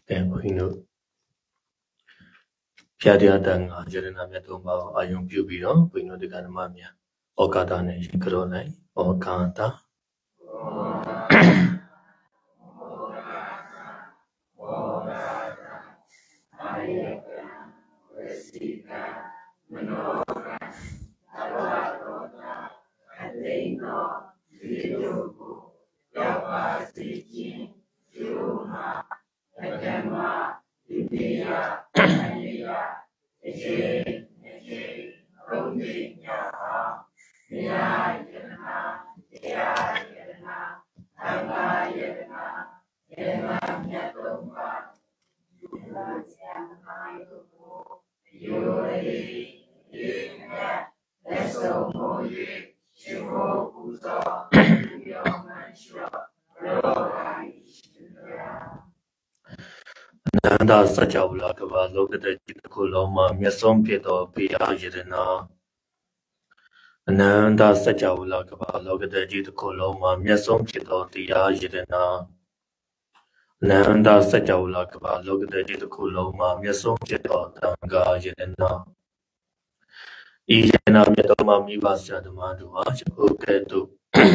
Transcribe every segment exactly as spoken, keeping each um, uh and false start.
and we know Piadiatang, Jerenamiatumba, Ayum Pubiro, we know the Ganamamia, Okadane, Corona, or Kanta. Nanda Sajavla Kava, look at the Koloma, Miasom Pieto, Pia Yedena. Nanda Sajavla Kava, look at the Jit Koloma, Miasom Pieto, Tia Yedena. Nanda Sajavla Kava, look at the Jit Koloma, Miasom Pieto, Tanga Yedena. Ijena Miatoma Mivasa, the Madua, Chuketu.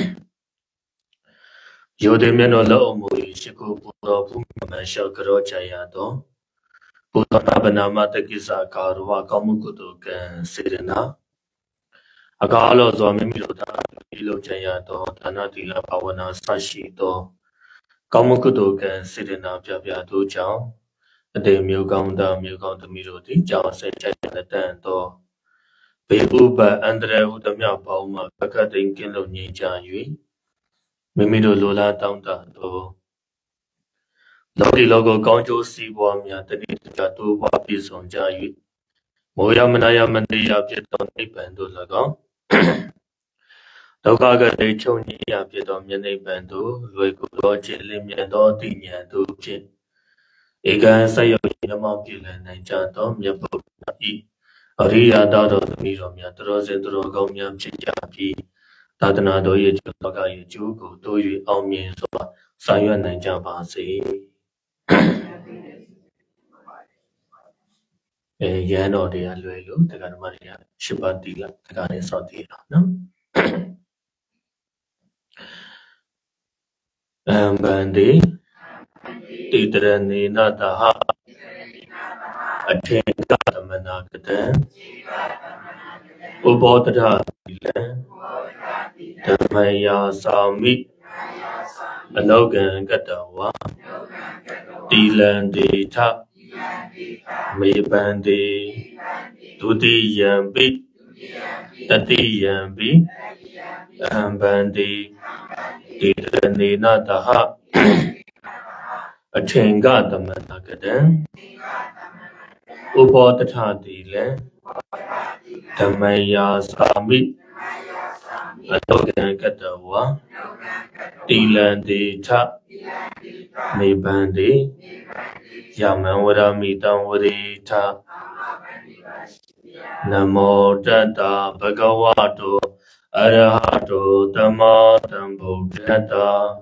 Yodemeno Lomo, Shiku Puno Puma, Shakaro Chayado. Putana Matakisa Karwa Kamukutu can Sirena. Agalo Zomimilota, Ilo Jayato, Tanatila Pawana Sashito. Kamukutu can Sirena Pia to Chow. A day Muganda Mugan to Miroti, Chow said the Tanto. Pebuba Andre Udamia Pauma, Kakatin Kilo Nija Yui. Mimido Lola down to Lodi Logo Gonjo Siwamia, the Nita Wapis on Jayu. Moya Manaya Mandia Pieton Bando Lagon. Dogaga de Chonia Pieton Yane Bando, Luego Lodge Limiado Dinia Duce. Ega Sayo Yamapilan and Jantom Yapo E. Aria Dado Miromia, Drozendro Gomiam Chijapi, Tadanado Yajoga Yajugo, Do you Almin Soba, Sayan and Jabasi. Yano de Aluelu, the Ganamaria, Shibadila, the Ganis Rodila, no? And Bandy, Titrani Nataha, a chain Gatamanakatan, Ubota, the Maya Sami, a Nogan Gatawa, Dilan de Tap. May bandi Tudi Yambi Tati Yambi Ambandi Didani Nataha a Chenga the Manakadan Ubotati Le Tamaya Sami a Dogan Katawa Dilan de Tap May bandi Yaman Wadami Damwadita Namo Dada Bhagavato Arahato Dhamma Dambo Dada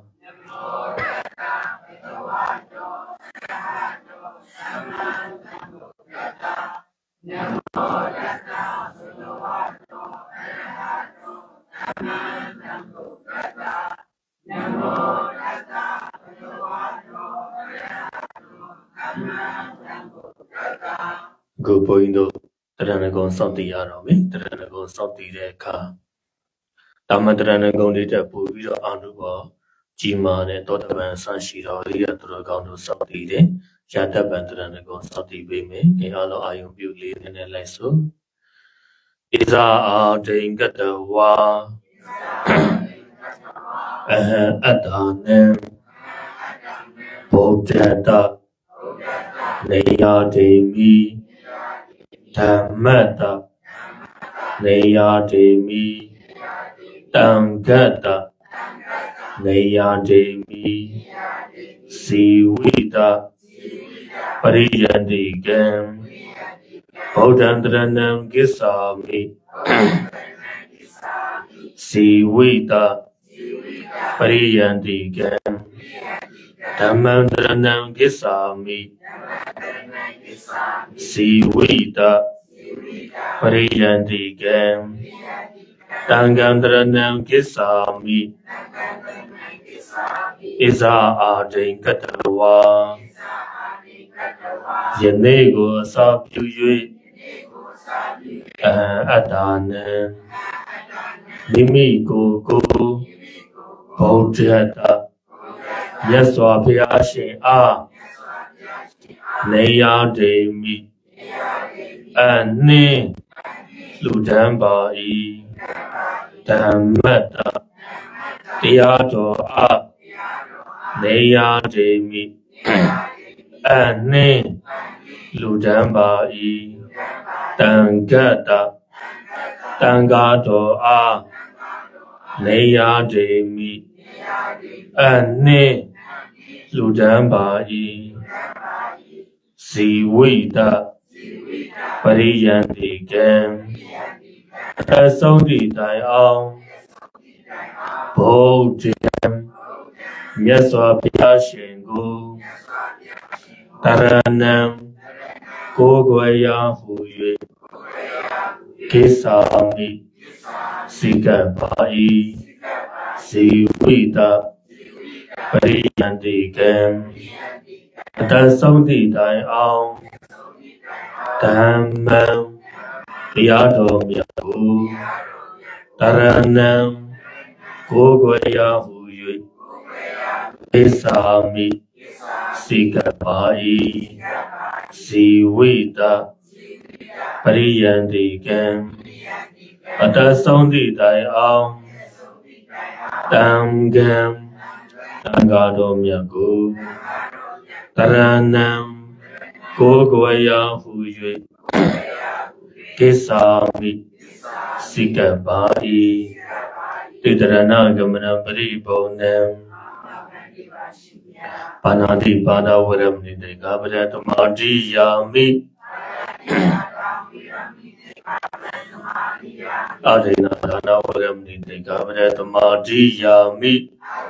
Go Poindo, Dranagon Santi Yarami, Dranagon Santi de Ka. Damadranagon did a Puvio Anuba, Jima, and Dotavan Sanshira, Ria Dragano Santi de, Yata Bandranagon Santi Bime, Galo Ayum Bugli and Eliso. Is a Dingata Wa Adanem Bojata Neya Demi. Tamata Neya Demi Tangata Neya Demi Siwita Pariyandigam Bodandranam Gisami Siwita Pariyandigam Dhammantaranam Kisami Sivita Pariyantikam Tangantaranam Kisami Isa Adin Katawa Yanego Sapyui Adana Nimi Gogo Bodhata Yaswa Pyashi A Naya Demi Ani Ludamba E Dhammata Tiyato A Naya Demi Ani Ludamba E Tangata Tangato A Naya Demi Ani Ludamba E Sivita Pariyantikam Tasodi Dayam Bodham Yaswa Pyashingu Taranam Kogwaya Huye Kisami Sikapai Sivita Pariyantikam Tasodi Dayam Dhammam Tiyato Myaku Taranam Kogwaya Huye Kisami Sikapai Sivita Pariyantikam Atasaundi Dayam Tamgam Tangato Myaku Taranam Kogwaya Huye Kisami Sikapai Tidarana Gamana Paribonam Panati Pada Varam Nideka Bhajatamadi Yami Adina Dana Varam Nideka Bhajatamadi Yami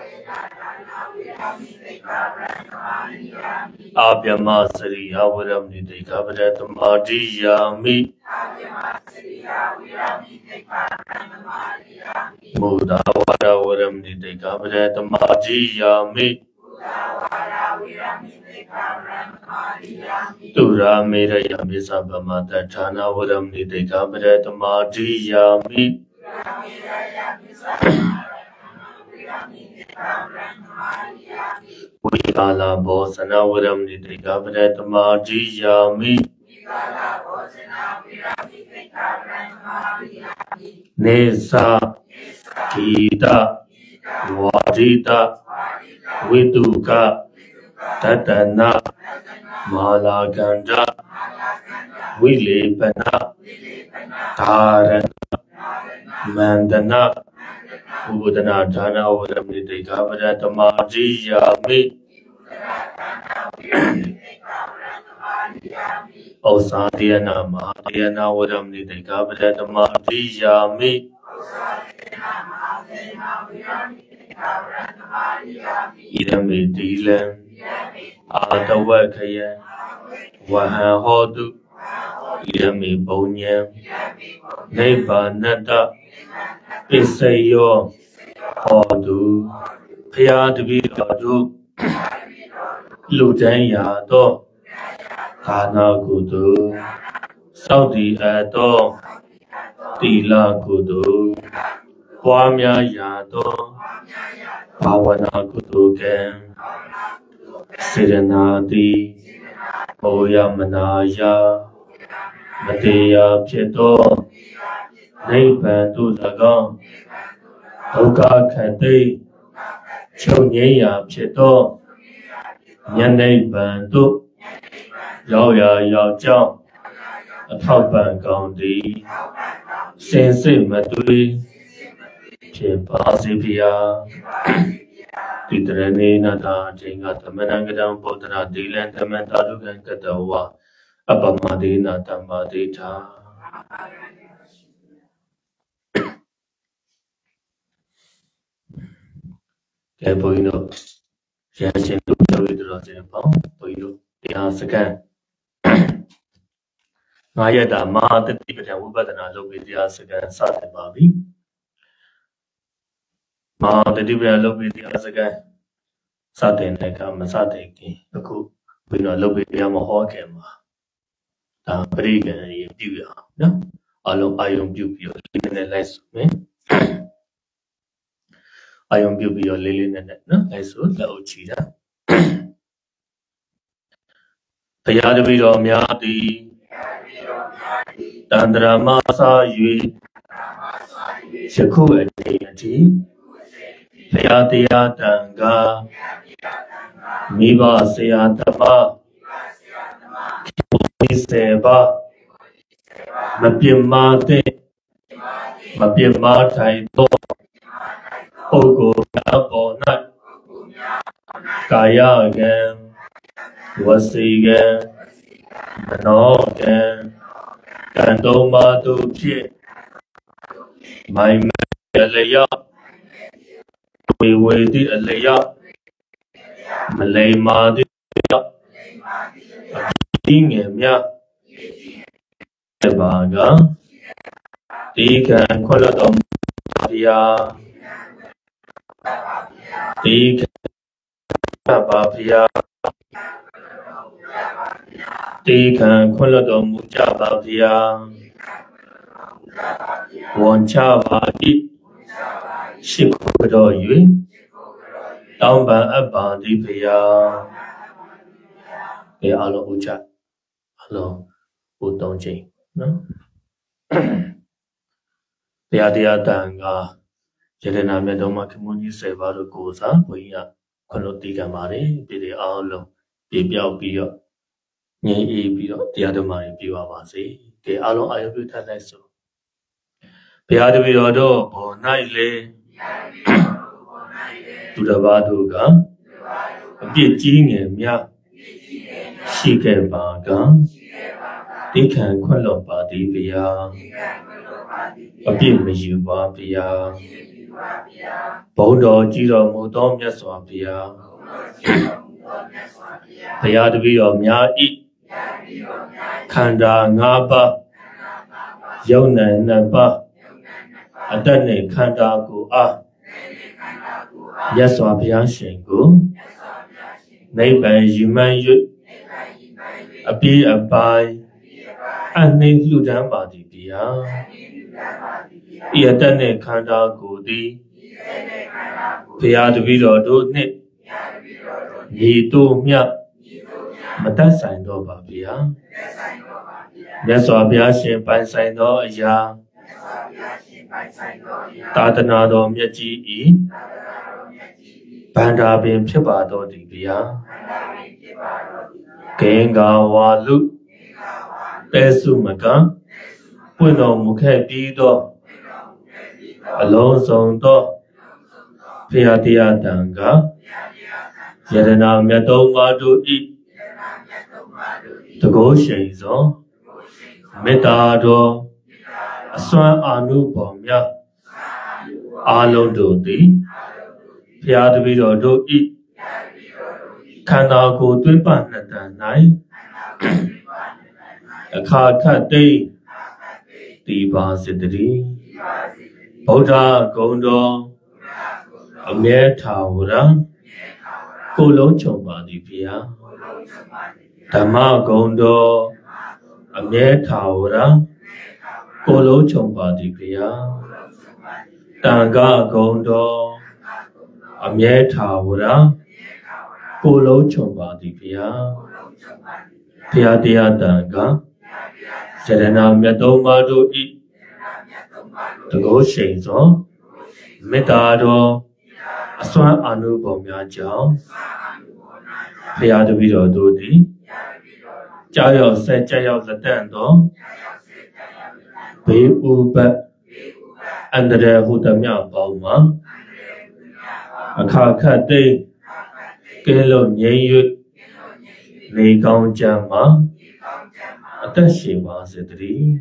Abhyama Sariya Varam Nideka Bhajatamadi Yami Mudavara Varam Nideka Bhajatamadi Yami Tura Mera Yami Sabhamata Chana Varam Nideka Bhajatamadi Yami Vikala Bosana Varam Nideka Bhajatamadi Yami Nesa Kita Vajita Viduka Tatana Malaganda Vilepana Tarana Mandana Udana Jana Varam Nideka Bhajatamadi Yami Osadhyana Mahadhyana Varam Nideka Bhajatamadi Yami Idame Dilam Adawakaya Wahahodu Idame Bonyam Nebanata Pisayo Hodu Payadvidadu Ludanyado Tana Kudu Saudi Ado Tila Kudu Kwamya Yado Bhavana Kudu Ken Siranadi Oyamanaya Mateya Pieto Nipan Dagang Oka Kate Chonyaya Pieto Nyanei Bandu Yaya Yao Jiang Atauban Gandhi Sensei Madui Chepasipia Titrani Nata Jinga Tamanangadam Bodhana Dilan Tamantadu Katawa Abamadina Tamadita Keboino Reaction to the Rosen Pong, Poyo, the answer. Nayada Ma, the Tibet and Ubatan, look with the answer and Satan Babi. Ma, the Tibet look with the answer. Satan, I come and Satan, the cook, we not look with the Yamaha. The Bregan, you know, along I am you, in the less me. I am you, your lily and no, I saw the Ochida. The Yadavid of Miati. Dandra Masa Yui Shaku at deity Payatia Danga Miba Sayataba Seba Mapimate Mapimate Ogo Yabonat Kaya again Wasi again Mano again Kandoma to Pie My Malaya We waited a layer Malay Madi King Emia Baga Deacon Coladom Pia Deacon Papia Deacon Coladom Mujabapia One Chava eat Shikudo Yui Down by a body Pia They are Ucha Hello Udonji no Piadia Danga Jelena Medoma Community Seva Goza Puya Konotika Mari did it all Bibia Bio Ni Bio the other Mari Biwa Vasi the Alo Ayabuta Leso Piada Viodo or Nightly to the Baduga a bit genius Mia Shike Baga They can call up body via a bit Mijuba via Bodo Giro Modom Yaswapia Payadvi of Mia eat Kanda Naba Yona Naba Adane Kanda go ah Yaswapia Shingo Neighbor Yuman Yu a bit a by and name you down body Pia Yadane Kanda Godi Piad Vido do nip Ye do mia Matasan do Babia Yaswabia Shin by sign do ya Tatanado Miaji E Banda being Pibado Dibia Genga Walu Besumaga Puno Muke Dido Alone Song Do Piadia Danga Yadana Medoma do eat the Goshen on Metado Swan Anu Bomia Alo do di Piadvido do eat Kana go Dwipan at the night A car cut day Diva Sidri Boda Gondo A mere tower Kolo Chomba Pia Tama Gondo A mere tower Kolo Chomba Pia Tanga Gondo A mere tower Kolo Chomba Pia Pia Dia Danga Serena Medoma do eat the Goshen on Metado A swan anu bomia jaw Piada video do di Jayo said Jayo the dando Be uba under the Hudamia Bauma A kaka day Gelo Nye Negong Jama A dashi was a tree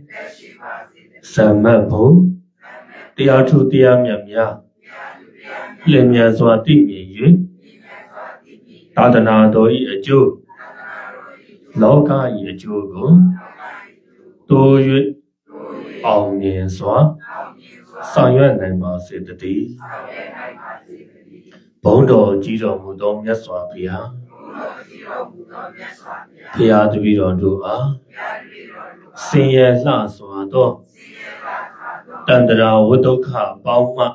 Samapo The Atu Diamia Lemia Swati သာသနာတော်၏အကျိုးလောက၏အကျိုးကိုတိုး၍အောင်မြင်စွာဆောင်ရွက်နိုင်ပါစေတည်းဘုန်းတော်ကြီးတော်မူသောမြတ်စွာဘုရားဘုရားတပည့်တော်တို့အားဆင်းရဲလှစွာသောတန္တရာဝိဒုက္ခပေါင်းမှ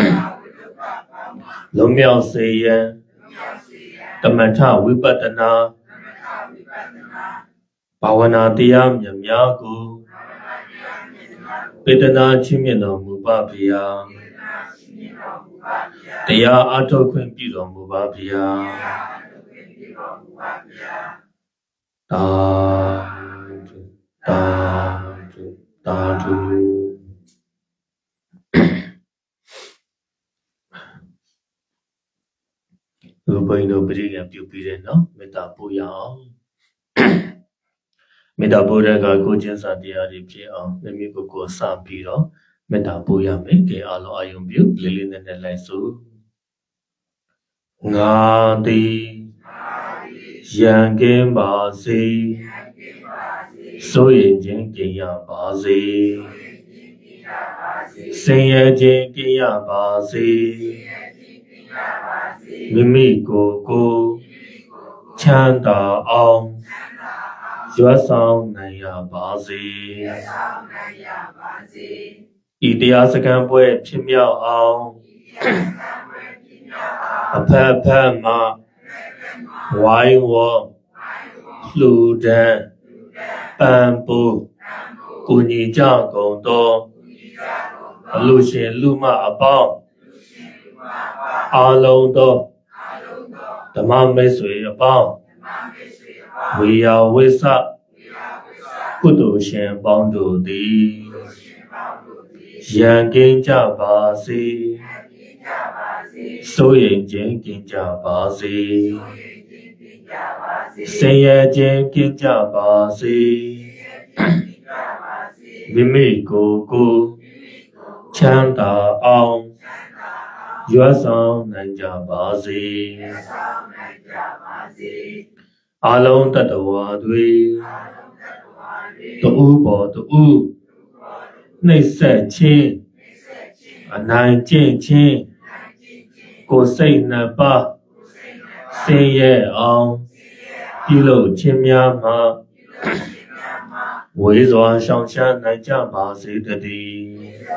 လွန်မြောက်စေရန်တမထဝိပဿနာဘာဝနာတရားမြတ်များကိုပေတနာချင်းမြတ်တော်မူပါဘုရားတရားအထောက်ခွင့်ပြုတော်မူပါဘုရားသာသာသာဓုဘုရားတို့ပြည့်ကံပြုပြီးတယ်နော်မေတ္တာပို့ရအောင်မေတ္တာပို့တဲ့ကကိုကျင့်စာတရားတွေဖြစ်အောင်မိမိကိုယ်ကိုစပြီးတော့မေတ္တာပို့ရမယ်ကြည်အလုံးအယုံပြုလေးလေးနက်နက်လိုက်စို့ငါသည်ရန်ကင်းပါစေစိုးရိမ်ခြင်းကြည်ရပါစေဆင်းရဲခြင်းကြည်ရပါစေမိမိကိုယ်ကိုချမ်းသာအောင်ရွတ်ဆောင်နိုင်ရပါစေဤတရားစခန်းပွဲဖြစ်မြောက်အောင်အဖက်ဖက်မှဝိုင်းဝန်းလှူဒန်းပံ့ပိုးကူညီကြကုန်သောအလူရှင်လူမအပေါင်းအားလုံးသောဓမ္မမိတ်ဆွေအပေါင်းဝေယဝိသကုသိုလ်ရှင်ပေါင်းတို့သည်ရန်ကင်းကြပါစေစိုးရိမ်ခြင်းကင်းကြပါစေဆင်းရဲခြင်းကင်းကြပါစေမိမိကိုယ်ကိုချမ်းသာအောင်ရွတ်ဆောင်နိုင်ကြပါစေအလုံးတတဝါတွေတူပေါ်တူနှိမ့်ဆက်ခြင်းအနိုင်ကျင့်ခြင်းကိုယ်စိတ်နှစ်ပါးဆင်းရဲအောင်ပြုလုပ်ခြင်းများမှဝေစွာရှောင်ရှားနိုင်ကြပါစေတည်း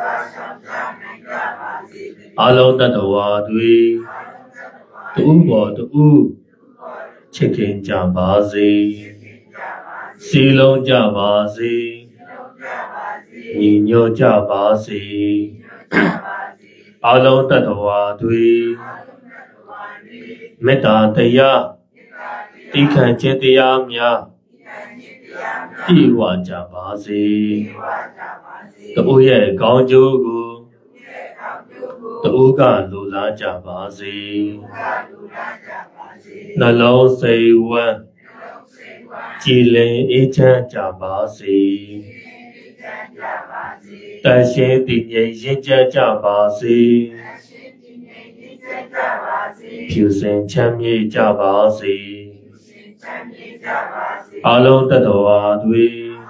အလုံးတတဝါတွေတူပေါ်တူချစ်ခင်ကြပါစေစီလုံးကြပါစေညီညွတ်ကြပါစေအလုံးတတဝါတွေမေတ္တာတရားတိခံခြင်းတရားများပြည့်ဝကြပါစေတူရဲ့ကောင်းကျိုးကိုတူကလူလာကြပါစေနှလုံးစိတ်ဝမ်းကြည်လင်အေးချမ်းကြပါစေတန်ရှင်းတည်ငြိမ်ရင့်ကျက်ကြပါစေဖြူစင်ချမ်းမြေ့ကြပါစေအလုံးတတဝါတွေ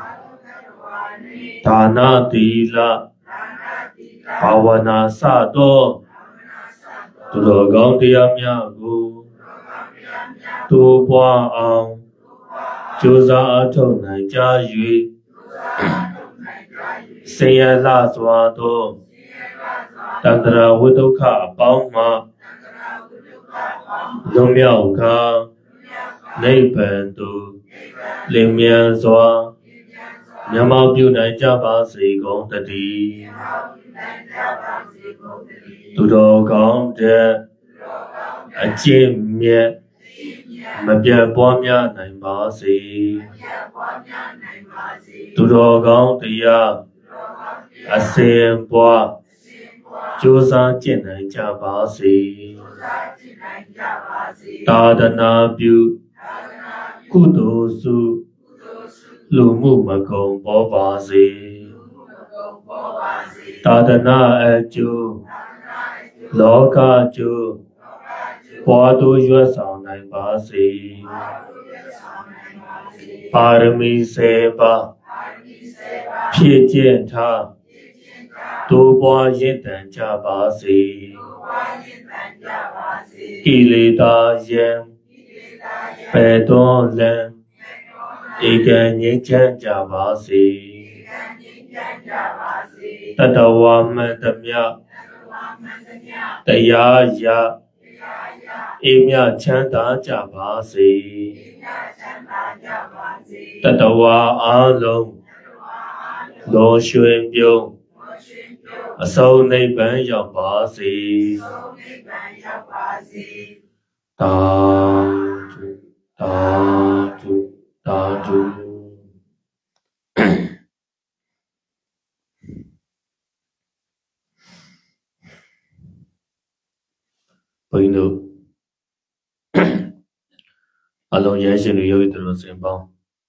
ဒါနသီလဘာဝနာစသောသူတော်ကောင်းတရားများကိုတိုးပွားအောင်ကြိုးစားအထောက်နိုင်ကြ၍ဆင်းရဲလှစွာသောတန္တရာဝိဒုက္ခအပေါင်းမှလွန်မြောက်ကာနိဗ္ဗာန်သို့လင်းမြန်စွာမျက်မှောက်ပြုနိုင်ကြပါစေကုန်သတည်းသူတော်ကောင်းတဲ့အကျင့်မြတ်မပြတ်ပွားများနိုင်ပါစေသူတော်ကောင်းတရားအစဉ်ပွားကြိုးစားကျင့်နိုင်ကြပါစေသာသနာပြုကုသိုလ်စုလူမှုမကုံပေါ်ပါစေသာသနာအကျိုးလောကကျိုး Qua tu yuat sao nai ba si Parami Seba Phi Jian Tha Tu Bua Yin Dan Cha Ba Si Ki Da Yen Pe Don Len I Gan Yin Chan Cha Ba Si Tatawa Man Tamya Taya Ya Imya Chanda Cha Ba Si Tatawa Along Lo Xuan Byung A Sau Nei Ban Yak Ba Si Ta Chu Ta Chu Ta Chu Pino Along Yashin Yogi to Simba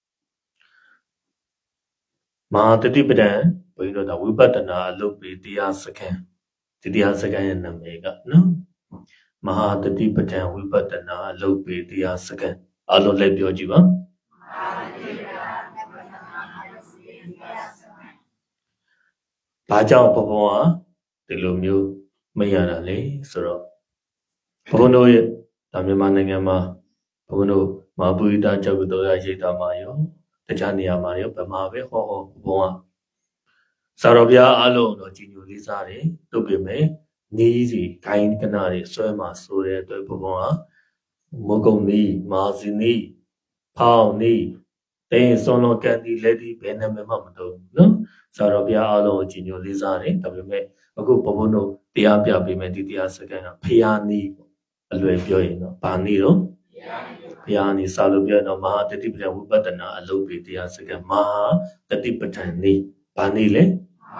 Ma Tati Padan Pino the Wipatana look be the second the second and Mega no Maha Tati Patan Wipatana look be the second Allo let your jiva Pajao Papa the Lumio Mayana Lay Soro Pono Tamimanagama Pono Mabuida Jagudoya Jeta Mayo the Jania Mario Pamave Ho Boa Sarabia alone or Ginu Lizari to be me Nizi Kain Canary Swema Sure to Poa Mogoni Mazini Pao Ni Then Sono Candy Lady Benamamato no Sarabia alone Ginu Lizari to be me a good Pobono Piapia Pimentia second Piani Alwebio Paniro Piani Salubiano Maha the Tibia Wupatana Alopitia second Maha the Tipatani Panile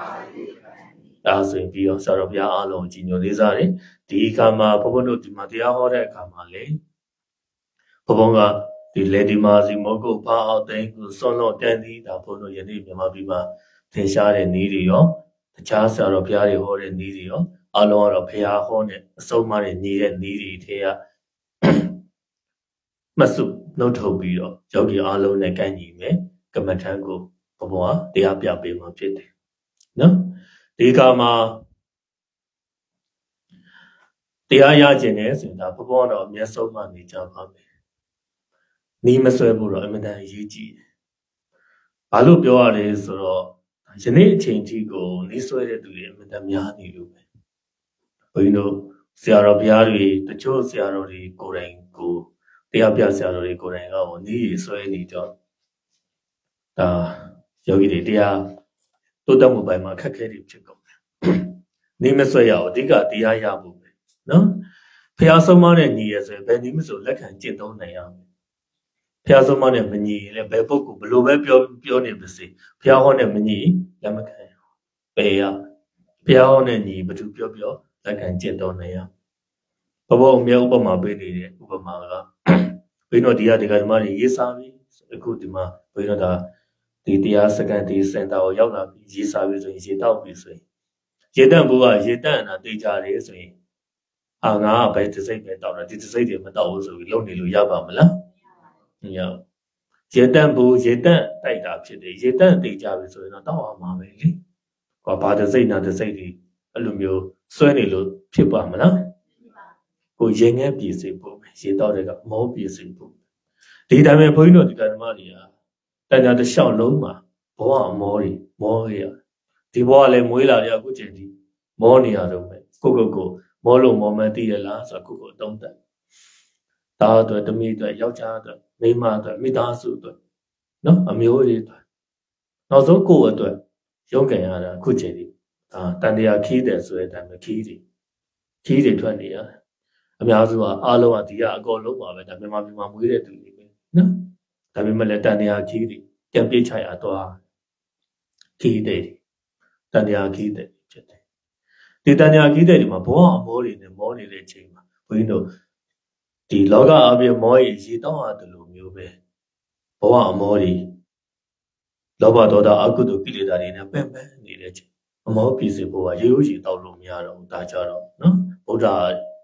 As in Pio Sarabia Alo Gino Lizari, the Kama Pobono di Matia Hore Kamale Pobonga, the Lady Mazi Mogo Pa, Tank, Sono Dandy, the Pono Yeni Mabima, Tenshare Nidio, the Chas Arabiari Hore Nidio, Alora Pea Hornet, so many needed needy here. Masu, no Tobio, Jogi Alo Nekani me, Kamatango, Poboa, the Apia Bima Pit. No? The Kama the Ayagenes in the Pabon of Yasomani Java Nimasabura, I mean, Yiji. Alubio is or Jane change go, Nisway to him with the Miani. You know, Sierra Biari, the Cho Sierra Goreng go, the Abia Sierra Goreng, or Ni so any job. Ah, Yogi, dear, to them by my Kakari Chico. Nimaswaya, Diga, the Ayabu. No? Piazzoman and years a Benimus of Lek and Jit on the young. Piazzoman and Mini, a Beboku, Blue Pionibasi, Piahon and Mini, Yamaka. Paya, Piahon and Ye, but to Pio, Lek and Jit on the young. Pabo Miobama Bedi, Ubamaga. We know the other money, Yisavi, a good demand. We know that the Dia second is sent our Yana, Yisavi, and Yitao, we say. Yedan Bua, Yedan, a Deja is saying. Anga by the same dollar, did say the medals of Lonely Yabamala? Yeah. Jetambu, Jetan, tied up today, Jetan, the Javis, or not our mamma, or part of say not the city, Alumio, Sonilo, Chipamala. Who Jenga be simple, she thought it got more be simple. Did I mean, Puno to Garmalia? Then at the Shao Loma, Boa Mori, Moria. The wall and Muila Yagujendi, Monia, go go. Molo Momenti alas a cook don't that. Tata the meat, Yachata, Mima, Midasu. No, a mule. Not so cool at it. Yongayana, Kuchedi. Ah, then they are keyed as well than the keyed. Keyed twenty years. I mean, as well, all over the year go look over that Mimma Muire to live. No, the Mimaletania keyed. Can be chaya to her. Keyed. Then they are keyed. The Tanyaki de Mapoa, more in the morning chamber. We know the Loga Abia Moi is it on the Lumube. Poa Mori Loba Doda Akudu Pilida in a pembe, needed a more peaceable, usually Taulumiaro, Dajaro, no? Oda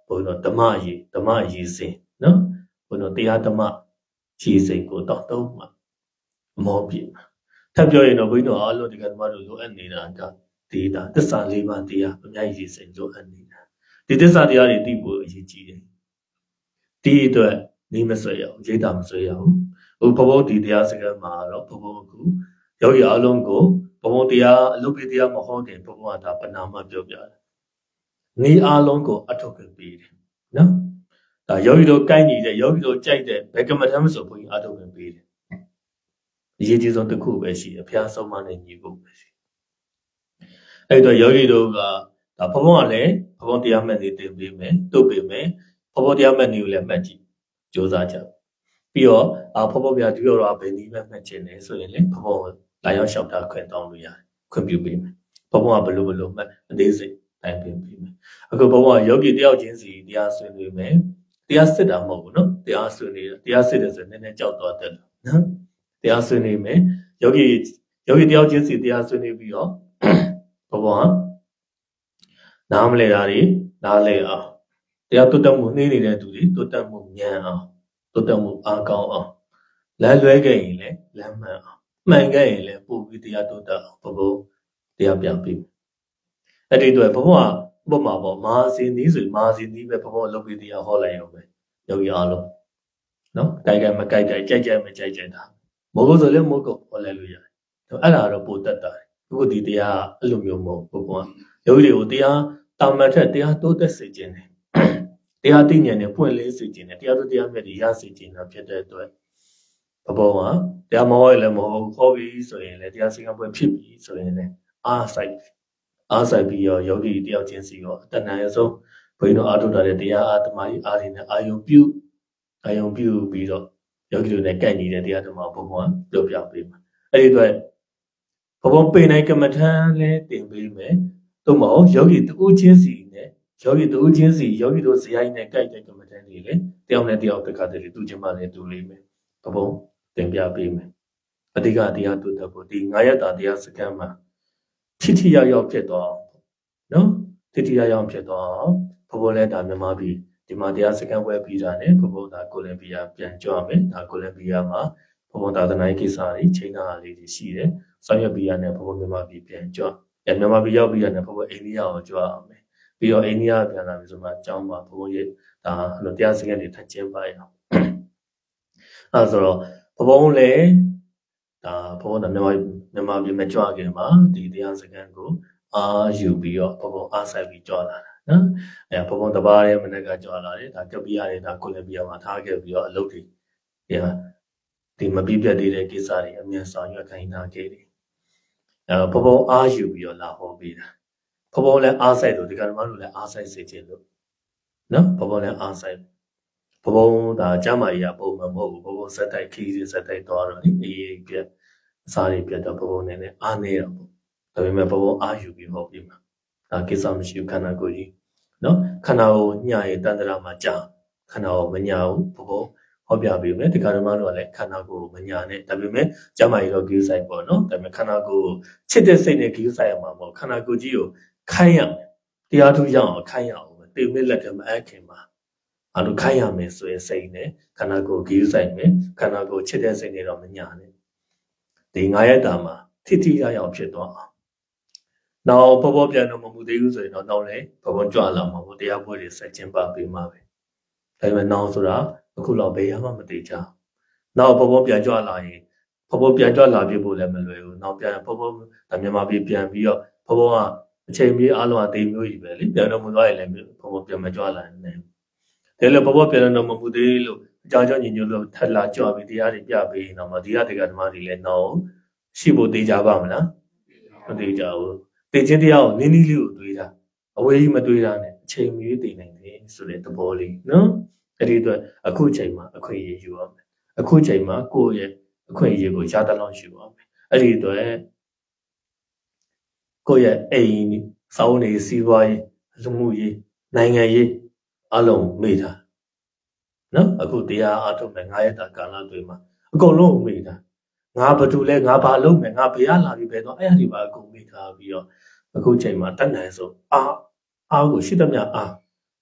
ဘုန်းတော်ဓမ္မရည်ဓမ္မရည်စင်နော်ဘုန်းတော်တရားဓမ္မရည်စင်ကိုတော့တော့မှမောပြထပ်ပြောရင်တော့ဘုန်းတော်အားလုံးဒီကဓမ္မတို့လိုအပ်နေတာကဒီတာသစ္စာလေးပါးတရားအများကြီးရည်စင်လိုအပ်နေတာဒီသစ္စာတရားတွေသိဖို့အရေးကြီးတယ်ဒီအတွက်နေမဆွဲရအောင်ရိတ်တာမဆွဲရအောင်ဟိုဘဘဒီတရားစကားမှာတော့ဘဘကူယောဂီအားလုံးကိုဘဘတရားအလုပ်ပေးတရားမဟုတ်တယ်ဘဘကဒါပဏာမပြောပြတယ်နေအားလုံးကိုအထောက်ခံပေးတယ်နော်ဒါယောဂီတို့ကိုင်းညီတဲ့ယောဂီတို့ကြိုက်တဲ့ဘယ်ကမ္မထမ်းမဆိုဘုန်းကြီးအထောက်ခံပေးတယ်အရေးကြီးဆုံးတစ်ခုပဲရှိတယ်ဘုရားဆုံးမနဲ့ညီဖို့ပဲရှိအဲ့တော့ယောဂီတို့ကဒါဘဘကလည်းဘဘတရားမဲ့နေတင်ပေးမယ်တုတ်ပေးမယ်ဘဘတရားမဲ့နေကိုလည်းမှတ်ကြည့်ကြိုးစားကြပြီးတော့အာဘဘဗျာဒီတော့ဘယ်နည်းပဲမှတ်ခြင်းလဲဆိုရင်လေဘဘလာရောက်လျှောက်တာခွင့်တောင်းလို့ရတယ်ခွင့်ပြုပေးမယ်ဘဘကဘလို့ဘလို့မှတ်အသေးစိတ်တိုင်ပင်ပေးမယ်အခုဘဘကယောဂီတယောက်ချင်းစီတရားဆွေးနွေးမယ်တရားစစ်တာမဟုတ်ဘူးနော်တရားဆွေးနွေးတရားစစ်တယ်ဆိုရင်နည်းနည်းကြောက်သွားတယ်နော်တရားဆွေးနွေးမယ်ယောဂီယောဂီတယောက်ချင်းစီတရားဆွေးနွေးပြီးတော့ဘဘကနားမလဲတာတွေနားလဲအောင်တရားတုတ်တက်မှုနှေးနေတဲ့သူတွေတုတ်တက်မှုဉာဏ်အောင်တုတ်တက်မှုအားကောင်းအောင်လမ်းလွဲခဲ့ရင်လည်းလမ်းမှန်အောင်မှန်ခဲ့ရင်လည်းပို့ပြီးတရားတုတ်တက်အောင်ဘဘတရားပြပေးအဲ့ဒီတော့ဘဘကဥပမာပေါ့မာစီနီးဆိုမာစီနီးပဲဘဘလုပ်ပြီးတရားဟောလိုက်ရုံပဲယောဂီအားလုံးနော်ကြိုက်ကြမကြိုက်ကြိုက်ကြိုက်ကြမကြိုက်ကြတာမဟုတ်ဆိုလည်းမဟုတ်ကောဟောလိုက်လို့ရတယ်အဲ့ဒါတော့ပို့တတ်တာအခုဒီတရားအဲ့လိုမျိုးမဟုတ်ဘဘကယောဂီတွေကိုတရားတာမတ်ထက်တရားတိုးတက်စေခြင်းတယ်တရားသိဉာဏ်နဲ့ပွင့်လင်းစေခြင်းနဲ့တရားတို့တရားမြတ်တွေရစေခြင်းတာဖြစ်တဲ့အတွက်ဘဘောကတရားမဟောရလည်းမဟုတ်ဟောပြီးဆိုရင်လည်းတရားစင်ကပွဲဖြစ်ပြီးဆိုရင်လည်းအားဆိုင်အားဆိုင်ပြီးရောယောဂီတယောက်ချင်းစီရောအတဏ္ဍာရဆုံးဘုန်းကြီးတို့အားထုတ်တဲ့တရားအာတမကြီးအားရင်းနဲ့အာယုံပြုအာယုံပြုပြီးတော့ယောဂီတို့နဲ့ကိုက်နေတဲ့တရားဓမ္မဘုံဘုံကပြောပြပေးမှာအဲ့ဒီအတွက်ဘဘပေနိုင်ကမ္မထံလည်းတင်ပေးမယ်သို့မဟုတ်ယောဂီတူချင်းစီနဲ့ယောဂီတူချင်းစီယောဂီတို့ဇယိုင်းနဲ့ကိုက်တဲ့ကမ္မထံတွေလည်းတယောက်နဲ့တယောက်တစ်ခါတည်းတူချင်းမှလည်းတူလိမ့်မယ်ဘဘတင်ပြပေးမယ်အဓိကတရားတူတဲ့ဖို့ဒီငါးရက်တာတရားစကန်မှာထိထိရောက်ရောက်ဖြစ်သွားအောင်နော်ထိထိရောက်ရောက်ဖြစ်သွားအောင်ဘဘလည်းဒါမြန်မာပြည်ဒီမှာတရားစကန်ဝဲပြီးတာနဲ့ဘဘဒါကိုလံဘီယာပြန်ကြွမယ်ဒါကိုလံဘီယာမှာဘဘသာသနာ့ကိစ္စတွေချိန်နာလေးတွေရှိတယ်ဆောင်ရွက်ပြီးရတဲ့ဘဘမြန်မာပြည်ပြန်ကြွအဲမြန်မာပြည်ရောက်ပြီးရတဲ့ဘဘအိန္ဒိယကိုကြွအောင်မယ်ပြီးတော့အိန္ဒိယပြန်လာပြီဆိုမှအကြောင်းမှာဘဘရဲ့ဒါအဲ့လိုတရားစကန်တွေထပ်ကျင်းပါရအောင်အဲဆိုတော့ဘဘလည်းဒါဘဘကမြန်မာမြန်မာပြည်မှာကြွခဲ့မှာဒီတရားစကန်ကိုအာယူပြီးတော့ဘဘအားဆိုင်ပြီးကြွလာတာနော်အဲဘဘတပါးရဲ့မနေ့ကကြွလာတယ်ဒါကပ္ပိယရဲ့ဒါကိုလံဘီယာမှာထားခဲ့ပြီးတော့အလုပ်တွေဒီဒီမပြည့်ပြတ်သေးတဲ့ကိစ္စတွေအမြင်ဆောင်ရွက်ခိုင်းထားခဲ့တယ်အဲဘဘအားယူပြီးတော့လာဟောပေးတာဘဘလည်းအားဆိုင်လို့ဒီကဓမ္မတို့လည်းအားဆိုင်စေခြင်းလို့နော်ဘဘလည်းအားဆိုင်ဘဘဒါကျမ်းမာရေးပုံမှန်မဟုတ်ဘူးဘဘစက်တိုက်ခီးစက်တိုက်တော့တော့ဒီအေးပြအစားတွေပြတော့ဘဘနည်းနည်းအားနေတော့ပေါ့ဒါပေမဲ့ဘဘအားယူပြီးဟောပြီးမှာဒါကိစ္စမရှိဘူးခန္ဓာကိုယ်ကြီးနော်ခန္ဓာကိုညရဲ့တန်တရာမှာကြာခန္ဓာကိုမညာဘူးဘဘဟောပြပေးမယ်ဒီကဓမ္မတို့ကလည်းခန္ဓာကိုယ်မညာနဲ့ဒါပေမဲ့ကျမ်းမာရေးတော့ဂိူးဆိုင်ပေါ့နော်ဒါပေမဲ့ခန္ဓာကိုယ်ချစ်တဲ့စိတ်နဲ့ဂိူးဆိုင်ရမှာပေါ့ခန္ဓာကိုယ်ကြီးကိုခိုင်းရမယ်တရားထုရအောင်ခိုင်းရအောင်တေမစ်လက်ကမအခင်မှာအဲ့လိုခိုင်းရမယ်ဆိုရင်စိတ်နဲ့ခန္ဓာကိုယ်ဂိူးဆိုင်မယ်ခန္ဓာကိုယ်ချစ်တဲ့စိတ်နဲ့တော့မညာနဲ့ဒီငါးရက်တာမှာထိထိရရောက်ဖြစ်သွားအောင်နောက်ဘဘပြန်တော့မမှုသေးဘူးဆိုရင်တော့နောက်လည်းဘဘကြွလာမှာပေါ့တရားပွဲတွေဆက်ကျင်းပပေးမှာပဲဒါပေမဲ့နောက်ဆိုတာအခုတော့ဘယ်ရမှမသေးကြနောက်ဘဘပြန်ကြွလာရင်ဘဘပြန်ကြွလာပြဖို့လည်းမလွယ်ဘူးနောက်ပြန်ဘဘဒါမြန်မာပြည်ပြန်ပြီးတော့ဘဘကအချိန်မီအားလုံးအသေးမျိုးကြီးပဲလေပြန်တော့မသွားရင်လည်းဘဘပြန်မကြွလာနဲ့ဒါလည်းဘဘပြန်တော့မမှုသေးလို့အကြောင်းကြောင့်ညီညွတ်လို့ထက်လာကြွပြီးတရားတွေပြပေးရင်တော့မဒီကတကဓမ္မတွေလည်းနောက်ရှိဖို့သေးကြပါမလားမသေးကြဘူးသိချင်းတရားကိုနင်းနီးလေးကိုတွေးတာအဝေးကြီးမတွေးတာနဲ့အချိန်မီသိနိုင်တယ်ဆိုတဲ့သဘောလေးနော်အဲ့ဒီအတွက်အခုချိန်မှာအခွင့်အရေးယူရမယ်အခုချိန်မှာကိုယ့်ရဲ့အခွင့်အရေးကိုရတလောက်ယူရမယ်အဲ့ဒီအတွက်ကိုယ့်ရဲ့အိမ်စောင်းနေစီးပွားရေးလူမှုရေးနိုင်ငံရေးအလုံးမေ့တာနော်အခုတရားအားထုတ်မယ်ငါးရက်တာကာလတွေမှာအကုန်လုံးမေ့တာငါဘာတူလဲငါဘာလုပ်မယ်ငါဘယ်ရလာပြီးပဲတော့အဲ့ဒီပါအကုန်မေ့ထားပြီးတော့အခုချိန်မှာတတ်နိုင်ဆုံးအားအားကိုရှိသမျှအား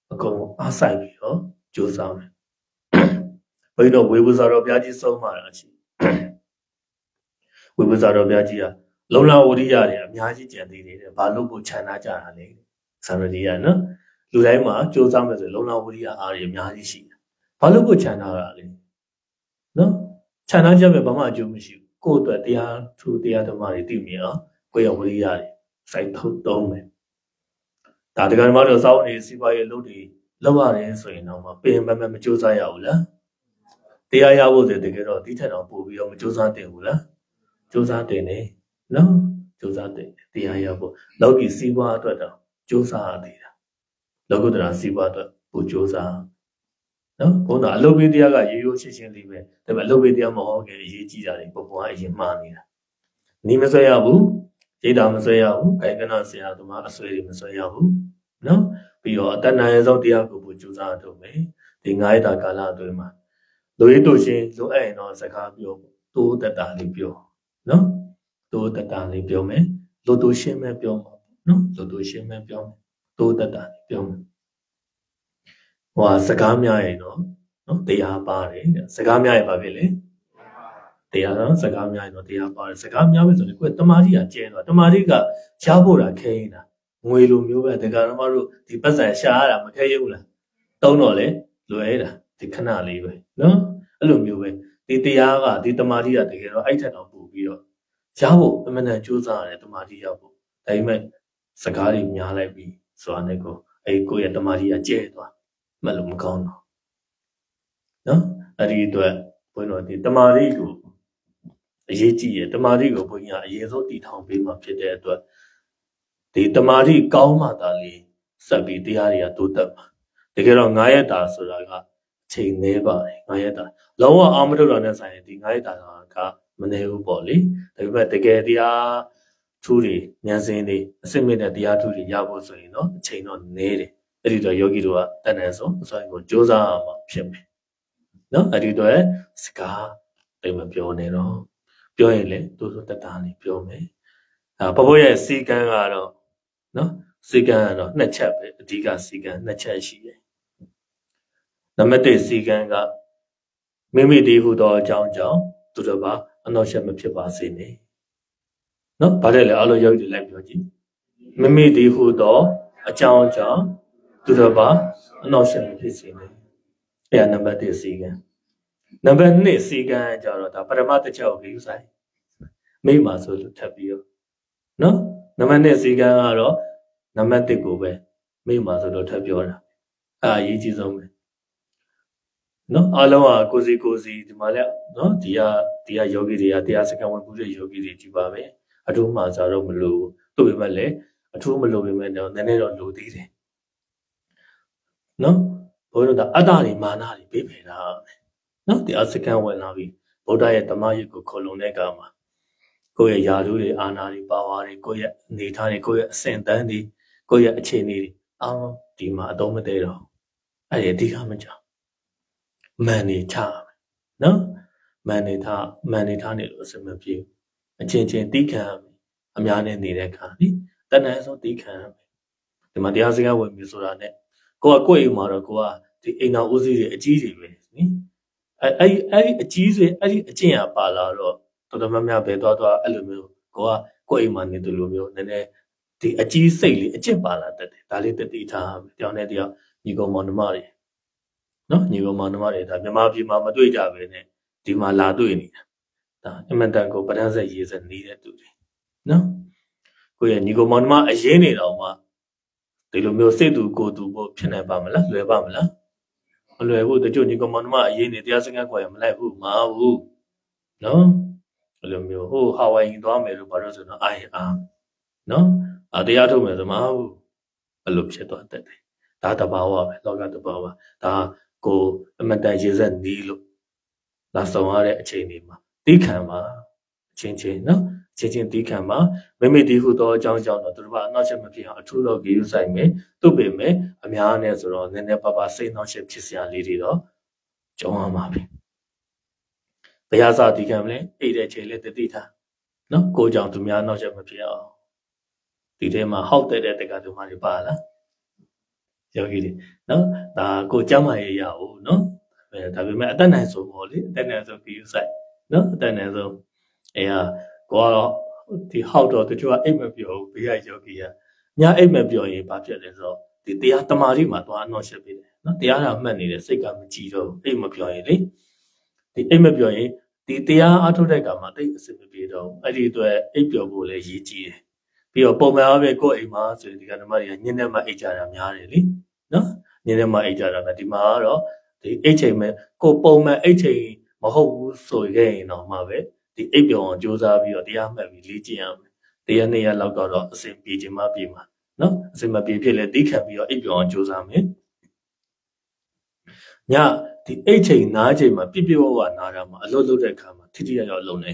အကုန်အားဆိုင်ပြီးတော့ကြိုးစားမယ်ဘုန်းကြီးတို့ဝေဘူးစာတော်ဘုရားကြီးဆုံးမှာတာရှိဝေဘူးစာတော်ဘုရားကြီးကလုံလဝရိယတွေအများကြီးကြံသေးတယ်ဘာလို့ကိုခြံထားကြတာလဲစာရတိရနော်လူတိုင်းမှာကြိုးစားမယ်ဆိုလုံလဝရိယအားတွေအများကြီးရှိတယ်ဘာလို့ကိုခြံထားတာလဲနော်ခြံထားကြမယ်ဘာမှအကျိုးမရှိဘူးကိုယ့်အတွက်တရားထူတရားဓမ္မတွေသိမြင်အောင်ကိုယ့်ရဲ့ဝရိယတွေစိုက်ထုတ်သုံးမယ်ဒါတကယ်မှတော့စောင်းနေစီးပွားရေးလုပ်တွေလောက်ရတယ်ဆိုရင်တော့ပင်ပန်းမကြိုးစားရဘူးလားတရားရဖို့ဆိုတကယ်တော့ဒီထက်တော့ပို့ပြီးတော့မကြိုးစားတင်ဘူးလားကြိုးစားတင်နေနော်ကြိုးစားတင်တရားရဖို့လောကီစီးပွားအတွက်တော့ကြိုးစားရသေးတာလောကုတ္တရာစီးပွားအတွက်ပို့ကြိုးစားနော်ဘုန်းတော်အလုပ်ပေးတရားကရိုးရိုးရှင်းရှင်းလေးပဲဒါပေမဲ့အလုပ်ပေးတရားမဟုတ်ခင်အရေးကြီးတာတွေပုံပေါ်အရင်မှားနေတာနီးမဆွဲရဘူးရိတ်တာမဆွဲရဘူးခိုင်ကနာဆရာသမားအဆွဲတွေမဆွဲရဘူးနော်ပြီးတော့အတဏ္ဍာရဲ့ဆုံးတရားကိုပို့ကြိုးစားတော့မယ်ဒီငါးရက်တာကာလအတွင်းမှာလူရည်တို့ရှင်လိုအပ်ရင်တော့စကားပြောတိုးတက်တာလေးပြောနော်တိုးတက်တာလေးပြောမယ်လူတို့ရှင်းမဲ့ပြောမှာနော်လူတို့ရှင်းမဲ့ပြောမယ်တိုးတက်တာလေးပြောမယ်ဟိုစကားများရင်တော့နော်တရားပါတယ်စကားများရင်ဘာဖြစ်လဲတရားတော့စကားများရင်တော့တရားပါတယ်စကားများပြီဆိုရင်ကိုယ်တမာတိကကျဲတော့တမာတိကရှားဖို့တာခဲနေတာငွေလိုမျိုးပဲတက္ကရာမတို့ဒီပတ်စံရှားရတာမခဲရဘူးလားတုံးတော့လေလွယ်တာဒီခဏလေးပဲနော်အဲ့လိုမျိုးပဲဒီတရားကဒီတမာတိကတကယ်တော့အဲ့ထက်တော့ပို့ပြီးတော့ရဖို့အမှန်တန်ကြိုးစားရတယ်တမာတိရောက်ဖို့ဒါပေမဲ့စကားတွေများလိုက်ပြီးဆိုတာနဲ့ကိုအဲ့ကိုယ့်ရဲ့တမာတိကကျဲသွားမှတ်လို့မကောင်းတော့နော်အဲ့ဒီအတွက်ဘုန်းတော်ဒီတမာတိကိုအရေးကြီးရတမာတိကိုဘုန်းကြီးကအရင်ဆုံးတည်ထောင်ပေးမှဖြစ်တဲ့အတွက်ဒီတမာတိကောင်းမှသာလေဆက်ပြီးတရားတွေကတိုးတက်မှာတကယ်တော့ငါးရက်တာဆိုတာကချိန်နေပါတယ်ငါးရက်တာလုံးဝအာမထုတ်တော်နဲ့ဆိုင်ရင်ဒီငါးရက်တာကမနေဘူးပေါ့လေဒါပေမဲ့တကယ်တရားထူးတွေဉာဏ်စင်တွေအစစ်မြင့်တဲ့တရားထူးတွေရဖို့ဆိုရင်တော့အချိန်တော့နေတယ်အဲ့ဒီတော့ယောဂီတို့ကတန်တန်ဆုံးအစွမ်းကိုကြိုးစားမှဖြစ်မယ်နော်အဲ့ဒီတော့စကားတိတ်မပြောနဲ့တော့ပြောရင်လေတိုးတိုးတက်တာနေပြောမယ်အဲဘဘရဲ့စီကံကတော့နော်စီကံကတော့နှစ်ချက်ပဲအဓိကစီကံနှစ်ချက်ရှိတယ်နံပါတ်တစ်စီကံကမိမိတည်ဟူသောအကြောင်းကြောင့်သူတို့ကအနှောက်အယှက်မဖြစ်ပါစေနဲ့နော်ဗါတယ်လေအလိုယောဂီတွေလိုက်ပြောကြည့်မိမိတည်ဟူသောအကြောင်းကြောင့်သူတို့ကအနှောက်အယှက်မဖြစ်စေနဲ့အဲ့ဒါနံပါတ်တစ်စီကံနံပါတ်နှစ်စီကံကြတော့ဒါပရမတ္တချက်ကိုယူဆိုင်မိမှာဆိုလို့ထပ်ပြီးတော့နော်နံပါတ်နှစ်စီကံကတော့နံပါတ်တစ်ကိုပဲမိမှာဆိုတော့ထပ်ပြောတာအဲ့အရေးကြီးဆုံးပဲနော်အားလုံးကကိုစီကိုစီဒီမှာလည်းနော်ဒီကဒီကယောဂီတွေကတရားစခန်းဝင်မှုတဲ့ယောဂီတွေဒီပါပဲအထူးမှစားတော့မလို့တို့ပေမဲ့လည်းအထူးမလို့ပေမဲ့တော့နည်းနည်းတော့လိုသေးတယ်နော်ဘုန်းတော်ကအတ္တတွေမာနတွေပြေးဖယ်တာနော်တရားစခန်းဝင်လာပြီးဗုဒ္ဓရဲ့ဓမ္မယုတ်ကိုခေါ်လုံတဲ့အခါမှာကိုယ့်ရဲ့ယာတို့တွေအာနာတွေပါဝါတွေကိုယ့်ရဲ့အနေထားတွေကိုယ့်ရဲ့အဆင့်တန်းတွေကိုယ့်ရဲ့အခြေအနေတွေအောင်းဒီမှာအတော့မသေးတော့အဲ့ဒီအဓိကမကြောက်မန်နေချနော်မန်နေထားမန်နေထားနေလို့အစမပြေအချင်းချင်းတီးခံအများနဲ့နေတဲ့ခါနိတဏှာဆုံးတီးခံဒီမှာတရားစကားဝင်ပြီဆိုတာနဲ့ကိုကကိုယ့်အိမ်မှာတော့ကိုကဒီအိမ်တော်ဦးစီးတွေအကြီးတွေပဲနိအဲအဲ့အဲ့ဒီအကြီးတွေအဲ့ဒီအကျင့်ရပါလာတော့တော်တော်များများပဲသွားသွားအဲ့လိုမျိုးကိုကကိုယ့်အိမ်မှာနေတယ်လို့မျိုးနည်းနည်းဒီအကြီးစိတ်လေးအကျင့်ပါလာတတ်တယ်ဒါလေးတတိထားတယောက်နဲ့တယောက်ညီကောင်မောင်နှမတွေနော်ညီကောင်မောင်နှမတွေဒါမြန်မာပြည်မှာမတွေ့ကြပဲနဲ့ဒီမှာလာတွေ့နေတာဒါအမှန်တန်ကိုပဒန်းဆက်ရေးဆက်နေတဲ့သူတွေနော်ကိုယ့်ရဲ့ညီကောင်မောင်နှမအရင်နေတော့မှဒီလိုမျိုးစိတ်တူကိုယ်တူဖို့ဖြစ်နိုင်ပါမလားလွယ်ပါမလားမလွယ်ဘူးတချို့ညီကောင်မောင်နှမအရင်နေတရားစကားကွာရမလိုက်ဘူးမဟုတ်ဘူးနော်အဲ့လိုမျိုးဟိုဟာဝိုင်သွားမယ်လို့ဘာလို့ဆိုတော့အိုင်အားနော်အတရားထုတ်မယ်ဆိုမဟုတ်အဲ့လိုဖြစ်သွားတတ်တယ်ဒါတဘာဝပဲလောကတဘာဝဒါကိုအမတန်ရေစက်နီးလို့လာဆောင်ရတဲ့အချိန်တွေမှာတီးခံမှာအချင်းချင်းနော်ချင်းချင်းတီးခံမှာမိမိတည်ဟုသောအကြောင်းကြောင့်တော့သူတို့ကအနှောက်အယှက်မဖြစ်အောင်အထူးတော့ဂရုစိုက်မယ်သူ့ပေမဲ့အများနဲ့ဆိုတော့နည်းနည်းပါးပါးစိတ်နှောက်ယှက်ဖြစ်စရာလေးတွေတော့ကြုံရမှာပဲဘယ်ဟာစာတီးခံမလဲအိတ်တဲ့ချိန်လေးတတိထားနော်ကိုကြောင့်သူများနှောက်ယှက်မဖြစ်အောင်ဒီထဲမှာဟောက်တဲ့တဲ့တက္ကသိုလ်တွေပါလား Yogi, no, the go Jama Yao, no, the met the nice of Molly, then as of you say, no, then as of yeah, go the how to do a emabio, be a yogi. Nya emabio in Papier is all. The Diatamari to no ship it. Not the other many, the Sigam Giro, emabio, the emabio, the Dia Atodegama, the Sibido, I did a apio bull, a G. Be a Poma go a mass, the Ganamaria, Ninema Ejara Yari. No, Ninema Ejara, the Maro, the H A me, go Poma H A, Maho, so again, no, Mave, the Abion, Josavio, the Ama, Legium, the Ania Lagodo, Sim Pijima Bima. No, Sima Pipilla, they can be your Abion, Josame. Ya, the H A Najima, Pipio, Narama, a little de Kama, Tidia Lone.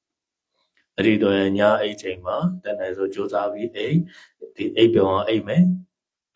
Rido Nya H A ma, then as a Josavi A, the Abion Amen.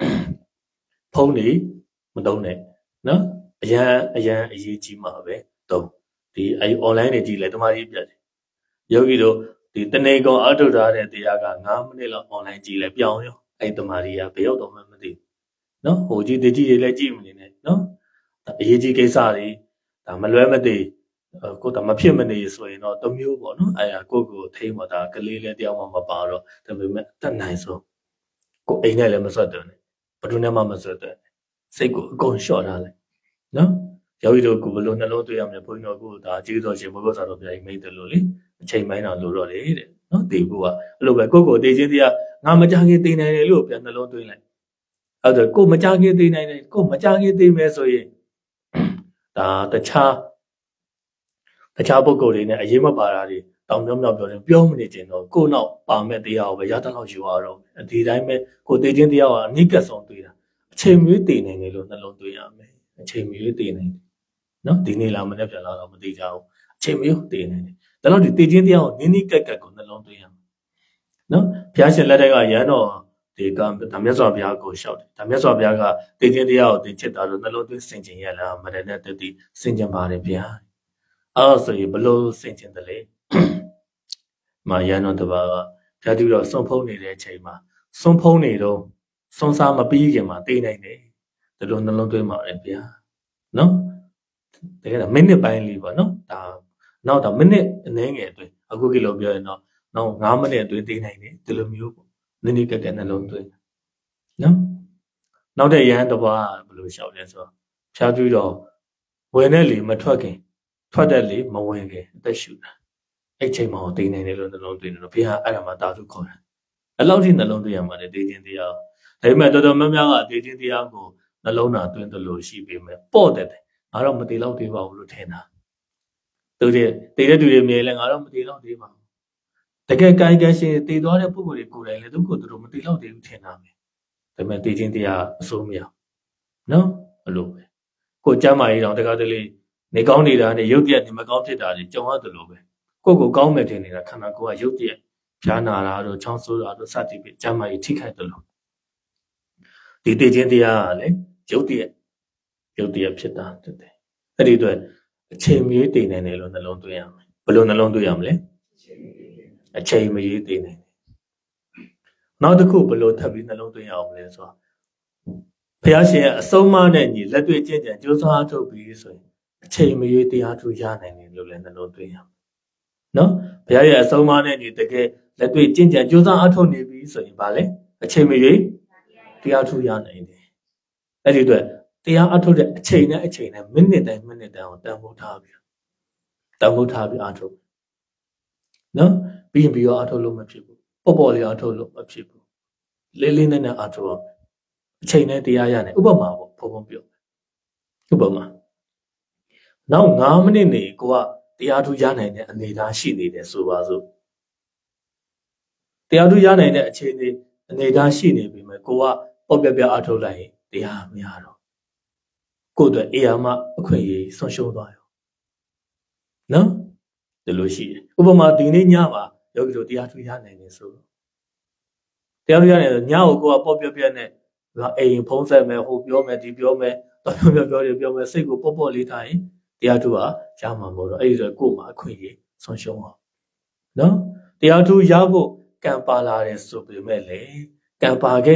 Pony, Madone, no? A ya, a ya, a ye mave, though. The I online G let my Yogido, the Tenego Autoda, the Yaga, Namanilla online G let Piano, I the Maria, Pio, Mamadi. No, Oji the G let Jim in it, no? The Yeji Kesari, the Malamadi, Kota Mapimani, so you know, the Mu, no? I go go, Tamata, Kalila, the Amabaro, the nice. Go a Nelemasodon. But you never must say go short, no? Yavido Kubalona Lotiam, the point of good, the Jido Chimogos out of the made the lolly, chain mine on Luroli, no? They go, look at Coco, they did the Namajangi Dina loop and the Lord doing like other go Majangi Dina, go Majangi Dina, so ye the cha the chabo go in a Yima Barari, down the building, Biominitin, or go now, Palmet the hour, Yatan you are, and the Dime go they did the hour, Nickas on Twitter. Chemutin and alone alone to Yame, Chemutin. No, Dini Lamanep of the Dijao, Chemutin. The Lord did the hour, Nini Kakakon alone to Yam. No, Piacha Ladega Yano, the gum, the Meso of Yago shouted. The Meso of Yaga, they did the hour, they checked out on the Lord singing Yella, but I let the singing body behind. Also, you below singing the lake. My Yano the Baga, Jadu some pony there, Chema, some pony though. Some some a big in my day, the don't alone to my empia. No, they get a minute by liver, no? Now the minute name it, a cookie of your no, no, how many to day ninety, till a mu, then you get an alone to it. No? Now the end of our blue shout as well. Shall you do? When I leave my trucking, totally my wing, the shoot. A chain more day ninety alone to the Pia Aramata to call. Allowed in the long to Yamma, the day in the hour. They met the Mamma, they did the uncle, the Lona to the low sheep, bought it. I don't want the low diva lieutenant. They did the mail and I don't want the low diva. The guy guessing they don't have good, and let them go to the room with the low lieutenant. They met the India, Sumia. No, a lobe. Go Jama on the Gadali, Negoni and the Yodia, the Magonti, John the lobe. Go go government in a Kanako, Yodia, Jana, or Chancellor, or Sati, Jama, ticket the lobe. The India, Jodia, Jodia Pita today. That is a chain muting and alone alone to Yam. Balloon alone to Yamle. A chain muting. Now the coup below have been alone to Yamle. So Piacia, so many, let me change and just how to be so. A chain muting out to Yan and Lulan alone to Yam. No, Piacia, so many, the gay, let me change and just how to be so in Ballet. A chain muting. The out to Yan. That is the they are out of the chain, a chain, a minute and minute down, down what have you. Down what have you out of. No, being be your auto loom of people, Popoli auto loom of people. Lilin and auto. Chain at the Ayane, Ubama, Popomio. Ubama. Now, how many go up the auto Yan and the Dashi needed Subazu. The auto Yan and the chain and the Dashi needed go up. Obey auto line, the Amiaro. Go to Eama, okay, so show by. No? The Lucy. Ubama Diniyama, Yogi the Atuyan and so. The other now go up Popiane, a Ponsa, who Biome, the Biome, the Biome, Sego Popoli time, the Atua, Jama Moro, either Goma, Quay, so show. No? The Atu Yabo, Campala and Subimele, Campagere.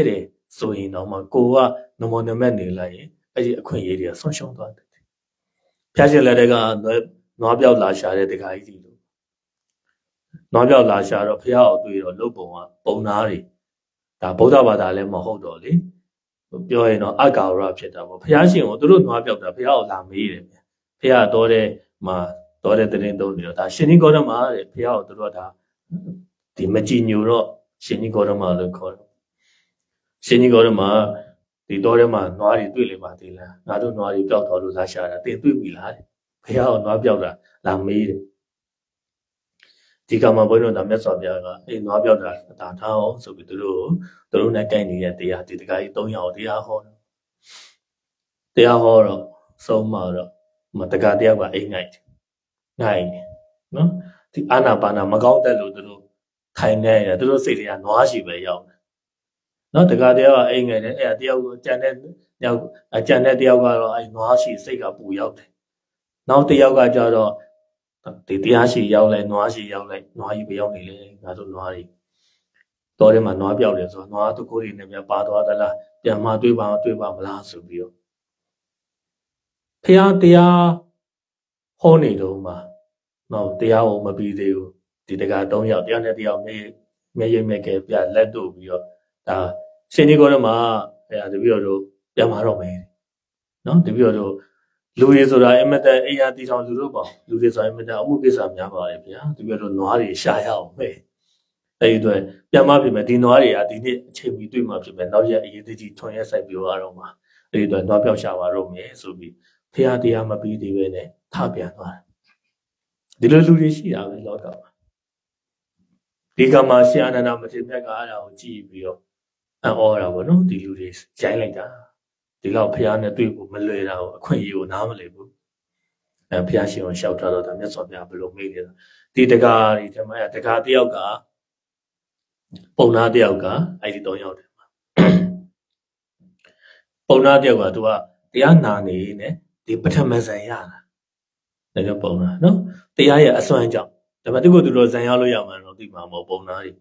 ဆိုရင်တော့မှကိုကနမောနမက်နေလိုက်ရင်အဲ့ဒီအခွင့်အရေးတွေကဆုံးရှုံးသွားတယ်ဖျားရှင်လက်ထက်ကနွားပြောက်လာရှာတဲ့တခါကြီးလို့နွားပြောက်လာရှာတော့ဖျားအောင်တွေ့တော့လုတ်ပုံကပုံသားတွေဒါဗုဒ္ဓဘာသာလည်းမဟုတ်တော့လေပြောရင်တော့အကာဝရဖြစ်တာပေါ့ဖျားရှင်ကိုသူတို့နွားပြောက်တာဖျားအောင်လာမေးတယ်ဖျားတော်တဲ့မှာတော်တဲ့တင်းသုံးနေတော့ဒါရှင်ကြီးကောဓမတဲ့ဖျားအောင်သူတို့ကဒါဒီမကြည်ညိုတော့ရှင်ကြီးကောဓမလို့ခေါ်တယ်ရှင်ကြီးကောဓမဒီတော်ထဲမှာနွားတွေတွေ့လေပါသေးလားငါတို့နွားတွေပျောက်တော်လို့လာရှာတာတင်တွေ့ပြီလားတဲ့ဖျားအောင်နွားပျောက်တာလာမေးတယ်ဒီကမှာဘုန်းကြီးတို့ဒါမြတ်စွာဘုရားကအေးနွားပျောက်တာဒါထားအောင်ဆိုပြီးသူတို့သူတို့နဲ့ကိုက်နေတဲ့တရားဒီတခါကြီး၃ယောက်တရားဟောတယ်တရားဟောတော့ဆုံးမတော့မတက္ကတယောက်ကအိမ်ငိုက်ငိုက်နော်ဒီအာနာပါနာမကောင်းတဲ့လို့သူတို့ထိုင်နေတယ်သူတို့စိတ်တွေကနွားရှိပဲရောက်တယ်နော်တက္ကတယောက်ကအိမ်ငိုက်တယ်အဲ့ဒါတယောက်ကိုကြံတဲ့တယောက်အကြံတဲ့တယောက်ကတော့အဲ့နွားရှိစိတ်ကပူရောက်တယ်နောက်တယောက်ကကြတော့ဒီတရားရှိရောက်လိုက်နွားရှိရောက်လိုက်နွားကြီးပဲရောက်နေလေငါတို့နွားတွေတော်ထဲမှာနွားပြောက်တယ်ဆိုတော့နွားသူကိုယ်တွေနဲ့ပြန်ပါသွားသလားပြန်မတွေးပါတွေးပါမလားဆိုပြီးတော့ဖះတရားဟောနေတော့မှနော်တရားကိုမပြီးသေးဘူးဒီတက၃ယောက်တရားနဲ့တယောက်မျက်မျက်ရိပ်မျက်ကဲပြလက်တို့ပြီးတော့ဒါရှင်ကြီးကောတော့မှအဲတပည့်တော်တို့ပြန်มาတော့မယ်နော်တပည့်တော်တို့လူတွေဆိုတာအမတန်အိယာတီထောင်လူတို့ပေါ့လူတွေဆိုရင်အမတန်အမှုကိစ္စများပါတယ်ဗျာတပည့်တော်နွားတွေရှာရအောင်ပဲအဲ့ဒီအတွက်ပြန်မဖြစ်မယ်ဒီနွားတွေကဒီနေ့အချိန်မီတွေ့မှဖြစ်မယ်နောက်ရက်အရေးကြီးထွန်ရက်ဆိုင်ပြောရတော့မှာအဲ့ဒီအတွက်နွားပြောက်ရှာပါတော့မယ်ဆိုပြီးဖះတရားမပြီးသေးပဲနဲ့ထပြန်သွားတယ်ဒီလိုလူတွေရှိတာပဲလောကမှာဒီကမှာရှင်အာနန္ဒမထေရမြတ်ကအဲ့ဒါကိုကြည့်ပြီးတော့အံ့ဩတာပေါ့နော်ဒီလူတွေရိုင်းလိုက်တာဒီလောက်ဖះနဲ့တွေ့ဖို့မလွယ်တာကိုအခွင့်အရေးကိုနားမလည်ဘူးအဲဖះရှင်ကိုရှောက်ထားတော့ဒါမြတ်စွာဘုရားဘယ်လိုမေးလဲဒီတကားဒီဓမ္မရတကားတယောက်ကပုံနာတယောက်ကအဲ့ဒီ၃ယောက်တယ်မှာပုံနာတယောက်ကသူကတရားနာနေနေဒီပထမဇန်ရတာဒါကြောင့်ပုံနာနော်တရားရဲ့အစွမ်းကြောင့်ဒါပေမဲ့သူကသူတို့ဇန်ရလို့ရမှာတော့ဒီမှာမဟုတ်ပုံနာတွေ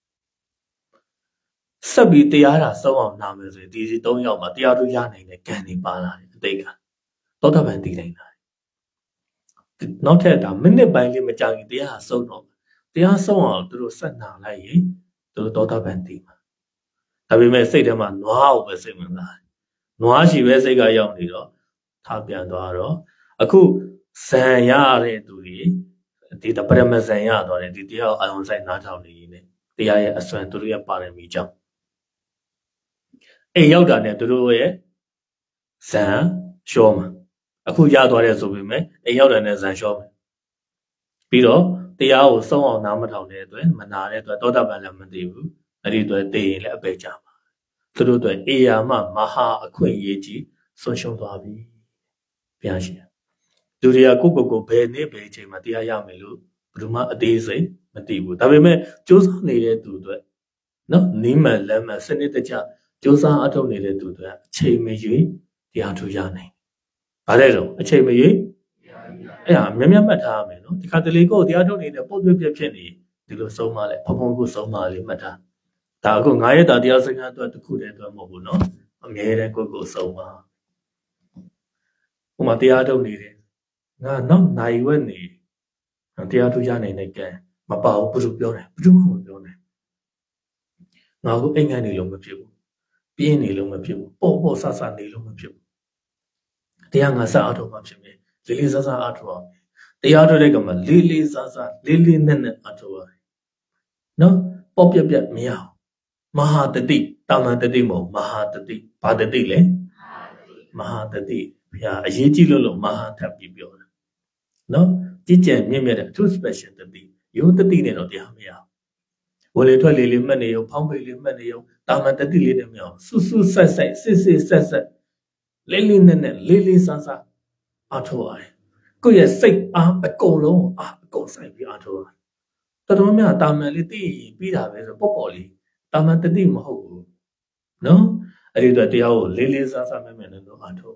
ဆက်ပြီးတရားတာစောအောင်နာမယ်ဆိုရင်ဒီ၃ယောက်မှာတရားတို့ရနိုင်တဲ့ကံတွေပါလာတယ်အတိတ်ကသောတာပန်တည်နိုင်တာနောက်ထပ်ဒါမိနစ်ပိုင်းလေးမကြာခင်တရားဆုံးတော့တရားဆုံးအောင်သူတို့ဆက်နာလိုက်ရင်သူတို့သောတာပန်တည်မှာဒါပေမဲ့စိတ်ထဲမှာနွားကိုပဲစိတ်ဝင်စားတယ်နွားရှိပဲစိတ်ကရောက်နေတော့ထားပြန်သွားတော့အခုဇံရတဲ့သူတွေဒီတပရမဇံရသွားတယ်ဒီတရားအာရုံစိုက်နားထောင်နေရင်တရားရဲ့အစွမ်းသူတို့ရဲ့ပါရမီကြောင့်အိမ်ရောက်တာနဲ့သူတို့ရဲ့ဇံလျှောမှာအခုရသွားတယ်ဆိုပေမဲ့အိမ်ရောက်တယ်နဲ့ဇံလျှောမှာပြီးတော့တရားကိုဆုံးအောင်နားမထောင်တဲ့အတွက်မနာတဲ့အတွက်သောတာပန်လည်းမသိဘူးအဲ့ဒီအတွက်သိရင်လည်းအပေကြပါသူတို့အတွက်အေယာမမဟာအခွင့်အရေးကြီးဆုံးရှုံးသွားပြီဘုရားရှင်လူတွေကကိုကိုကိုဘယ်နေ့ဘယ်အချိန်မှာတရားရမယ်လို့ဘယ်သူမှအသေးစိတ်မသိဘူးဒါပေမဲ့ကြိုးစားနေတဲ့သူတွေနော်နီးမှန်လမ်းမှန်စနစ်တကျကြိုးစားအထောက်နေတဲ့သူတွေအချိန်မရွေးတရားထူရနိုင်ဘာလဲတော့အချိန်မရွေးအဲ့ဒါမြတ်မြတ်မှတ်ထားရမယ်နော်ဒီခါတလေကိုတရားထုတ်နေတဲ့ပုတ်ပြပြဖြစ်နေဒီလိုဆုံးမလဲဖဖုံကိုဆုံးမလေးမှတ်ထားဒါအခုငါရဲ့တာတရားစကားအတွက်တစ်ခုတည်းအတွက်မဟုတ်ဘူးနော်အမြဲတမ်းကိုကိုဆုံးမဟိုမှာတရားထုတ်နေတယ်ငါနောက်နိုင်ဝက်နေတရားထူရနိုင်တဲ့ကံမပါဘူးဘုရားပြောတယ်ဘုရားမှမပြောနဲ့ငါကိုအိမ်ငိုင်းနေလို့မဖြစ်ဘူးပြင်းနေလို့မဖြစ်ဘူးပေါ့ပေါ့ဆဆနေလို့မဖြစ်ဘူးတရားငါစအားထုတ်မှဖြစ်မယ်လေးလေးဆဆအားထုတ်အောင်တရားထုတ်တဲ့ကမှလေးလေးဆဆလေးလေးနက်နက်အားထုတ်ရတယ်နော်ပေါ့ပြက်ပြက်မရအောင်မဟာတတိတာမန်တတိမဟုတ်မဟာတတိဘာတတိလဲမဟာတတိဘုရားအရေးကြီးလို့လို့မဟာထပ်ပြီးပြောတာနော်ကြည်ကြံမြင့်မြတ်တဲ့အထူး special တတိရိုးတတိနဲ့တော့တရားမရဘူးဝလေထွက်လေးလေးမှတ်နေရောဖောင်းပိတ်လေးမှတ်နေရောတာမန်တတိလေးနဲ့မရအောင်စွတ်စွတ်ဆက်ဆက်စစ်စစ်ဆက်ဆက်လေးလေးနဲ့နဲ့လေးလေးဆန်းဆန်းအားထုတ်ရတယ်ကိုယ့်ရဲ့စိတ်အားအကုန်လုံးအားအကုန်ဆိုင်ပြီးအားထုတ်ရတယ်တော်တော်များတာမန်လေးသိပြီးတာပဲဆိုပေါ့ပေါ့လေးတာမန်တတိမဟုတ်ဘူးနော်အဲ့ဒီတော့တရားကိုလေးလေးဆန်းဆန်းမဲ့မဲ့နဲ့တော့အားထုတ်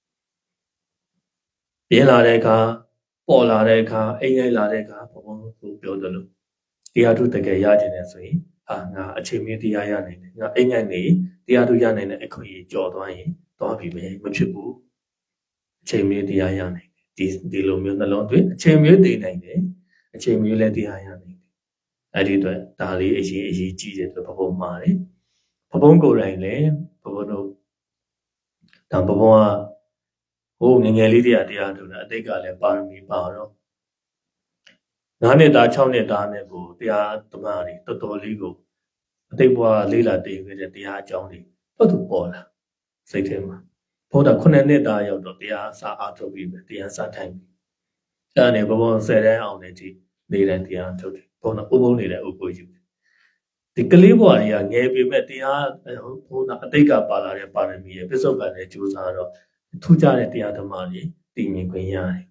ပြင်းလာတဲ့အခါပေါ်လာတဲ့အခါအိမ်ရိုက်လာတဲ့အခါဘုံဘုံကိုပြောတယ်လို့တရားထုတကယ်ရခြင်းနဲ့ဆိုရင်ဟာငါအချိန်မင်းတရားရနိုင်တယ်ငါအိမ်ငိုက်နေတရားသူရနိုင်တဲ့အခွင့်အရေးကြော်သွားရင်သွားပြီပဲမဖြစ်ဘူးအချိန်မင်းတရားရနိုင်တယ်ဒီဒီလိုမျိုးနှလုံးသွင်းအချိန်မင်းတည်နိုင်တယ်အချိန်မင်းလည်းတရားရနိုင်တယ်အဲ့ဒီအတွက်ဒါလေးအရေးအရေးကြီးတယ်ဆိုဘဘုံမှာတယ်ဘဘုံကိုယ်တိုင်လည်းဘဘုံတို့ဒါဘဘုံကဟိုငငယ်လေးတရားတရားထုတ်တာအတိတ်ကလည်းပါရမီပါတော့ငါးနှစ်သား၆နှစ်သားနဲ့ကိုတရားသမားတွေတော်တော်လေးကိုအတိတ်ဘဝလေးလာတည်ခဲ့တဲ့တရားအကြောင်းတွေတော့သူပေါ်လာစိတ်ထဲမှာဘုရားခုနှစ်နှစ်သားရောက်တော့တရားစာအားထုတ်ပြီးပဲတရားစာထိုင်ပြီးအဲ့ဒါနဲ့ဘဘုံဆယ်တန်းအောင်တဲ့ဒီနေတဲ့တရားထုတ်တယ်ဘုန်းတော်ဥပုံနေတဲ့ဥပုယူဒီကလေးဘဝတွေကငယ်ပေမဲ့တရားဘုန်းတော်အတိတ်ကပါလာတဲ့ပါရမီရဲ့ပြစ္ဆုတ်ကလည်းကြိုးစားတော့ထူးခြားတဲ့တရားဓမ္မတွေတည်မြင်ခွင့်ရတယ်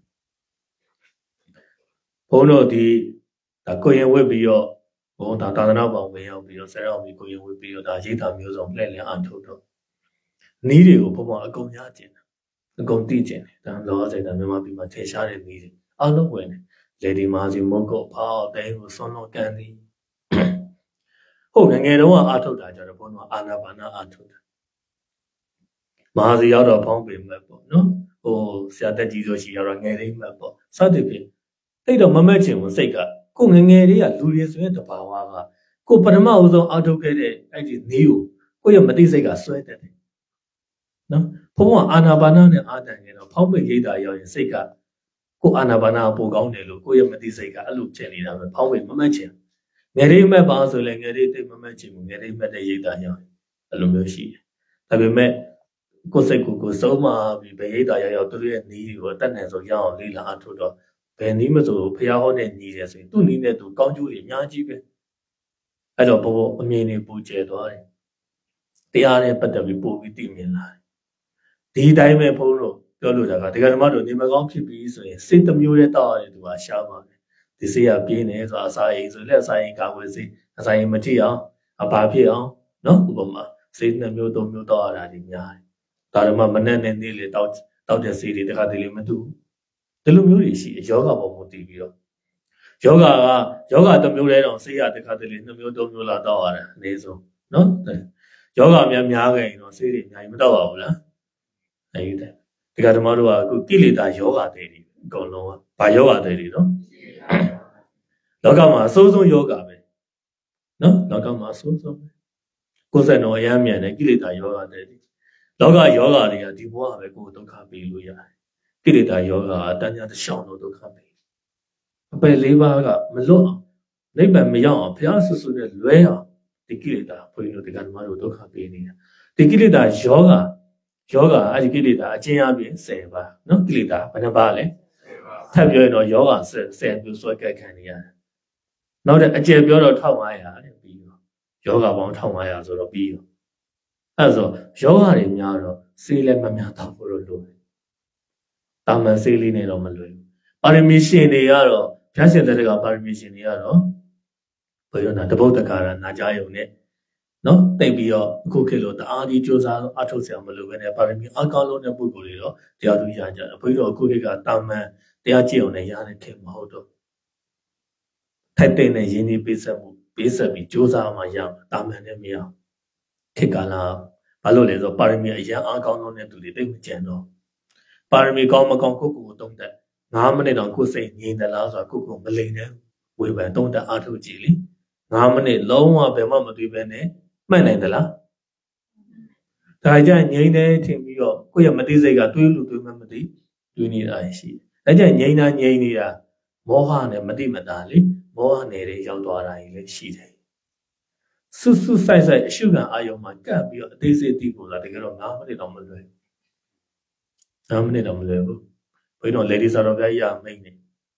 ဘုန်းတော်ဒီဒါကိုရင်ဝတ်ပြီးတော့ဘုန်းတော်သာသနာ့ဘောင်ဝင်ရောက်ပြီးတော့ဆရာတော်ကြီးကိုရင်ဝတ်ပြီးတော့ဒါရိတ်တာမျိုးစုံလက်လည်အထုတ်တော့နီးတွေကိုဘုန်းတော်အကုန်ရကျင်တယ်အကုန်သိကျင်တယ်ဒါလောစိတ်ဒါမြန်မာပြည်မှာထင်ရှားတဲ့နီးတွေအလုံးဝင်တယ်လေဒီမာစီမုတ်ကုတ်ဖောက်တဲကိုဆွန်းလို့ကန်သည်ဟုတ်ငငယ်တုန်းကအာထုတ်တာကြတော့ဘုန်းတော်အာနာပါနာအာထုတ်တာမဟာစီရောက်တော့ဖောင်းပေမဲ့ပေါ့နော်ဟိုဆရာတက်ကြီးဆိုရှိရောက်တော့ငယ်လေးမှတ်ပေါ့စသဖြင့်တိတ်တော့မမက်ချင်ဘူးစိတ်ကကိုငငယ်လေးကလူတွေဆိုရင်တဘာဝကကိုပထမဦးဆုံးအာထုတ်ခဲ့တဲ့အဲ့ဒီနီးကိုကိုရဲ့မသိစိတ်ကဆွဲတက်တယ်နော်ဘုန်းတော်အာနာပါနာနဲ့အာတန်နေတော့ဖောင်းပေရိတ်တာရောက်ရင်စိတ်ကကိုအာနာပါနာပိုကောင်းတယ်လို့ကိုရဲ့မသိစိတ်ကအဲ့လိုဖြစ်နေတာပဲဖောင်းပေမမက်ချင်ငယ်လေးမှတ်ပါဆိုလည်းငယ်လေးတိတ်မမက်ချင်ဘူးငယ်လေးမှတ်တဲ့ရိတ်တာရောက်အဲ့လိုမျိုးရှိတယ်ဒါပေမဲ့ကိုယ်စိတ်ကိုကိုယ်ဆုံးမပြီးဗေရိတ်တာရောက်ရောက်သူတို့ရဲ့နီးတွေကိုအတက်နဲ့ဆိုရအောင်လေးလာအထုတ်တော့ဘယ်နီးမဆိုဖျားဟောတဲ့နီးတယ်ဆိုရင်သူ့နီးနဲ့သူကောင်းကျိုးတွေအများကြီးပဲအဲ့တော့ဘောအမြင်တွေပူကျဲသွားတယ်တရားနဲ့ပတ်သက်ပြီးပို့ပြီးသိမြင်လာတယ်ဒီတိုင်းပဲဘုန်းတို့ပြောလို့တာကဒီကဓမ္မတို့နေမကောင်းဖြစ်ပြီးဆိုရင်စိတ်တစ်မျိုးနဲ့တောက်ရတယ်သူကရှားပါတယ်ဒီစိတ်ကပြင်းနေဆိုအစာအိမ်ဆိုလက်အစာအိမ်ကာဝယ်စိတ်အစာအိမ်မထိအောင်အဘာဖြစ်အောင်နော်ဥပမာစိတ်နှစ်မျိုးသုံးမျိုးတောက်ရတာဒီများတယ်ဒါဓမ္မမနဲ့နဲ့နေလေတောက်တောက်တဲ့စိတ်တွေတခါတလေမတူဒီလိုမျိုးတွေရှိယောဂပေါ်မှာတည်ပြီးတော့ယောဂကယောဂတစ်မျိုးတည်းတော့စိတ်ရတခါတလေနှစ်မျိုးသုံးမျိုးလာတောက်ရတာအနည်းဆုံးနော်ယောဂများများခဲ့ရင်တော့စိတ်တွေအများကြီးမတောက်ပါဘူးလားအဲဒီတဲ့ဒီကဓမ္မတို့ကအခုကိလေသာယောဂတွေတွေအကုန်လုံးကဘာယောဂတွေတွေနော်လောကမှာအဆိုးဆုံးယောဂပဲနော်လောကမှာအဆိုးဆုံးပဲကိုယ်စံတော်အယမ်းမြန်တဲ့ကိလေသာယောဂတွေလောကယောဂတွေကဒီဘဝပဲကိုယ်ဒုက္ခပေးလို့ရတယ်ကိလေသာယောဂအတဏှာတစ်ချောင်းတော့ဒုက္ခပေးအပယ်လေးပါးကမလွတ်အောင်နိဗ္ဗာန်မရောက်အောင်ဘုရားဆွဆွနဲ့လွဲအောင်ဒီကိလေသာဘုန်းကြီးတို့ဒီကဓမ္မတို့ဒုက္ခပေးနေတာဒီကိလေသာယောဂယောဂအဲ့ဒီကိလေသာအကျဉ်းအပြင်ဆယ်ပါးနော်ကိလေသာဘယ်နှပါးလဲဆယ်ပါးထပ်ပြောရင်တော့ယောဂဆယ်ဆယ်မျိုးဆွဲကက်ခံနေရတယ်နောက်တဲ့အကျယ်ပြောတော့တစ်ငါးရာတဲ့ပြီးတော့ယောဂပေါင်းတစ်ငါးရာဆိုတော့ပြီးတော့အဲ့ဆိုယောဂတွေများတော့စေးလည်းမများတော့ဘူးလို့လို့တာမန်စေးလေးနဲ့တော့မလွယ်ဘူးပါရမီရှင်တွေကတော့ဘုရားရှင်တဲ့ကပါရမီရှင်တွေကတော့ဘယ်လိုနာတပုတ်တကာရနာကြယုံနဲ့နော်တိတ်ပြီးတော့အခုခေတ်လို့တအားကြီးစူးစမ်းအထုတ်ဆရာမလို့ပဲနဲ့ပါရမီအကောင်းဆုံးတဲ့ပုဂ္ဂိုလ်တွေတော့တရားသူရကြတယ်ဘုန်းကြီးတို့အခုခေတ်ကတာမန်တရားကြည့်အောင်လည်းရတဲ့ခေတ်မဟုတ်တော့ထိုက်တဲ့နဲ့ရင်းနှီးပေးဆက်မှုပေးဆက်ပြီးစူးစမ်းမှရမှာတာမန်နဲ့မရခေတ်ကလာဘာလို့လဲဆိုတော့ပါရမီအရန်အကောင်းဆုံးတဲ့သူတွေတိတ်မကြံတော့ပါရမီကောင်းမကောင်းကိုကိုကိုတုံးတက်ငါးမိနစ်တောင်ကိုယ်စိတ်ငြိမ်သလားဆိုတာကိုကိုမလိမ်နဲ့ဝေဖန်တုံးတက်အားထုတ်ကြည့်လေငါးမိနစ်လုံးဝဘယ်မှမတွေ့ပဲနဲ့မှတ်နိုင်သလားဒါကြငြိမ်တယ်ထင်ပြီးတော့ကိုယ့်ရဲ့မသိစိတ်ကတွေးလို့တွေးမှမသိတွေးနေတာရှိတယ်ဒါကြငြိမ်တာငြိမ်နေတာမောဟနဲ့မတိမတာလေမောဟနယ်တွေရောက်သွားတာကြီးလည်းရှိတယ်စွတ်စွတ်ဆိုင်ဆိုင်အရှုခံအာယုံမှာကပ်ပြီးတော့အသေးစိတ်သိဖို့လားတကယ်တော့ငါးမိနစ်တော့မလွယ်ငါးမိနစ်တော့မလွယ်ဘူးဘုန်းတော်လေဒီစာတော်ဘုရားကြီးအမိတ်နေ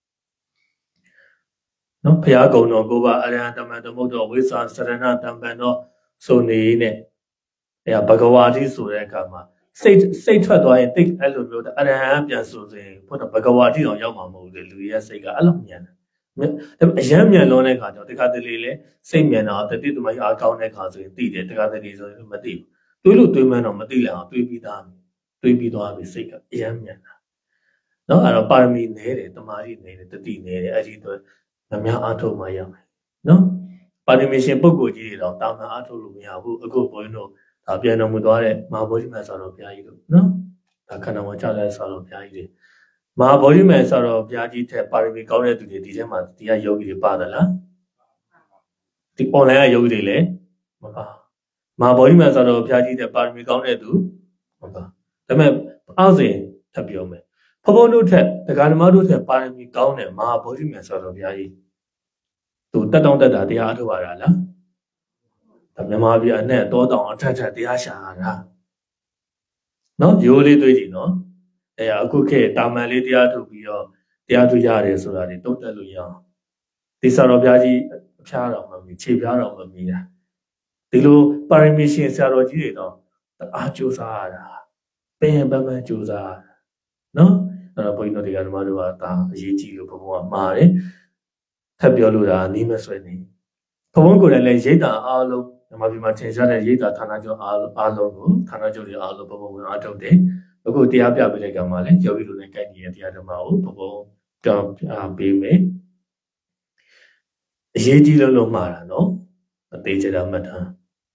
နော်ဘုရားကုံတော်ကိုပါအရဟံတမန်သမုဒ္ဒောဝိသစရဏတံပံတော်ဆိုနေနဲ့အဲဘဂဝါတိဆိုတဲ့အခါမှာစိတ်စိတ်ထွက်သွားရင်တိတ်အဲ့လိုမျိုးအရဟံပြန်ဆိုရင်ဘုရားဘဂဝါတိတော်ရောက်မှာမဟုတ်လေလူရဲ့စိတ်ကအဲ့လိုမြန်တယ်အရမ်းမြန်လွန်တဲ့ခါကျတော့တခါတလေလေစိတ်မြန်တာတတိတမအားကောင်းတဲ့ခါဆိုရင်သိတယ်တခါတလေဆိုရင်မသိဘူးတွေးလို့တွေးမှန်းတော့မသိလည်းအောင်တွေးပြီးသားတွေးပြီးသွားပြီစိတ်ကအရမ်းမြန်တာနော်အဲ့တော့ပါရမီနည်းတယ်တမာတိနည်းတယ်တတိနည်းတယ်အဲ့ဒီတော့မများအားထုတ်မှရမယ်နော်ပါရမီရှင်ပုဂ္ဂိုလ်ကြီးတွေတော့တာမန်အားထုတ်လို့မရဘူးအခုဘုန်းကြီးတို့ဒါပြန်တော်မူသွားတဲ့မဟာဗောဓိမံဆိုတော့ဘုရားကြီးတို့နော်ဒါခန္ဓာဝင်ကြတဲ့ဆိုတော့ဘုရားကြီးတွေမဟာဗောဓိမံဆိုတော့ဘုရားကြီးထက်ပါရမီကောင်းတဲ့သူတွေဒီထဲမှာတရားယောဂီတွေပါသလားဒီ online ကယောဂီတွေလည်းမပါမဟာဗောဓိမံဆိုတော့ဘုရားကြီးထက်ပါရမီကောင်းတဲ့သူမပါဒါပေမဲ့အားစဉ်ထပ်ပြောမယ်ဘုန်းဘုန်းတို့ထက်တရားဓမ္မတို့ထက်ပါရမီကောင်းတဲ့မဟာဗောဓိမံဆိုတော့ဘုရားကြီးသူတက်တောင့်တက်တာတရားအထုတ်ရတာလားဒါမြန်မာပြည်အနဲ့တောတောင်အထက်ထက်တရားရှာရတာနော်ရိုးလေးတွေးကြည့်နော်အဲအခုခေတ်တာမန်လေးတရားထုတ်ပြီးတော့တရားထုတ်ရတယ်ဆိုတာတွေတုံ့တက်လို့ရအောင်ဒီဆရာတော်ဘုရားကြီးအဖျားတော်မမီခြေဖျားတော်မမီတာဒီလိုပါရမီရှင်ဆရာတော်ကြီးတွေတော့အားကြိုးစားရတာပင်ပန်းပန်းကြိုးစားရတာနော်အဲ့တော့ဘုန်းကြီးတို့တရားဓမ္မတို့ကဒါအရေးကြီးလို့ဘုံကမှားတယ်ထပ်ပြောလို့ဒါနီးမဆွဲနေဘုံကိုယ်တိုင်လည်းရိတ်တာအားလုံးမြန်မာပြည်မှာထင်ရှားတဲ့ရိတ်တာဌာနချုပ်အားလုံးအားလုံးကိုဌာနချုပ်တွေအားလုံးဘုံဝင်အားထုတ်တယ်အခုတရားပြပေးတဲ့ကံမှာလည်းယောဂီတို့နဲ့ကိုက်နေတဲ့တရားဓမ္မကိုဘုံတောင်းပေးမယ်အရေးကြီးလို့လို့မှားတာနော်အသေးချာမှတ်ထား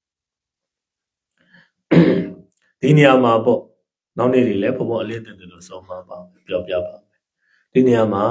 ဒီနေရာမှာပေါ့နောက်နေ့တွေလည်းဘုံဘုံအလေးတင်တယ်လို့ဆုံးမှာပါပြောပြပါမယ်ဒီနေရာမှာ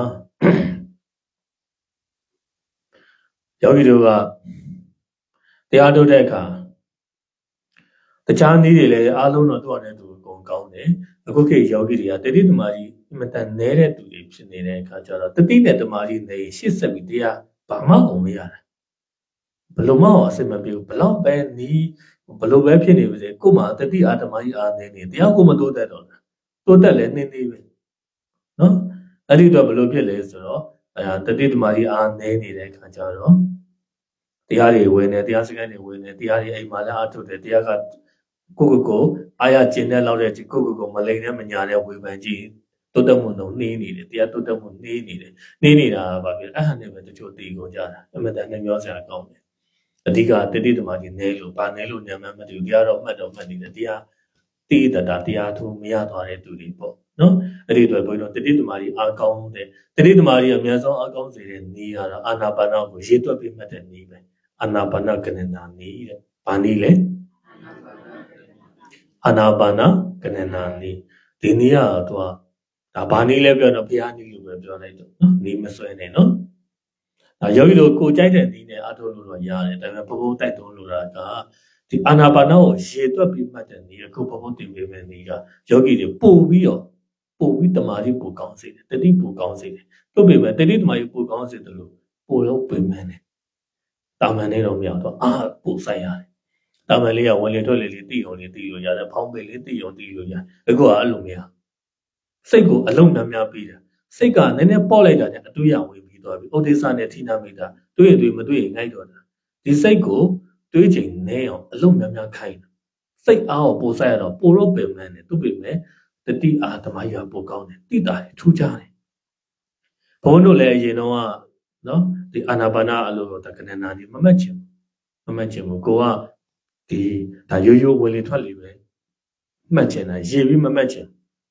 ယောဂီတို့ကတရားထုတ်တဲ့အခါတခြားနည်းတွေလည်းအားလုံးတော့သူ့အနေနဲ့သူအကုန်ကောင်းတယ်အခုခေတ်ယောဂီတွေကတတိတမာကြီးအမတန်နဲတဲ့သူတွေဖြစ်နေတဲ့အခါကျတော့တတိနဲ့တမာကြီးနေရှစ်ဆက်ပြီးတရားဘာမှကုန်မရတာဘလို့မအောင်အစမပြေဘူးဘလောက်ပဲနီးဘလို့ပဲဖြစ်နေပါစေကို့မှာတတိအာတမာကြီးအားနေနေတရားကိုမတိုးတက်တော့တိုးတက်လဲနေနေပဲနော်အဲ့ဒီတော့ဘလို့ဖြစ်လဲဆိုတော့အဲတတိတမာကြီးအားနေနေတဲ့အခါကျတော့တရားတွေဝင်နေတရားစကားတွေဝင်နေတရားတွေအိမ်မှာလည်းအားထုတ်တယ်တရားကကိုကိုကိုအားရကျင်တဲ့လောက်တဲ့ကိုကိုကိုမလိမ်နဲ့မညာတဲ့ဝေဖန်ကြီးတိုးတက်မှုတော့နှေးနေတယ်တရားတိုးတက်မှုနှေးနေတယ်နှေးနေတာဘာဖြစ်အဲ့ဟာနဲ့ပဲတချို့တည်ကုန်ကြတာအမှန်တန်နဲ့ပြောစရာကောင်းတယ်အဓိကတတိတမာကြီးနဲလို့ဗာနဲလို့ညံမှမတူတရားတော့မှတ်တော့မှတ်နေတယ်တရားတိတတာတရားထူမရသွားတဲ့သူတွေပေါ့နော်အဲ့ဒီတော့ဘုန်းကြီးတို့တတိတမာကြီးအားကောင်းတဲ့တတိတမာကြီးအများဆုံးအားကောင်းစေတဲ့နည်းကတော့အာနာပါနကိုရေးတွက်ပြီးမှတ်တဲ့နည်းပဲအာနာပါနကဏ္ဍနာနည်းတဲ့ဘာနည်းလဲအာနာပါနကဏ္ဍနာနည်းဒီနည်းကတော့ဒါဘာနည်းလဲပြောတော့ဘုရားနည်းလို့ပဲပြောလိုက်တော့နော်နည်းမဆွဲနဲ့နော်ဒါယောဂီတို့ကိုကြိုက်တဲ့နည်းနဲ့အားထုတ်လို့တော့ရတယ်ဒါပေမဲ့ဘုဘုတိုက်တွန်းလို့တာကဒီအာနာပါနကိုရေတွက်ပြီးမှတ်တဲ့နည်းအခုဘုဘုတင်ပေးမယ့်နည်းကယောဂီတွေပို့ပြီးတော့ပို့ပြီးတမာတိပို့ကောင်းစေတယ်တတိပို့ကောင်းစေတယ်တို့ပေမဲ့တတိတမာတိပို့ကောင်းစေတယ်လို့ပို့လို့ပြင်မယ်နဲ့တာမန်လေးတော့မရတော့အာပို့ဆိုင်ရတယ်တာမန်လေးကဝင်လေထွက်လေလေးတည်အောင်လေးတည်လို့ရတယ်ဖောင်းပေလေးတည်အောင်တည်လို့ရတယ်အခုကအဲ့လိုမရစိတ်ကိုအလုံးနှများပြီးတာစိတ်ကနည်းနည်းပေါ့လိုက်တာနဲ့အတွေ့အဝင်ပြီးသွားပြီဥဒိစ္စနဲ့ထိနာမိတာတွေ့ရတွေ့မတွေ့ရင်ငိုက်တော့တာဒီစိတ်ကိုတွေးချိန်နဲအောင်အလုံးများများခိုင်းတာစိတ်အားကိုပို့ဆိုင်ရတော့ပို့တော့ပင်မနဲ့သူ့ပင်မဲ့တတိအားဓမ္မကြီးကပို့ကောင်းတယ်တိတာတယ်ထူးခြားတယ်ဘုန်းတို့လည်းအရင်တော့ကနော်ဒီအာနာပါနအလိုတက္ကနနာဒီမမတ်ချင်မမတ်ချင်ဘူးကိုကဒီဒါရိုးရိုးဝင်လေထွက်လေပဲမှတ်ချင်တာရေပြီးမမှတ်ချင်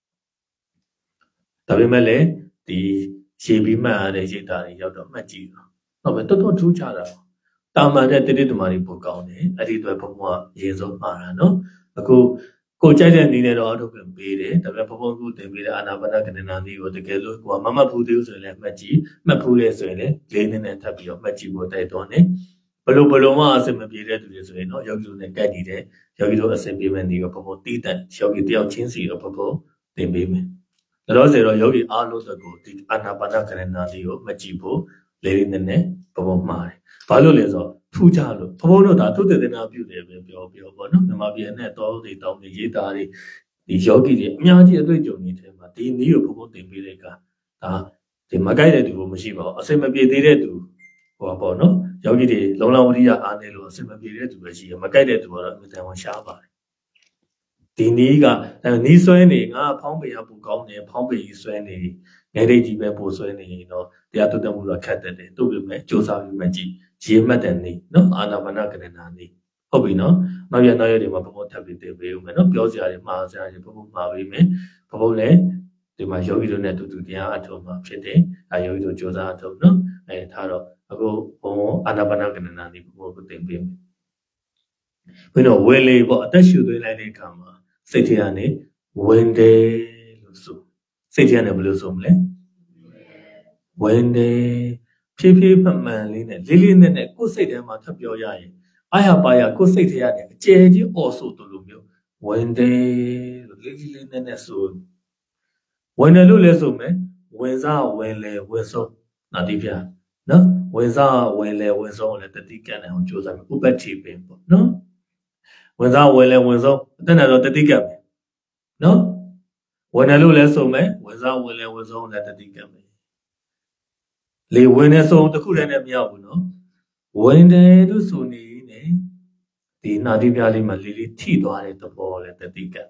ဒါပေမဲ့လည်းဒီရေပြီးမှတ်ရတဲ့ရိတ်တာတွေရောက်တော့မှတ်ကြည့်တော့ဟုတ်ပဲတော်တော်ထူးခြားတာတာမန်တဲ့တတိတမာတွေပိုကောင်းတယ်အဲ့ဒီအတွက်ဘုံကရေဆုံးမှာတာနော်အခုကိုကြိုက်တဲ့နည်းနဲ့တော့အထုတ်ပြန်ပေးတယ်ဒါပေမဲ့ဘုံဘုံကတင်ပေးတဲ့အာနာပါနကဏ္ဍနာနည်းကိုတကယ်လို့ကိုကမမတ်ဘူးသေးဘူးဆိုရင်လည်းမှတ်ကြည့်မှတ်ဘူးလေဆိုရင်လည်းလေးနည်းနဲ့ထပ်ပြီးတော့မှတ်ကြည့်ဖို့တိုက်တွန်းတယ်ဘလို့ဘလို့မှအဆင်မပြေတဲ့သူတွေဆိုရင်တော့ယောဂီတို့နဲ့ကတ်နေတဲ့ယောဂီတို့အဆင်ပြေမဲ့နည်းကိုဘုံဘုံတီးတန့်ယောဂီတယောက်ချင်းစီတော့ဘုံဘုံတင်ပေးမယ်ဒါတော့ဆိုတော့ယောဂီအားလုံးသက်ကိုဒီအာနာပါနကဏ္ဍနာနည်းကိုမှတ်ကြည့်ဖို့လေးလေးနည်းနဲ့ဘုံဘုံမှားတယ်ဘာလို့လဲဆိုတော့ထူးခြားလို့ဘုံဘုံတို့ဒါသုတေသနာပြုတယ်ပဲပြောပြောပေါ့နော်မြန်မာပြည်နဲ့တောတွေတောင်းတွေရေးတာတွေဒီယောဂီတွေအများကြီးအတွေ့အကြုံတွေထဲမှာဒီနည်းကိုဘုံဘုံသင်ပေးတဲ့ကဒါဒီမကိုက်တဲ့သူကိုမရှိပါဘူးအစင်မပြေသေးတဲ့သူဟောပေါ့နော်ယောဂီတွေလုံလဝရိယအားနေလို့အစင်မပြေတဲ့သူပဲရှိရမကိုက်တဲ့သူကတော့အမြဲတမ်းရှားပါတယ်ဒီနည်းကနီးဆွဲနေငါဖောင်းပေရပူကောင်းတယ်ဖောင်းပေကြီးဆွဲနေငယ်လေးကြီးပဲပူဆွဲနေတော့တရားတုတ်တမှုတော့ခက်တယ်တူပြီမဲ့စူးစမ်းပြီးမှကြည့်ရေမှတ်တဲ့နည်းနော်အာနာပါနကဏ္ဍနာနည်းဟုတ်ပြီနော်နောက်ရနောက်ရတွေမှာဘုံဘုံထပ်ပြီးတင်ပေးဦးမယ်နော်ပြောစရာတွေမှားစရာတွေဘုံဘုံမှားပေးမယ်ဘုံဘုံလည်းဒီမှာယောဂီတို့နဲ့တူတူတရားအထုံးမှာဖြစ်တယ်အဲယောဂီတို့စူးစမ်းအထုံးနော်အဲထားတော့အခုဘုံအာနာပါနကဏ္ဍနာဒီဘုံကိုတင်ပေးမယ်ဘယ်တော့ဝယ်လေပေါ့အသက်ရှူသွင်းလိုက်တဲ့အခါမှာစိတ်ထဲကနေဝင်တယ်လို့ဆိုစိတ်ထဲကနေဘယ်လိုဆိုမလဲဝင်တယ်ဖြည်းဖြည်းမှန်မှန်လေးနဲ့လေးလေးနက်နက်ကိုယ်စိတ်ထဲမှာထပ်ပြောရရင်အာရပါရကိုယ်စိတ်ထဲကနေအကျယ်ကြီးအော်ဆိုတူလိုမျိုးဝင်တယ်လို့လေးလေးနက်နက်ဆိုဝင်တယ်လို့လဲဆိုမယ်ဝင်စားဝင်လေဝင်ဆုံးနာတိပြနော်ဝင်စားဝင်လေဝင်ဆုံးလည်းတတိကံနဲ့အောင်ကြိုးစားမယ်ဥပ္ပတိပင်ပေါ့နော်ဝင်စားဝင်လေဝင်ဆုံးအတန်းတော့တတိကံပဲနော်ဝင်တယ်လို့လဲဆိုမယ်ဝင်စားဝင်လေဝင်ဆုံးလည်းတတိကံပဲလေဝင်နေဆုံးတစ်ခုတည်းနဲ့မရဘူးနော်ဝင်တယ်လို့ဆိုနေနေဒီနာတိပြလေးမှာလေးလေးထိသွားတဲ့သဘောလည်းတတိကံ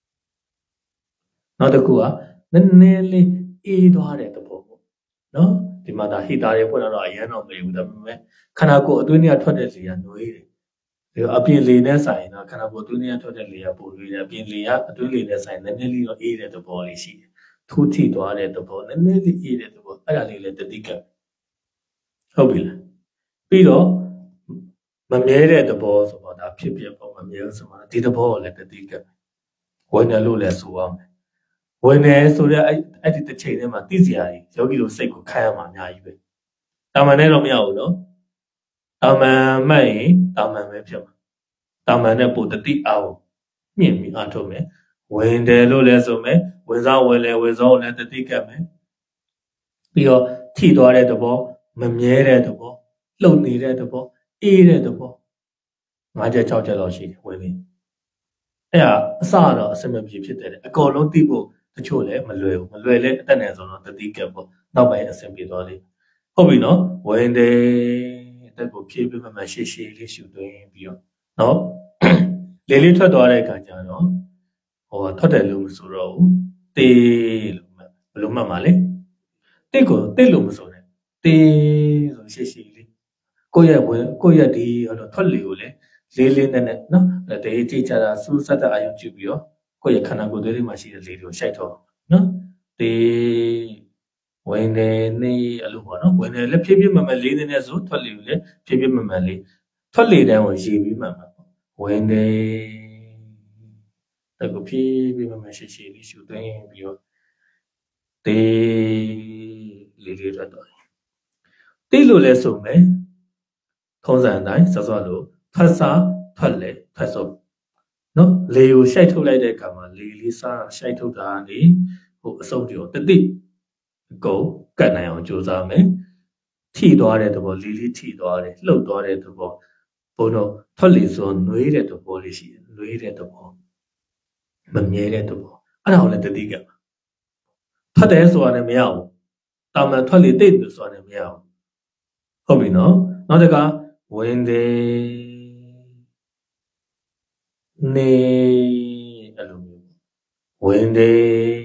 နောက်တစ်ခုကနည်းနည်းလေးအေးသွားတဲ့သဘောပေါ့နော်ဒီမှာဒါဟီတာတွေဖွင့်တော့အရန်တော့မအေးဘူးဒါပေမဲ့ခန္ဓာကိုယ်အတွင်းထဲထွက်တဲ့လေကနှွေးတယ်ဒီအပြင်လေနဲ့ဆိုင်တော့ခန္ဓာကိုယ်အတွင်းထဲထွက်တဲ့လေကပိုနှွေးတယ်အပြင်လေကအတွင်းလေနဲ့ဆိုင်နည်းနည်းလေးတော့အေးတဲ့သဘောလေးရှိတယ်ထူးထိသွားတဲ့သဘောနည်းနည်းလေးအေးတဲ့သဘောအဲ့ဒါလေးလည်းတတိကဟုတ်ပြီလားပြီးတော့မမြဲတဲ့သဘောဆိုတော့ဒါဖြစ်ဖြစ်ပေါ့မမြဲဆိုမှဒီသဘောကိုလည်းတတိကဝင်တယ်လို့လည်းဆိုအောင်ဝင်တယ်ဆိုတော့အဲ့အဲ့ဒီတစ်ချိန်ထဲမှာသိစရာကြီးယောဂီတို့စိတ်ကိုခိုင်းရမှာအများကြီးပဲတာမန်နဲ့တော့မရဘူးနော်တာမန်မှတ်ရင်တာမန်ပဲဖြစ်မှာတာမန်နဲ့ပိုတတိအောင်မြင့်ပြီးအားထုတ်မယ်ဝင်တယ်လို့လည်းဆိုမယ်ဝင်စားဝင်လေဝင်စောလည်းတတိကမယ်ပြီးတော့ထိသွားတဲ့သဘောမမြဲတဲ့သဘောလှုပ်နေတဲ့သဘောအေးတဲ့သဘောငါးချက်၆ချက်လောက်ရှိတယ်ဝင်လေအဲ့ဒါအစတော့အစမပြေဖြစ်တယ်အကုန်လုံးသိဖို့တချို့လည်းမလွယ်ဘူးမလွယ်လဲအတက်နဲ့ဆိုတော့တတိကပေါ့နောက်ပိုင်းအဆင်ပြေသွားလိမ့်ဟုတ်ပြီနော်ဝင်တယ်အတက်ကိုဖြည်းဖြည်းမှမှရှေ့ရှေ့လေးရှူသွင်းပြီးတော့နော်လေလေးထွက်သွားတဲ့အခါကျတော့ဟောထွက်တယ်လို့မဆိုတော့ဘူးတေးလို့မှတ်ဘယ်လိုမှတ်မှာလဲတိတ်ကိုတိတ်လို့မဆိုနဲ့တေးဆိုရှေ့ရှေ့လေးကိုယ့်ရဲ့ဝင်ကိုယ့်ရဲ့ဒီဟောတော့ထွက်လေကိုလည်းလေးလေးနဲ့နဲ့နော်တေးကြည့်ကြတာစူးစက်တဲ့အာရုံကြည့်ပြီးတော့ကိုယ့်ရဲ့ခန္ဓာကိုယ်သွေးလေးမှာရှိတဲ့လေတွေကိုရှိုက်တော့နော်တေးဝင်နေနေအဲ့လိုပေါ့နော်ဝင်နေလည်းဖြည်းဖြည်းမှန်မှန်လေးနေနဲ့ဆိုထွက်လေကိုလည်းဖြည်းဖြည်းမှန်မှန်လေးထွက်လေတဲ့ကိုရေပြီးမှန်မှန်ပေါ့ဝင်နေတကူဖြည်းဖြည်းမှန်မှန်ရှိရှိလေးရှူသွင်းပြီးတော့တေးလေးလေးထွက်တော့တေးလို့လဲဆိုမယ်ထုံးစံအတိုင်းစောစောလို့ဖတ်စာဖတ်လေဖတ်ဆုံးနော်လေကိုရှိုက်ထုတ်လိုက်တဲ့အခါမှာလေလေးစားရှိုက်ထုတ်တာနေဟိုအစုပ်တွေကိုတတိအကုန်ကတ်နိုင်အောင်ကြိုးစားမယ်ထိသွားတဲ့သဘောလေလေးထိသွားတယ်လှုပ်သွားတဲ့သဘောဘုံတော့ထွက်လေဆိုနှွေးတဲ့သဘောလေးရှိတယ်နှွေးတဲ့သဘောမမြဲတဲ့သဘောအဲ့ဒါကိုလည်းတတိကတ်ထွက်တယ်ဆိုတာလည်းမရဘူးတာမန်ထွက်လေတိတ်လို့ဆိုတာလည်းမရဘူးဟုတ်ပြီနော်နောက်တစ်ခါဝင်တယ်နေအဲ့လိုမျိုးဝင်တယ်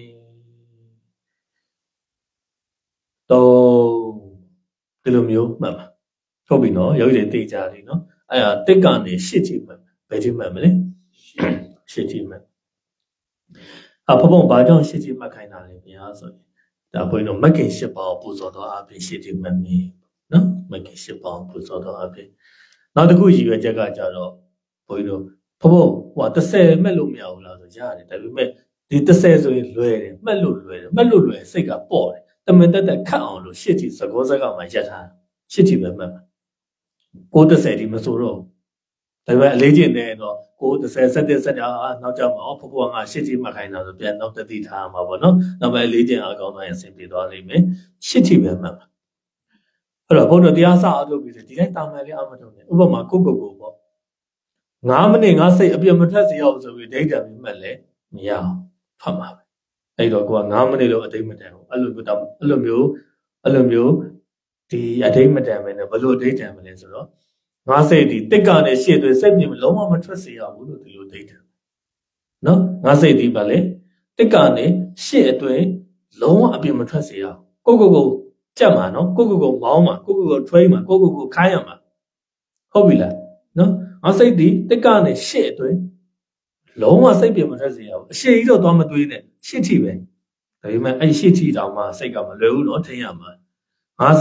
တော့ဒီလိုမျိုးမှတ်ပါဟုတ်ပြီနော်ယောဂီတွေသိကြတယ်နော်အဲ့ဒါတစ်ကနေရှစ်ချီမှတ်ဘယ်ချီမှတ်မလဲရှစ်ချီမှတ်အဖဖုံဘာကြောင့်ရှစ်ချီမှတ်ခိုင်းတာလဲဗျာဆိုရင်ဒါဘုန်းကြီးတို့မက္ကိရှစ်ပါးပူဇော်တော်အပြင်ရှစ်ချီမှတ်ပြီနော်မက္ကိရှစ်ပါးပူဇော်တော်အပြင်နောက်တစ်ခုရည်ရွယ်ချက်ကကြတော့ဘုန်းကြီးတို့ဖဖို့ဟိုတစ်ဆယ်မှတ်လို့မရဘူးလားဆိုရတယ်ဒါပေမဲ့ဒီတစ်ဆယ်ဆိုရင်လွယ်တယ်မှတ်လို့လွယ်တယ်မှတ်လို့လွယ်စိတ်ကပေါ့တယ်တမန်တက်တက်ခတ်အောင်လို့ရှစ်ချီသကောဇက်ကမှရက်ထားရှစ်ချီပဲမှတ်မှာကိုတစ်ဆယ်ဒီမဆိုတော့ဒါပေမဲ့အလေးကျင့်နေတော့ကိုတစ်ဆယ်ဆက်တဲ့ဆက်တာနောက်ကြမှာဖဖို့ကငါရှစ်ချီမှတ်ခိုင်းတာဆိုပြန်နောက်တတိထားမှာပေါ့နော်နောက်ပဲအလေးကျင့်အကောင်းတိုင်းအဆင်ပြေသွားလိမ့်မယ်ရှစ်ချီပဲမှတ်မှာအဲ့တော့ဘုန်းတော်တရားစအားထုတ်ပြီးဒီတိုင်းတာမန်လေးအမထုတ်နေဥပမာကိုကိုကိုပေါ့ငါးမိနစ်ငါစိတ်အပြတ်မထွက်စေရအောင်ဆိုပြီးဒိဋ္ဌာန်ပြီးမှတ်လဲမရအောင်ဖတ်မှာပဲအဲ့တော့ကိုကငါးမိနစ်လို့အတိတ်မတန်ဘူးအဲ့လိုမျိုးတော့အဲ့လိုမျိုးအဲ့လိုမျိုးဒီအတိတ်မတန်ပဲနဲ့ဘလို့ဒိဋ္ဌာန်မလဲဆိုတော့ငါစိတ်ဒီတစ်ကနေရှေ့သွေးစိတ်ပြင်လုံးဝမထွက်စေရဘူးလို့ဒီလိုဒိဋ္ဌာန်နော်ငါစိတ်ဒီပါလေတစ်ကနေရှေ့အတွင်းလုံးဝအပြင်မထွက်စေရကိုကိုကိုကြက်မှာနော်ကိုကိုကိုမောင်းမှာကိုကိုကိုထွေးမှာကိုကိုကိုခိုင်းရမှာဟုတ်ပြီလားနော်ငါစိတ်ဒီတစ်ကနေရှေ့အတွင်းလုံးဝစိတ်ပြင်မထွက်စေရဘူးအရှိကြီးတော့သွားမသွေးနဲ့ရှစ်ထိပဲဒါပေမဲ့အဲ့ရှစ်ထိတောင်မှစိတ်ကမလွယ်ဘူးနော်ထင်ရမှာငါစိတ်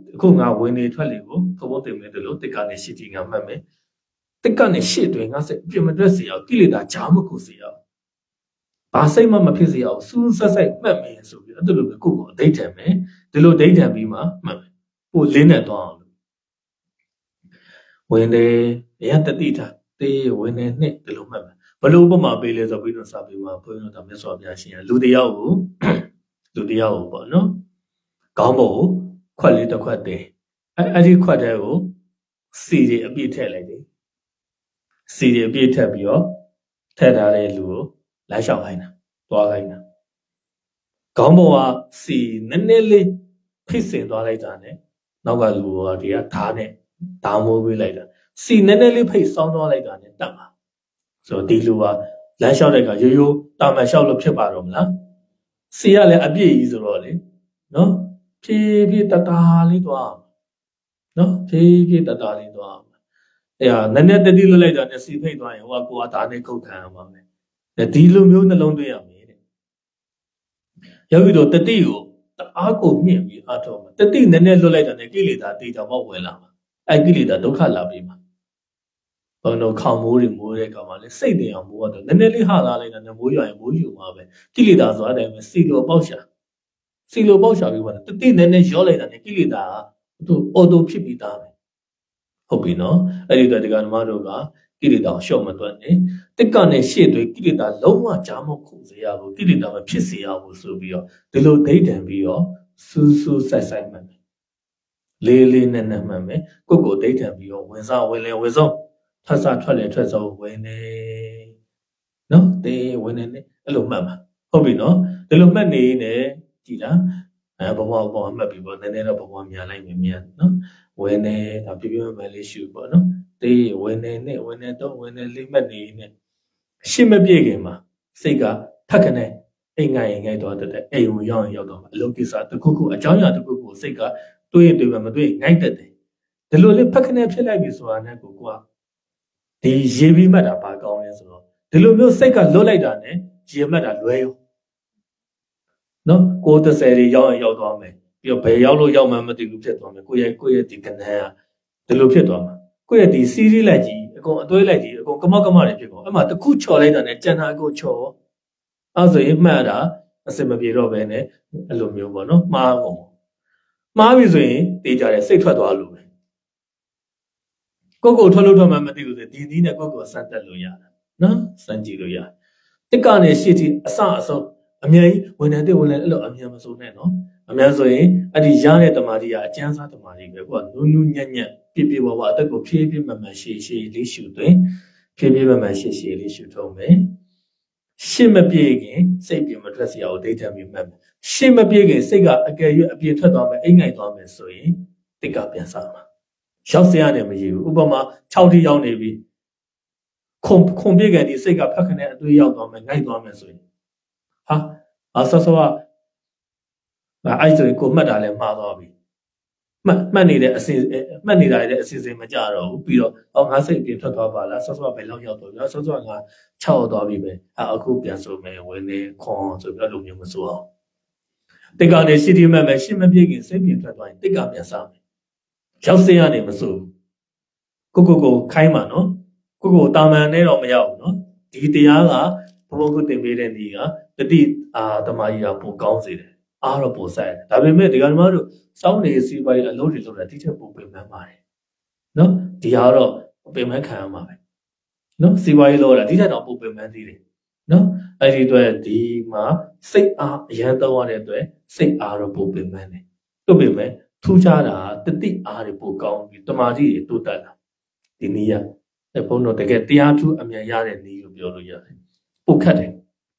ခုငါဝင်နေထွက်လေကိုဘုံဘုံတင်မယ်လို့တစ်ကနေရှိတီငါမှတ်မယ်တစ်ကနေရှေ့တွင်ငါစိတ်ပြမတွက်စီအောင်ကိလေသာဂျာမခုစီအောင်ဘာစိတ်မှမဖြစ်စီအောင်စူးဆက်ဆက်မှတ်မယ်ဆိုပြီးအဲ့လိုပဲကိုယ့်ကိုအဓိဋ္ဌာန်မယ်ဒီလိုဒိဋ္ဌာန်ပြီးမှမှတ်မယ်ပို့လင်းနဲ့သွားအောင်လို့ဝင်နေရတတိထားတေးဝင်နေနှစ်ဒီလိုမှတ်မယ်ဘလို့ဥပမာပေးလဲဆိုပြီးတော့စာပေမှာဘုန်းကြီးတို့ဒါမြတ်စွာဘုရားရှင်လူတယောက်ကိုလူတယောက်ကိုပေါ့နော်ခေါင်းပေါ်ကိုခွက်လေးတစ်ခွက်တင်အဲအဲ့ဒီခွက်တဲ့ကိုစီတွေအပြည့်ထည့်လိုက်တယ်စီတွေအပြည့်ထည့်ပြီးတော့ထည့်ထားတဲ့လူကိုလမ်းလျှောက်ခိုင်းတာတွားခိုင်းတာခေါင်းပေါ်ကစီနည်းနည်းလေးဖိစင်သွားလိုက်တာနဲ့နောက်ကလူကဒီကဓာတ်နဲ့ဓာတ်မိုးပေးလိုက်တာစီနည်းနည်းလေးဖိတ်ဆောင်းသွားလိုက်တာနဲ့တတ်ပါဆိုတော့ဒီလူကလမ်းလျှောက်တဲ့ကရိုးရိုးတာမန်လျှောက်လို့ဖြစ်ပါတော့မလားစီကလည်းအပြည့်ကြီးဆိုတော့လေနော်ဖြည်းဖြည်းတတာလေးသွားနော်ဖြည်းဖြည်းတတာလေးသွားအဲ့ဟာနည်းနည်းတတိလွတ်လိုက်တာနဲ့စီဖိတ်သွားရင်ဟိုကကိုကဒါနဲ့ခုတ်ခံရမှာပဲဒီလိုမျိုးနှလုံးသွင်းရမယ်တဲ့ယောဂီတို့တတိကိုတအားကိုမြင့်ပြီးအားထုတ်မှာတတိနည်းနည်းလွတ်လိုက်တာနဲ့ကိလေသာတေချာမောက်ဝင်လာမှာအဲ့ကိလေသာဒုက္ခလာပြီးမှာဘုံတို့ခေါမိုးတွေမိုးတဲ့ကောင်မှလည်းစိတ်တင်အောင်မိုးတော့နည်းနည်းလေးဟာလာလိုက်တာနဲ့မိုးရွာရင်မိုးယူမှာပဲကိလေသာဆိုတဲ့အတိုင်းပဲစီလိုပေါက်ရှာစီလိုပေါက်ရှာပြီးပါတတိနည်းနည်းရောလိုက်တာနဲ့ကိလေသာကသူအော်တိုဖြစ်ပြီးသားပဲဟုတ်ပြီနော်အဲ့ဒီတော့ဒီကဓမ္မတို့ကကိလေသာရှော့မတွက်နဲ့တစ်ကနဲ့ရှေ့တွေကိလေသာလုံးဝကြားမခုစေရဘူးကိလေသာမဖြစ်စေရဘူးဆိုပြီးတော့ဒီလိုဒိဋ္ဌံပြီးတော့စူးစူးဆိုင်ဆိုင်မှတ်မယ်လေးလေးနက်နက်မှတ်မယ်ကိုယ့်ကိုဒိဋ္ဌံပြီးတော့ဝင်စားဝင်လေဝင်ဆုံးထွက်စားထွက်လေထွက်ဆုံးဝင်နေနော်တေးဝင်နေအဲ့လိုမှတ်ပါဟုတ်ပြီနော်ဒီလိုမှတ်နေနေကြည်လားအဲဘဝဘဝမှတ်ပြီးပေါ့နည်းနည်းတော့ဘဝမြန်လိုက်မြင်မြန်နော်ဝင်နေဒါပြပြမှန်လေးရှုပေါ့နော်တေးဝင်နေနဲ့ဝင်နေတော့ဝင်နေလေးမှတ်နေနဲ့ရှင်းမပြည့်ခင်မှာစိတ်ကထက်ခနဲ့အိမ်ငိုင်ငိုင်တော့တဲ့အိမ်ကိုရောက်ရင်ရောက်တော့အလုပ်ကိစ္စတစ်ခုခုအကြောင်းအရာတစ်ခုခုစိတ်ကတွေးတွေးမှမတွေးငိုက်တက်တယ်ဒီလိုလေးဖက်ခနဲ့ဖြစ်လိုက်ပြီဆိုတာနဲ့ကိုကဒီရေပြီးမှတ်တာဘာကောင်းလဲဆိုတော့ဒီလိုမျိုးစိတ်ကလွတ်လိုက်တာနဲ့ရေမှတ်တာလွဲရောနော်ကိုယ်တစ်ဆယ်တွေရောက်ရင်ရောက်သွားမယ်ပြီးတော့ဘယ်ရောက်လို့ရောက်မှမသိဘူးဖြစ်သွားမယ်ကိုယ့်ရဲ့ကိုယ့်ရဲ့ဒီကနန်းကဒီလိုဖြစ်သွားမှာကိုယ့်ရဲ့ဒီစီးရီးလိုက်ကြီးအကုန်အသွေးလိုက်ကြီးအကုန်ကမောက်ကမတွေဖြစ်ကုန်အဲ့မှာတစ်ခုချော်လိုက်တာနဲ့ကြံတာအကုန်ချော်အဲ့ဆိုရင်မှတ်တာအစင်မပြေတော့ပဲနဲ့အဲ့လိုမျိုးပေါ့နော်မှားကုန်မှားပြီဆိုရင်တေးကြတယ်စိတ်ထွက်သွားလို့ပဲကိုယ့်ကိုထွက်လို့ထွက်မှမသိဘူးဆိုဒီနည်းနဲ့ကိုယ့်ကိုစမ်းတက်လို့ရတာနော်စမ်းကြည့်လို့ရတစ်ကနေရှေ့ထိအစအဆုံးအမြဲကြီးဝင်နေတဲ့ဝင်နေအဲ့လိုအမြဲမစိုးနဲ့နော်အများဆိုရင်အဲ့ဒီရတဲ့တမာတိကအကျန်းစားတမာတိပဲကိုကနူးနူးညံ့ညံ့ပြပြဝဝအသက်ကိုဖြည်းဖြည်းမှန်မှန်ရှည်ရှည်လေးရှုသွင်းဖြည်းဖြည်းမှန်မှန်ရှည်ရှည်လေးရှုထုံးမယ်ရှင်းမပြေခင်စိတ်ပြမထွက်စရာကိုဒိဋ္ဌံပြီးမှတ်မယ်ရှင်းမပြေခင်စိတ်ကအကယ်၍အပြင်းထွက်သွားမယ်အိမ်ငိုက်သွားမယ်ဆိုရင်တိတ်ကပြန်စားမှာရောက်စရာနဲ့မရဘူးဥပမာ၆ထိရောက်နေပြီခုံခုံပြေခင်ဒီစိတ်ကဖက်ခနဲ့အသွေးရောက်သွားမယ်ငိုက်သွားမယ်ဆိုရင်ဟာအဆောဆောကအဲ့ဆိုရင်ကိုမှတ်တာလည်းမှားသွားပြီမှတ်မှတ်နေတဲ့အစီမှတ်နေတာလည်းအစီအစဉ်မကြတော့ဘူးပြီးတော့အော်ငါစိတ်ပြင်ထွက်သွားပါလားဆောဆောကဘယ်လောက်ရောက်တော့ပြီဆောဆောကငါ၆ရောက်သွားပြီပဲအအခုပြန်ဆိုမယ်ဝင်နေခွန်ဆိုပြီးတော့လိုမျိုးမဆိုအောင်တိတ်ကနေရှိတိမှတ်မယ်ရှင်းမပြေခင်စိတ်ပြင်ထွက်သွားရင်တိတ်ကပြန်စားမယ်ရောက်စရနေမဆိုကိုကိုကိုခိုင်းပါနော်ကိုကိုတာမန်နဲ့တော့မရဘူးနော်ဒီတရားကဘုံဘုံကိုတင်ပေးတဲ့နေကတတိအာတမကြီးကပိုကောင်းစေတယ်အားတော့ပိုဆိုင်တယ်ဒါပေမဲ့ဒီကနေ့မှတို့စောင်းနေစီပိုင်းအလုပ်တွေလုပ်တာတိကျပိုပင်ပန်းပါတယ်နော်ဒီဟာတော့ပင်ပန်းခံရမှာပဲနော်စီပိုင်းလုပ်တာဒီထက်တော့ပိုပင်ပန်းသေးတယ်နော်အဲ့ဒီအတွက်ဒီမှာစိတ်အားအရန်တော့ရတဲ့အတွက်စိတ်အားတော့ပိုပင်ပန်းတယ်တို့ပင်မဲ့ထူးခြားတာတတိအားတွေပိုကောင်းပြီးတမာတိတွေတိုးတက်လာဒီနည်းရအဲ့ဘုန်းတော်တကယ်တရားထူးအမြန်ရတဲ့နည်းလို့ပြောလို့ရတယ်ပိုခက်တယ်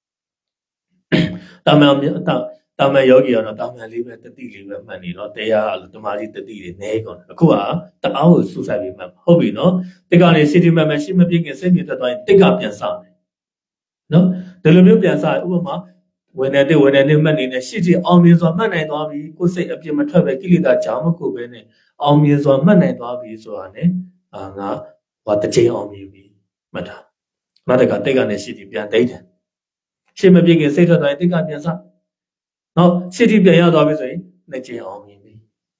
တာမန်တာမန်ယောဂီကတော့တာမန်လေးပဲတတိလေးပဲမှတ်နေတော့တရားတမာတိတတိတွေနည်းကုန်တယ်အခုကတအားကိုစူးစိုက်ပြီးမှတ်ဟုတ်ပြီနော်တစ်ကနေစီတီမှတ်မှရှိမပြည့်ခင်စိတ်ပြည့်တက်သွားရင်တစ်ကပြန်စားမယ်နော်ဒီလိုမျိုးပြန်စားဥပမာဝင်နေတဲ့ဝင်နေတဲ့မှတ်နေတဲ့ရှိတီအောင်မြင်စွာမှတ်နိုင်သွားပြီကိုယ်စိတ်အပြစ်မထွက်ပဲကိလေသာကြောင့်မကိုပဲနဲ့အောင်မြင်စွာမှတ်နိုင်သွားပြီဆိုတာနဲ့အာငါဘာတစ်ချိန်အောင်မြင်ပြီမှတ်တာမှတ်တဲ့ကတိတ်ကနေရှိတီပြန်တိတ်တယ်ရှင်းမပြည့်ခင်စိတ်ထွက်သွားရင်တိတ်ကပြန်စားနော်ရှိတီပြန်ရသွားပြီဆိုရင်နှစ်ချိန်အောင်မြင်ပြီ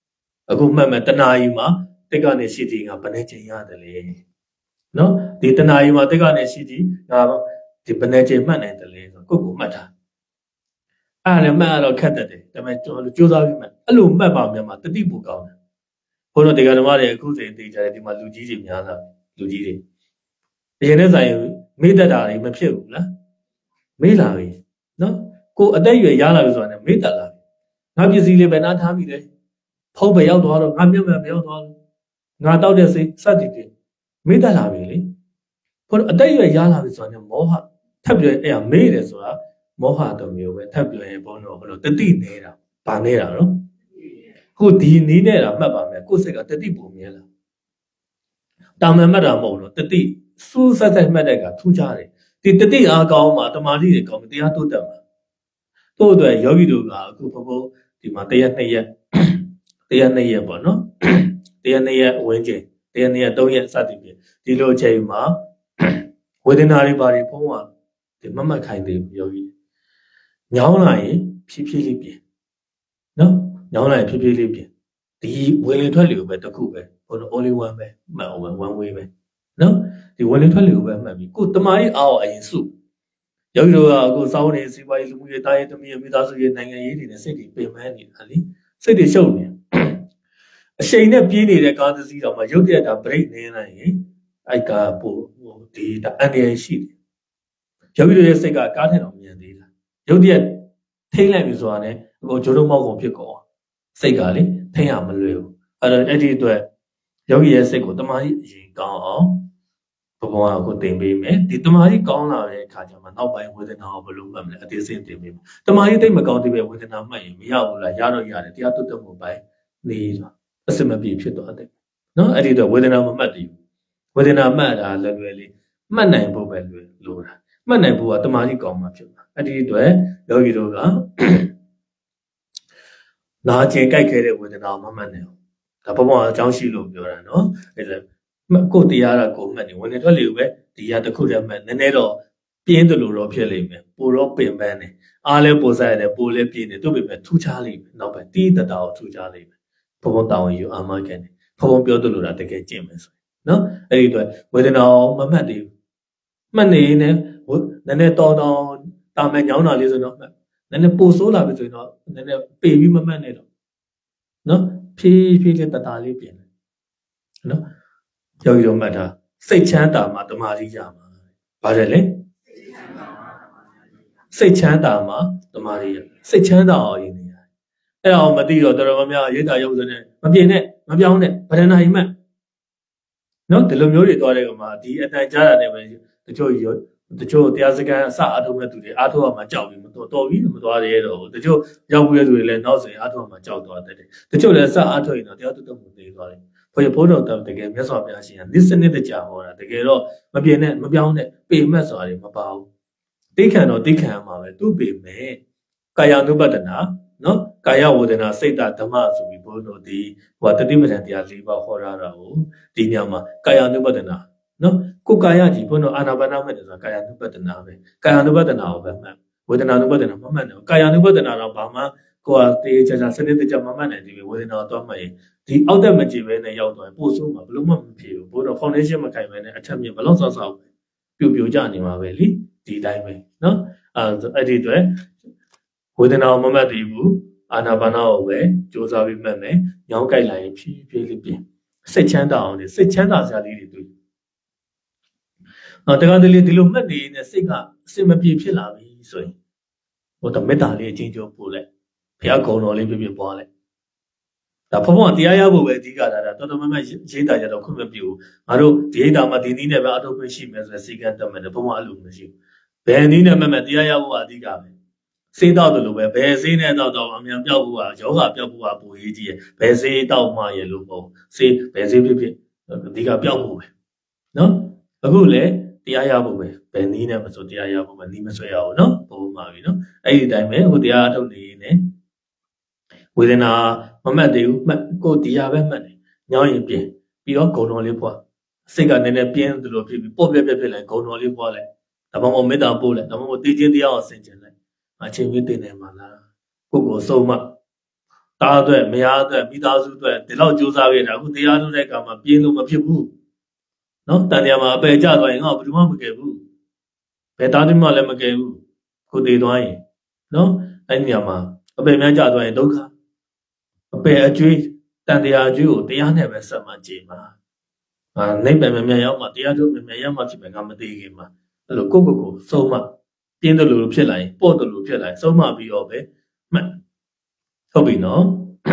အခုမှတ်မယ်တနာယီမှာတက်ကနေရှိတီငါဘယ်နဲ့ချိန်ရတယ်လေနော်ဒီတနာယီမှာတက်ကနေရှိတီငါဒီဘယ်နဲ့ချိန်မှတ်နိုင်တယ်လေဆိုကိုကိုမှတ်တာအဲ့ဒါလည်းမှတ်ရတော့ခက်တယ်ဒါပေမဲ့ကျွန်တော်ကြိုးစားပြီးမှတ်အဲ့လိုမှတ်ပါမြန်မာတတိပူကောင်းတယ်ဘုန်းတော်တရားဓမ္မတွေအခုစိန်သိကြတယ်ဒီမှာလူကြီးတွေများလာလူကြီးတွေအရင်နဲ့ဆိုင်မေ့တတ်တာတွေမဖြစ်ဘူးလားမေ့လာပြီနော်ကိုအသက်အရွယ်ရလာပြီဆိုတာနဲ့မေ့တတ်လာပြီငါပစ္စည်းလေးပဲနားထားမိတယ်ဖုံးပဲရောက်သွားတော့ငါမျက်မှန်ပဲရောက်သွားလို့ငါတောက်တဲ့စိတ်စသည်ဖြင့်မေ့တတ်လာပြီလေဘုန်းတော်အသက်အရွယ်ရလာပြီဆိုတာနဲ့မောဟထပ်ပြီးအဲ့ဒါမေ့တယ်ဆိုတာမောဟတစ်မျိုးပဲထပ်ပြီးရင်ဘုန်းတော်ဘလို့တတိနေတာဗာနေတာနော်ကိုဒီနီးနေတာမှတ်ပါမယ်ကိုစိတ်ကတတိပုံမြဲလာတာမန်မှတ်တာမဟုတ်လို့တတိစူးဆက်ဆက်မှတ်တဲ့ကထူးခြားတယ်ဒီတတိအားကောင်းမှာတမာတိတွေကောင်းတရားတိုးတက်မှာတို့အတွက်ယောဂီတို့ကအခုဘဘဒီမှာတရက်နှစ်ရက်တရက်နှစ်ရက်ပေါ့နော်တရက်နှစ်ရက်ဝင်းကျင်တရက်နှစ်ရက်သုံးရက်စသည်ဖြင့်ဒီလိုအချိန်မှာဝေဒနာတွေဘာတွေဖုံးသွားဒီမမတ်ခိုင်သေးဘူးယောဂီညောင်းလာရင်ဖြည်းဖြည်းလေးပြင်နော်ညောင်းလာရင်ဖြည်းဖြည်းလေးပြင်ဒီဝင်လေထွက်လေကိုပဲတစ်ခုပဲဘုံ only one ပဲမှတ်အောင် one way ပဲနော်ဒီဝင်လေထွက်လေကိုပဲမှတ်ပြီးကိုတမားကြီးအားအောင်အရင်စုယောဂီတို့ကအခုစောင်းနေစီပွားရေးလူမှုရေးတာရေးသမီးရေးမိသားစုရေးနိုင်ငံရေးတွေနဲ့စိတ်တွေပင်ပန်းနေတာလေစိတ်တွေရှုပ်နေအချိန်နဲ့ပြေးနေတဲ့ကားတစ်စီးတော့မှရုပ်တရက်တာ break နေနိုင်ရင်အဲ့ကပို့ဟိုဒီအန်ဒီရရှိတယ်ယောဂီတို့ရဲ့စိတ်ကကားထက်တော့မြန်သေးတာရုပ်တရက်ထိမ့်လိုက်ပြီဆိုတာနဲ့ဟိုဂျိုးတို့မောက်ကုန်ဖြစ်ကုန်စိတ်ကလေထိမ့်ရမလွယ်ဘူးအဲ့တော့အဲ့ဒီအတွက်ယောဂီရဲ့စိတ်ကိုတမားကြီးအရင်ကောင်းအောင်ဘဘကကိုတင်ပေးမယ်ဒီတမားကြီးကောင်းလာတဲ့အခါကျမှနောက်ပိုင်းဝေဒနာကိုဘယ်လိုမှတ်မလဲအသေးစိတ်တင်ပေးမယ်တမားကြီးတိတ်မကောင်းသေးပဲဝေဒနာမှတ်ရင်မရဘူးလားရတော့ရတယ်တရားတုတ်တုတ်မှုပိုင်းနေတော့အစမပြေဖြစ်သွားတယ်နော်အဲ့ဒီတော့ဝေဒနာမမှတ်တည်ဝေဒနာမှတ်တာလည်းလွယ်လေးမှတ်နိုင်ဖို့ပဲလွယ်လို့တာမှတ်နိုင်ဖို့ကတမားကြီးကောင်းမှဖြစ်မှာအဲ့ဒီအတွက်ယောဂီတို့ကနာကျင်ကြိုက်ခဲ့တဲ့ဝေဒနာမမှတ်နိုင်ဘူးဒါဘဘအကြောင်းရှိလို့ပြောတာနော်အဲ့ဒါကိုတရားကကိုမှတ်နေဝင်နေထွက်လေပဲဒီရတစ်ခုတည်းမှတ်နည်းနည်းတော့ပြင်းတယ်လို့တော့ဖြစ်လိမ့်မယ်ပိုတော့ပင်ပန်းနေအားလဲပိုဆိုင်တယ်ပိုလဲပြင်းနေသူ့ပေမဲ့ထူးခြားလိမ့်မယ်နောက်ပဲတီးတတာကိုထူးခြားလိမ့်မယ်ဘဘတောင်းယူအာမခံတယ်ဘဘပြောတယ်လို့တာတကယ်ကျင့်မယ်ဆိုနော်အဲ့ဒီအတွက်ဝေဒနာမမှတ်သေးဘူးမှတ်နေနေနည်းနည်းတော်တော်တာမန်ညောင်းတာလေးဆိုတော့နည်းနည်းပိုဆိုးလာပြီဆိုရင်တော့နည်းနည်းပေပြီးမမှတ်နဲ့တော့နော်ဖြည်းဖြည်းလေးတတာလေးပြင်တယ်နော်ယောဂီတို့မှတ်ထားစိတ်ချမ်းသာမှာတမာတိရမှာပါတယ်လေစိတ်ချမ်းသာမှာတမာတိရစိတ်ချမ်းသာအောင်ရင်းနေရတယ်အဲ့အောင်မသိတော့တော်တော်များများရိတ်တာရုပ်စနဲ့မပြင်းနဲ့မပြောင်းနဲ့ဗဒနာယီမှတ်နော်ဒီလိုမျိုးတွေသွားတဲ့ကောင်မှာဒီအတန်ကြားတာနဲ့ပဲတချို့ရောတချို့တရားစခန်းအစအထုံးမဲ့သူတွေအားထုတ်အောင်မှကြောက်ပြီးမတော်တော်ပြီးမသွားရဲတော့တချို့ရောက်ပြီးတဲ့သူတွေလည်းနောက်ဆိုရင်အားထုတ်အောင်မှကြောက်သွားတယ်တချို့လည်းစအားထုတ်ရင်တော့တရားတုတ်တုတ်မသေးသွားတယ်ဘုရားဘုန်းတော်တကယ်မြတ်စွာဘုရားရှင်ကနိစ္စနစ်တကြဟောတာတကယ်တော့မပြင်းနဲ့မပြောင်းနဲ့ပေမတ်ဆိုတာတွေမပါဘူးတိခံတော့တိခံမှာပဲသူ့ပေမဲ့ကာယ ानु ပတနာနော်ကာယဝေဒနာစိတ်ဓမ္မဆိုပြီးဘုန်းတော်ဒီဟိုတတိပဋ္ဌာန်တရား၄ပါးဟောတာကိုဒီညမှာကာယ ानु ပတနာနော်ကိုကာယကြီးဘုန်းတော်အာနာပါနမဲ့တယ်ဆိုတာကာယ ानु ပတနာပဲကာယ ानु ပတနာကိုပဲမှတ်ဝေဒနာ ानु ပတနာမမှတ်နဲ့ကာယ ानु ပတနာတော့ဘာမှကိုယ်ကတေးချာချာစနစ်တကျမမှတ်နိုင်သေးဘူးဝေဒနာတော့မှတ်ရင်ဒီအောက်တက်မကြည့်ပဲနဲ့ရောက်သွားရင်ပို့ဆိုးမှာဘလို့မှမဖြစ်ဘူးဘို့တော့ foundation မခိုင်ပဲနဲ့အထက်မြင့်ဘလောက်ဆောက်ဆောက်ပြိုပြိုကြနေမှာပဲလीဒီတိုင်းပဲနော်အဲအဲ့ဒီအတွက်ဝေဒနာမမှတ်သေးဘူးအာနာပါနာကိုပဲစူးစမ်းပြီးမှတ်မယ်ညောင်းကြိုက်လာရင်ဖြည်းဖြည်းလေးပြင်စိတ်ချမ်းသာအောင်လေစိတ်ချမ်းသာစရာလေးတွေတွေ့အော်တခါတလေဒီလိုမှတ်နေတဲ့စိတ်ကအစင်မပြေဖြစ်လာပြီဆိုရင်ဟိုတမေတ္တာလေးအချင်းချင်းပို့လိုက်ဘုရားကုံတော်လေးပြပြပွားလိုက်ဒါဘုံဘုံတရားရဖို့ပဲအဓိကတာတော်တော်များများရေးတာကြတော့ခွင့်မပြုဘူးငါတို့ဒီအိတာမှာဒီနည်းနဲ့ပဲအထုတ်ခွင့်ရှိမယ်ဆိုရင်စိတ်ကတတ်မယ်ဘုံဘုံအဲ့လိုမရှိဘူးဘယ်နည်းနဲ့မှမတရားရဖို့အဓိကပဲစေးတော့တယ်လို့ပဲဘယ်စေးနဲ့တော့တော့အမြန်ပြောက်ဖို့ကယောဂပြောက်ဖို့ကပိုရေးကြီးရယ်ဘယ်စေးတော့မှရလို့ပေါ့စေးဘယ်စေးဖြစ်ဖြစ်အဓိကပြောက်ဖို့ပဲနော်အခုလေတရားရဖို့ပဲဘယ်နည်းနဲ့မဆိုတရားရဖို့ပဲနည်းမဆွဲရအောင်နော်ဘုံမှာပြီနော်အဲ့ဒီအတိုင်းပဲအခုတရားအထုတ်နေနေဝေဒနာမမှတ်သေးဘူးမှတ်ကိုတရားပဲမှတ်တယ်ညောင်းရင်ပြင်းပြီးတော့ဂုံတော်လေးပွားစိတ်ကနည်းနည်းပြင်းသလိုဖြစ်ပြီးပေါ့ပြက်ပြက်ဖြစ်လိုက်ဂုံတော်လေးပွားလိုက်ဒါမှမဟုတ်မေတ္တာပို့လိုက်ဒါမှမဟုတ်တည်ခြင်းတရားအောင်ဆင်ခြင်လိုက်အချင်းကြီးတင်နေမှာလားကိုကိုဆုံးမတာအတွက်မယားအတွက်မိသားစုအတွက်ဒီလောက်ကြိုးစားခဲ့တာအခုတရားထုတ်တဲ့အခါမှာပြင်းလို့မဖြစ်ဘူးနော်တန်တရားမှာအပယ်ကျသွားရင်ငါဘယ်သူမှမကယ်ဘူးဘယ်သားသမီးမှလည်းမကယ်ဘူးကိုတည်သွားရင်နော်အဲ့ဒီနေရာမှာအပယ်များကျသွားရင်ဒုက္ခအပယ်အကျွေးတန်တရားအကျွေးကိုတရားနဲ့ပဲဆက်မှကြည်မှာအာနိဗ္ဗာန်မြတ်ရောက်မှတရားထုတ်မြတ်ရောက်မှဖြစ်မယ်ငါမသိခင်မှာအဲ့လိုကိုကိုကိုဆုံးမပြင်းတယ်လို့ဖြစ်လာရင်ပေါ့တယ်လို့ဖြစ်လာရင်ဆုံးမပြီးတော့ပဲမှတ်ဟုတ်ပြီနော်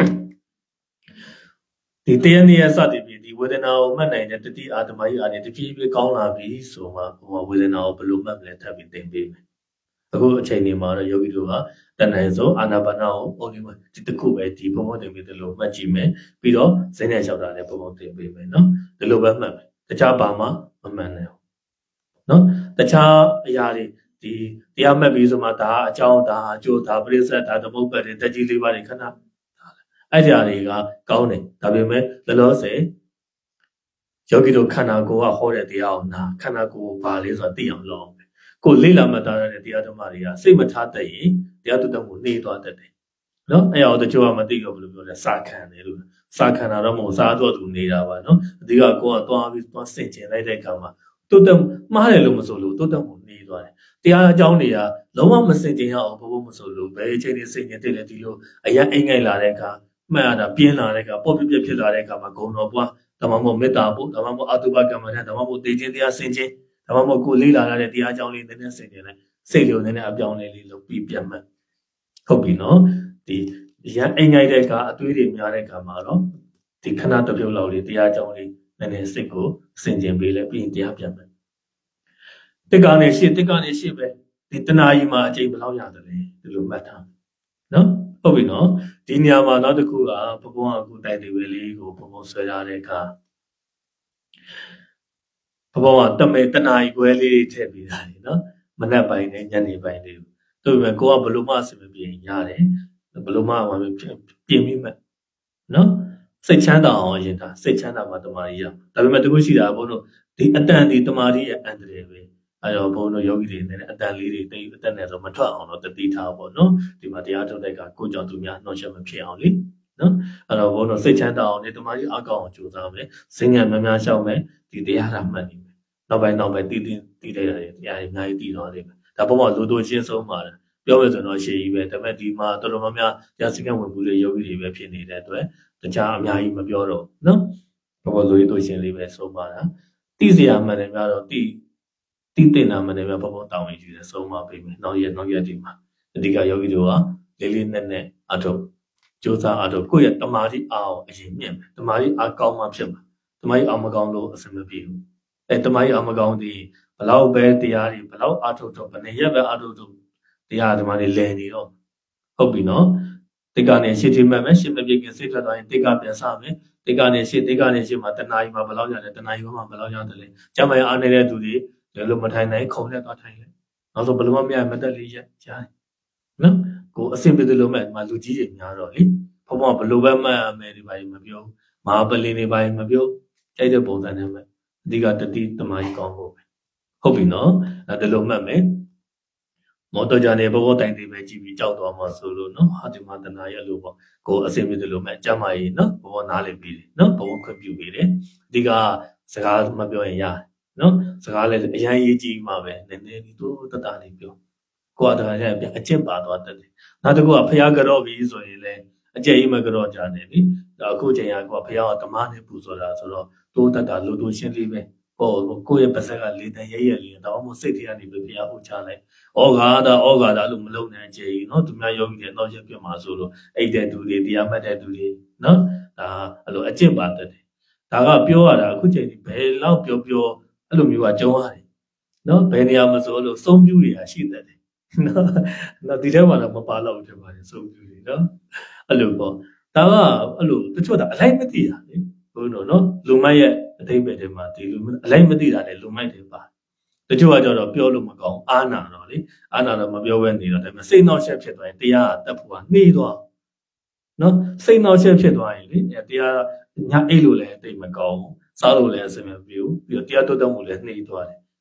ဒီတရားနည်းစသည်ဖြင့်ဒီဝေဒနာကိုမှတ်နိုင်တဲ့တတိအာတမယအနေတဖြည်းဖြည်းကောင်းလာပြီဆိုမှဟိုဝေဒနာကိုဘယ်လိုမှတ်မလဲထပ်ပြီးသင်ပေးမယ်အခုအချိန်ဒီမှာတော့ယောဂီတို့ကတဏ္ဍာဆိုအာနာပါနာကိုပုံပြီးမှဒီတစ်ခုပဲဒီဘုံဘုံတင်ပြီးဒီလိုမှတ်ကြည့်မယ်ပြီးတော့ဇင်းနဲ့လျှောက်တာလည်းဘုံဘုံတင်ပေးမယ်နော်ဒီလိုပဲမှတ်မယ်တခြားပါမှမမှန်နိုင်ဘူးနော်တခြားအရာတွေဒီတရားမှတ်ပြီးဆိုမှဒါအကြောင်းဒါအကျိုးဒါပရိစ္ဆေဒါသမုပ္ပါဒ်တွေတကြီးလေးပါးတွေခဏအဲ့ဒီအရာတွေကကောင်းတယ်ဒါပေမဲ့လောလောဆယ်ယောဂီတို့ခန္ဓာကိုယ်ကဟောတဲ့တရားကိုနာခန္ဓာကိုယ်ဘာလဲဆိုတာသိအောင်လုပ်အောင်ကိုလေ့လာမှတ်သားရတဲ့တရားဓမ္မတွေကစိတ်မထားတတ်ရင်တရားတုတ္တမှုနေသွားတတ်တယ်နော်အဲ့အောင်တချို့ကမသိတော့ဘယ်လိုပြောလဲစာခံတယ်လို့စာခံတာတော့မဟုတ်စားတော့သူနေတာပါနော်အဓိကကိုယ်ကသွားပြီးသွားစင်ကျင်လိုက်တဲ့အခါမှာတုတ္တမှားတယ်လို့မဆိုလို့တုတ္တမှုနေသွားတယ်တရားအကြောင်းတွေကလုံးဝမစင်ကျင်ရအောင်ဘဘမဆိုလို့ဘယ်အချိန်တွေစင်ကျင်တဲ့လေဒီလိုအရင်အိမ်ငိုက်လာတဲ့အခါမှတ်ရတာပြင်းလာတဲ့အခါပေါ့ပြပြဖြစ်လာတဲ့အခါမှာဂုံတော်ပွားဒါမှမဟုတ်မေတ္တာပို့ဒါမှမဟုတ်အတုပကမ္မထဒါမှမဟုတ်တေခြင်းတရားစင်ခြင်းဒါမှမဟုတ်ကိုလေးလာတဲ့တရားအကြောင်းလေးနည်းနည်းစင်ခြင်းနဲ့စိတ်လိုနည်းနည်းအပြောင်းလေးလေးလို့ပြီးပြတ်မှတ်ဟုတ်ပြီနော်ဒီရန်အိမ်ငိုက်တဲ့အခါအသွေးတွေများတဲ့အခါမှာတော့ဒီခဏတစ်ပြုတ်လောက်လေးတရားအကြောင်းလေးနည်းနည်းစိတ်ကိုစင်ခြင်းပေးလဲပြီးရင်တရားပြတ်မှတ်တစ်ကနေရှစ်တစ်ကနေရှစ်ပဲဒီတဏှာကြီးမှာအကျိန်ဘယ်လောက်ရတယ်လဲဒီလိုမှတ်ထားနော်ဟုတ်ပြီနော်ဒီနေရာမှာနောက်တစ်ခုကဘဘုံအခုတိုက်တွေပဲလေးကိုဘဘုံဆွဲရတဲ့အခါဘဘုံကတမေတဏှာကြီးကွဲလေးထည့်ပေးတာလေနော်မနက်ပိုင်းနဲ့ညနေပိုင်းလေးသူ့ပဲကိုကဘလို့မှအဆင်မပြေရတယ်ဘလို့မှဝမ်းပြင်ပြီးမှနော်စိတ်ချမ်းသာအောင်အရင်ကစိတ်ချမ်းသာမှတမာရီရဒါပေမဲ့တခုရှိတာဘုန်းတို့ဒီအတန်ဒီတမာရီရဲ့အန္တရာယ်ပဲအဲတော့ဘုန်းတို့ယောဂီတွေနဲ့အတန်လေးတွေတိတ်အတန်နဲ့ဆိုမထွက်အောင်တော့တတိထားပေါ့နော်ဒီမှာတရားထုတ်တဲ့ကကိုကြောင့်သူများနှောက်ယှက်မဖြစ်အောင်လေနော်အဲတော့ဘုန်းတို့စိတ်ချမ်းသာအောင်ဒီတမာရီအကောင်းအောင်ကြိုးစားမယ်စဉ္ညာများများရှောက်မယ်ဒီတရားဓမ္မမှတ်နေမယ်နောက်ပိုင်းနောက်ပိုင်းတည်တည်တည်လိုက်ရတယ်တရားတွေအများကြီးတည်တော့လိမ့်မယ်ဒါပုံမှန်လူတို့ချင်းဆုံးမှာပြောမယ်ဆိုတော့ရှေ့ကြီးပဲဒါပေမဲ့ဒီမှာတော်တော်များများတရားစခန်းဝင်မှုတွေယောဂီတွေပဲဖြစ်နေတဲ့အတွက်တခြားအများကြီးမပြောတော့နော်ဘောဘောလူတို့ချင်းလေးပဲဆုံးမှာတာတိစရာမှန်တယ်များတော့တိတိတင်တာမှန်တယ်များဘောဘောတောင်းဝင်ယူတယ်ဆုံးမှာပေးမယ်နောက်ရက်နောက်ရက်ဒီမှာအဓိကယောဂီတို့ကလေးလေးနက်နက်အထုတ်ကြိုးစားအထုတ်ကိုယ့်ရဲ့တမာတိအားကိုအရင်မြင့်မယ်တမာတိအားကောင်းမှဖြစ်မှာတမာတိအားမကောင်းလို့အဆင်မပြေဘူးအဲတမာတိအားမကောင်းသည်ဘလောက်ပဲတရားတွေဘလောက်အထုတ်တော့ဘယ်နှစ်ရက်ပဲအထုတ်တော့တရားဓမ္မတွေလည်နေတော့ဟုတ်ပြီနော်တိတ်ကနေရှစ်ထိမှတ်မယ်ရှစ်မပြည့်ခင်စိတ်ထွက်သွားရင်တိတ်ကပြန်စမယ်တိတ်ကနေရှစ်တိတ်ကနေရှစ်မှာတဏှာကြီးမှာဘလောက်ရတယ်တဏှာကြီးမှာဘလောက်ရတယ်လဲကျမရအားနေတဲ့သူတွေဒီလိုမထိုင်နိုင်ခုံနဲ့သွားထိုင်လိုက်နောက်ဆိုဘယ်လိုမှမရမတက်လေးရကြားနော်ကိုအဆင်ပြေတယ်လို့မဲ့ဒီမှာလူကြီးတွေများတော့လေဘုံဘဘယ်လိုပဲမှတ်ရမယ်ဒီပိုင်းမပြောမဟာပလင်တွေပိုင်းမပြောကြိုက်တဲ့ပုံစံနဲ့မှတ်အဓိကတတိတမာကြီးကောင်းဖို့ပဲဟုတ်ပြီနော်အဲဒီလိုမှတ်မယ်မောတော်ကြနေဘဘောတိုင်တွေပဲကြည့်ပြီးကြောက်သွားမှဆိုလို့နော်ဟာဒီမှာတဏှာရဲ့လို့ပေါ့ကိုအစင်မြစ်တယ်လို့မဲ့အကြမ်းမာကြီးနော်ဘဘောနားလည်ပြီးတယ်နော်ဘဘောခွင့်ပြုပြီးတယ်အဓိကစကားမပြောရင်ရနော်စကားလည်းအရင်ရေးကြည့်မှပဲနည်းနည်းဒီတို့တတလေးပြောကိုကတခါကျပြန်အကျင့်ပါသွားတယ်နောက်တစ်ခုကဖျားကြော့ပြီးဆိုရင်လည်းအကျင့်ကြီးမကြော့ကြတယ်လीအခုချိန်ကကိုကဖျားကဓမ္မနဲ့ပူဆိုတာဆိုတော့တိုးတတ်တာလူတို့ရှင်းလေးပဲဟိုကိုယ့်ရဲ့ပါဇက်ကလေတန်ရဲရဲလေးတော့မှစိတ်ထဲကနေပဲဖျားဟုတ်ချလိုက်ဩဃာတာဩဃာတာလို့မလုံးနိုင်ကြဘူးเนาะသူများယောဂီတွေတော့ချက်ပြမှာဆိုလို့အဲ့တဲ့သူတွေတရားမှတ်တဲ့သူတွေเนาะဒါအဲ့လိုအကျင့်ပါတတ်တယ်ဒါကပြောရတာအခုချိန်ဒီဘယ်လောက်ပြောပြောအဲ့လိုမျိုးကကြုံရတယ်เนาะဘယ်နေရာမှာဆိုလို့စုံပြူတွေကရှိတတ်တယ်เนาะနော်ဒီထဲမှာတော့မပါတော့ဘူးထင်ပါတယ်စုံပြူတွေเนาะအဲ့လိုပေါ့ဒါကအဲ့လိုတချို့ကအလိုက်မသိတာလေဘုန်းတော်เนาะလူမိုက်ရဲ့အတိတ်ပဲထဲမှာဒီလူအလိုက်မသိတာလေလူမိုက်တွေပါတချို့ကကြတော့ပြောလို့မကောင်းအာနာတော့လေအာနာတော့မပြောဘဲနေတော့ဒါပေမဲ့စိတ်နှောက်ယှက်ဖြစ်သွားရင်တရားတက်ဖို့ကနှေးသွားနော်စိတ်နှောက်ယှက်ဖြစ်သွားရင်လေတရားညအိတ်လို့လည်းတိတ်မကောင်းစားလို့လည်းအဆင်မပြေဘူးပြီးတော့တရားတုတ်တုံးမှုလည်းနှေးသွားတယ်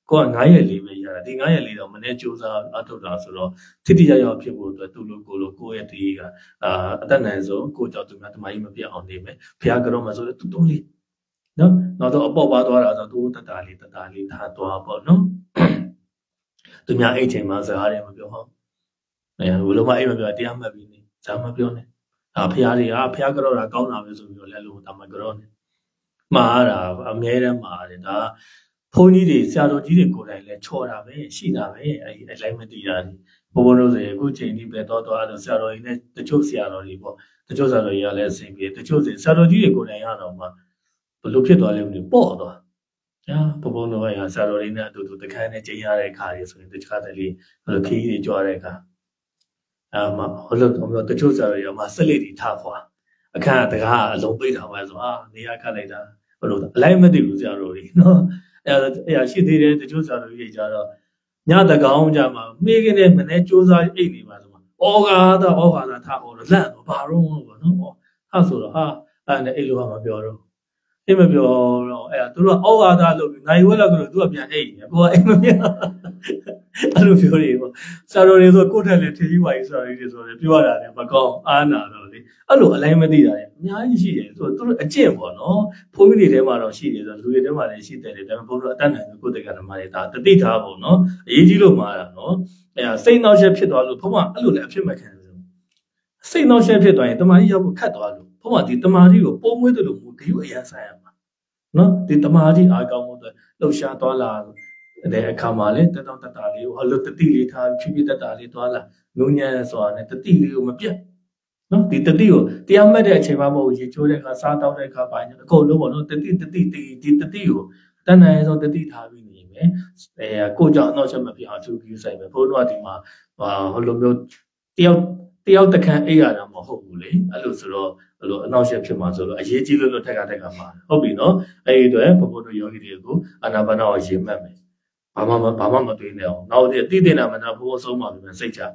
ကိုကnineရက်လေးပဲရတာဒီnineရက်လေးတော့မနေ့ကြိုးစားအထုတ်တာဆိုတော့ထိတိရရောက်ဖြစ်ဖို့အတွက်သူ့လိုကိုလိုကိုရဲ့ဒီကအာအသက်နိုင်ဆုံးကိုကြောင့်သူများတမကြီးမပြတ်အောင်နေမယ်ဖះကတော့မဆိုတော့တူတူလေးနော်နောက်တော့အပေါ်ပါသွားတာဆိုတော့သူတတလေးတတလေးထားသွားပေါ့နော်သူများအဲ့ချိန်မှာစကားတွေမပြောဟောအဲဘလို့မအဲ့မပြောတရားမှတ်ပြီးနေဇာမပြောနဲ့အာဖះတွေကဖះကတော့တာကောင်းတာပဲဆိုပြီးတော့လဲလို့တမကတော့နေမှားတာအမြဲတမ်းမှားတယ်ဒါဘုန်းကြီးတွေဆရာတော်ကြီးတွေကိုယ်တိုင်လဲချော်တာပဲရှိတာပဲအဲ့ဒီအလိုက်မသိတာဘုံဘုံတို့ဆိုရင်အခုချိန်ဒီပဲတော့တော့အဲ့လိုဆရာတော်ကြီးနဲ့တချို့ဆရာတော်တွေပေါ့တချို့ဆရာတော်ကြီးကလည်းအဆင်ပြေတချို့ဆရာတော်ကြီးတွေကိုယ်တိုင်ရတော့မှဘလို့ဖြစ်သွားလဲမသိဘူးပေါ့သွားညာဘုံဘုံတို့ကဆရာတော်လေးနဲ့အတူတူတခန်းနဲ့ချိန်ရတဲ့ခါကြီးဆိုရင်တခြားတည်းလေးဘလို့ခီးကြီးကြွားတဲ့အခါအာမဟုတ်လို့တချို့ဆရာတော်ကြီးကမှဆက်လက်တီထားဖွာအခန်းတကားအလုံးပိတ်တာပဲဆိုအာနေရာခတ်လိုက်တာဘလို့အလိုက်မသိဘူးဆရာတော်ကြီးနော်အဲ့အဲ့ရှိသေးတယ်တချို့ဆရာတော်ကြီးကြတော့ညတကောင်ကြမှာမိခင်နဲ့မနေ့စူးစားအိတ်နေပါဆိုမှာဩဃာသာဩဃာသာထားဟောတော့လန့်တော့ဘာတော့ပေါ့နော်ဟာဆိုတော့ဟာအဲ့နဲ့အိတ်လို့ကမပြောတော့အိတ်မပြောတော့အဲ့ဒါသူတို့ကဩဃာသာလို့နိုင်ဝဲလောက်ကတော့သူကပြန်အိတ်နေကိုကအိတ်မပြောအဲ့လိုပြောနေပေါ့ဆရာတော်တွေဆိုကိုယ့်ထက်လည်းထေကြီးဝါကြီးဆရာကြီးတွေဆိုလည်းပြောရတာလည်းမကောင်းအားနာတော့လေအဲ့လိုအလိုက်မသိတာလည်းအများကြီးရှိတယ်ဆိုတော့သူတို့အကျင့်ပေါ့နော်ဘုန်းကြီးတွေထဲမှာတော့ရှိတယ်ဆိုတော့လူတွေထဲမှာလည်းရှိတယ်ဒါပေမဲ့ဘုန်းတော်အတတ်နိုင်ကိုယ်တက်ကဓမ္မတွေဒါတတိထားပေါ့နော်အရေးကြီးလို့မှားတာနော်အဲ့စိတ်နှောက်ယှက်ဖြစ်သွားလို့ဘုန်းကအဲ့လိုလည်းအဖြစ်မခံဘူးစိတ်နှောက်ယှက်ဖြစ်သွားရင်တမာကြီးရောက်ဖို့ခတ်သွားလို့ဘုန်းကဒီတမာကြီးကိုပုံမွေးတယ်လို့ဂရုအရန်ဆိုင်ရမှာနော်ဒီတမာကြီးအားကောင်းဖို့အတွက်လှုပ်ရှားသွားလာတဲ့အခါမှာလေတတောင်တတာလေးကိုဟောလို့တတိလေးထားဖြည်းဖြည်းတတာလေးသွားလာငုံညံဆိုတာနဲ့တတိလေးကိုမပြတ်နော်ဒီတတိကိုတရားမှတ်တဲ့အချိန်မှမဟုတ်ရေချိုးတဲ့အခါစားတောက်တဲ့အခါပိုင်းအကုန်လုံးပေါ့နော်တတိတတိဒီတတိကိုတန်နိုင်ဆုံးတတိထားပြီးနေမယ်အဲကိုကြောင့်အနောက်ချက်မဖြစ်အောင်သူကြည့်ဆိုင်မယ်ဘုန်းတော်ကဒီမှာဟိုလိုမျိုးတယောက်တယောက်တခန့်အိပ်ရတာမဟုတ်ဘူးလေအဲ့လိုဆိုတော့ဘလို့အနောက်ချက်ဖြစ်မှာဆိုတော့အရေးကြီးလို့လို့ထက်ကထက်ကမှာဟုတ်ပြီနော်အဲ့ဒီအတွက်ဘုန်းတော်ယောဂီတွေကိုအာနာပါနာကိုရေမှတ်မယ်ဘာမှဘာမှမတွေးနေအောင်နောက်ဒီတိတိနာမနာဘိုးဆုံးမှပြီစိတ်ချ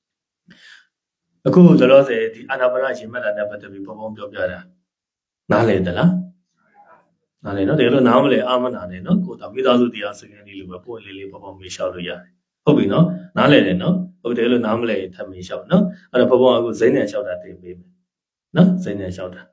အခုလောလောဆယ်ဒီအာနာပါနရှင်မှတ်တာနဲ့ပတ်သက်ပြီးပုံပုံပြောပြတာနားလည်သလားနားလည်နော်တကယ်လို့နားမလဲအာမနာနဲ့နော်ကိုတာမိသားစုတရားစကန်လေးလိုပဲပို့လေးလေးပုံပုံမေးလျှောက်လို့ရတယ်ဟုတ်ပြီနော်နားလည်တယ်နော်ဟုတ်တယ်လို့နားမလဲထပ်မေးလျှောက်နော်အဲ့တော့ပုံပုံအခုဇိမ်းနဲ့လျှောက်တာတင်ပေးမယ်နော်ဇိမ်းနဲ့လျှောက်တာ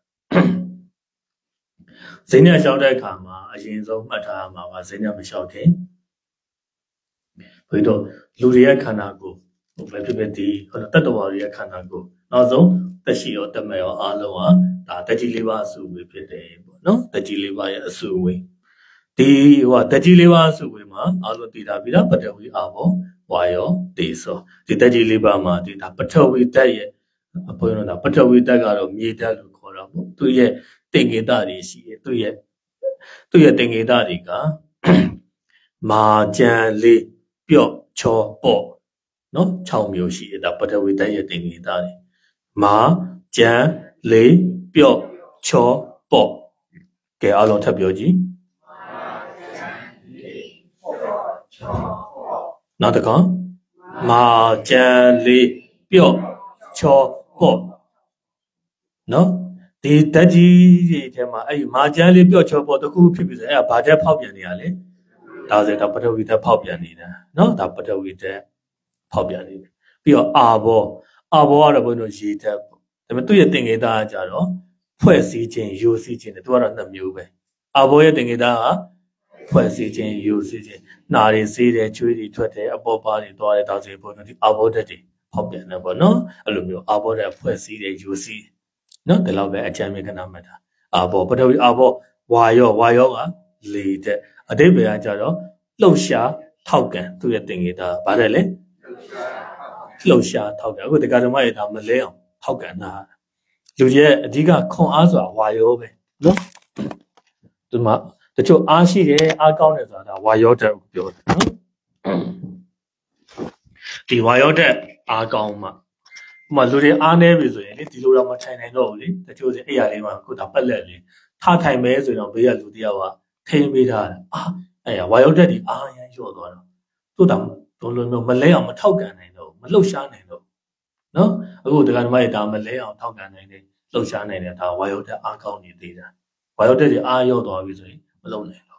ဇိမ်းနဲ့လျှောက်တဲ့အခါမှာအရင်ဆုံးမှတ်ထားမှာပါဇိမ်းနဲ့မလျှောက်ခင်ဘယ်တော့လူတွေရဲ့ခန္ဓာကိုယ်ဟိုပဲဖြစ်ဖြစ်ဒီဟိုတတ္တဝါတွေရဲ့ခန္ဓာကိုယ်နောက်ဆုံးတက်ရှိရောတမဲ့ရောအားလုံးဟာဒါတကြီးလေးပါအစုဝေးဖြစ်တယ်ပေါ့နော်တကြီးလေးပါရဲ့အစုဝေးဒီဟိုတကြီးလေးပါအစုဝေးမှာအားလုံးတည်တာပြီးတော့ပထဝီအာဘောဝါယောတေသောဒီတကြီးလေးပါမှာဒီဒါပထဝီဓာတ်ရဲ့အပေါ်ရောဒါပထဝီဓာတ်ကတော့မြေဓာတ်လို့ခေါ်တာပေါ့သူရဲ့တင်ငေတတွေရှိတယ်သူရဲ့သူရဲ့တင်ငေတတွေကမာကြံလေးပြော့ချောပေါ့နော်၆မျိုးရှိတယ်ဒါပထဝီဓာတ်ရဲ့တင်ငေတတွေမာကြံလေးပြော့ချောပေါ့ကဲအားလုံးထပ်ပြောကြည့်နောက်တစ်ခါမာကြံလေးပြော့ချောပေါ့နော်ဒီဓာတ်ကြီးတွေထဲမှာအဲ့ဒီမာကြံလေးပြော့ချောပေါ့တခုဖြစ်ပြီဆိုအဲ့ဒါဘာဓာတ်ဖောက်ပြန်နေရလဲဒါဆိုတော့ပထဝီဓာတ်ဖောက်ပြန်နေတာနော်ဒါပထဝီဓာတ်ဖောက်ပြန်နေတယ်ပြီးတော့အာဘောအာဘောကတော့ဘုန်းတော်ရေဓာတ်ပေါ့ဒါပေမဲ့သူ့ရဲ့တင်ငေသားကကြတော့ဖွဲ့စည်းခြင်းယူစည်းခြင်းသူကတော့နှစ်မျိုးပဲအာဘောရဲ့တင်ငေသားကဖွဲ့စည်းခြင်းယူစည်းခြင်းနာတွေစေးတယ်ချွေးတွေထွက်တယ်အပေါ်ပါတွေသွားတယ်ဒါဆိုဘုန်းတော်ဒီအာဘောဓာတ်တွေဖောက်ပြန်နေပေါ့နော်အဲ့လိုမျိုးအာဘောဓာတ်ဖွဲ့စည်းတယ်ယူစည်းနော်ဒီလောက်ပဲအချမ်းမြေခဏမှတ်တာအာဘောပထဝီအာဘောဝါယောဝါယောကလေဓာတ်အတိပ္ပယ်ကကြတော့လှုပ်ရှားထောက်ကန်သူ့ရဲ့တင်ငေသားဗါတယ်လေလှုပ်ရှားထောက်ကန်အခုဒီကဓမ္မရဲ့ဒါမလဲအောင်ထောက်ကန်တာလူရဲ့အဓိကခွန်အားဆိုတာဝါယောပဲနော်ဒီမှာတချို့အားရှိတယ်အားကောင်းတယ်ဆိုတာဒါဝါယောဓာတ်ကိုပြောတယ်နော်ဒီဝါယောဓာတ်အားကောင်းမှဥမာလူတွေအားနေပြီဆိုရင်လေဒီလိုတော့မထိုင်နိုင်တော့ဘူးလေတချို့စအိယာလေးမှာကိုဒါပက်လက်လေးထားထိုင်မဲဆိုရင်တော့ဘေးကလူတယောက်ကထိန်းပေးထားတယ်အာအဲ့ဝါယောဓာတ်ဒီအားရမ်းလျော့သွားတော့သူ့တောင်ဘုံလုံးလုံးမလဲအောင်မထောက်ကန်နိုင်တော့မလှုပ်ရှားနိုင်တော့နော်အခုဒီကနေ့မှဒါမလဲအောင်ထောက်ကန်နိုင်တယ်လှုပ်ရှားနိုင်တယ်ဒါဝါယောဓာတ်အားကောင်းနေသေးတာဝါယောဓာတ်ဒီအားလျော့သွားပြီဆိုရင်မလုံနိုင်တော့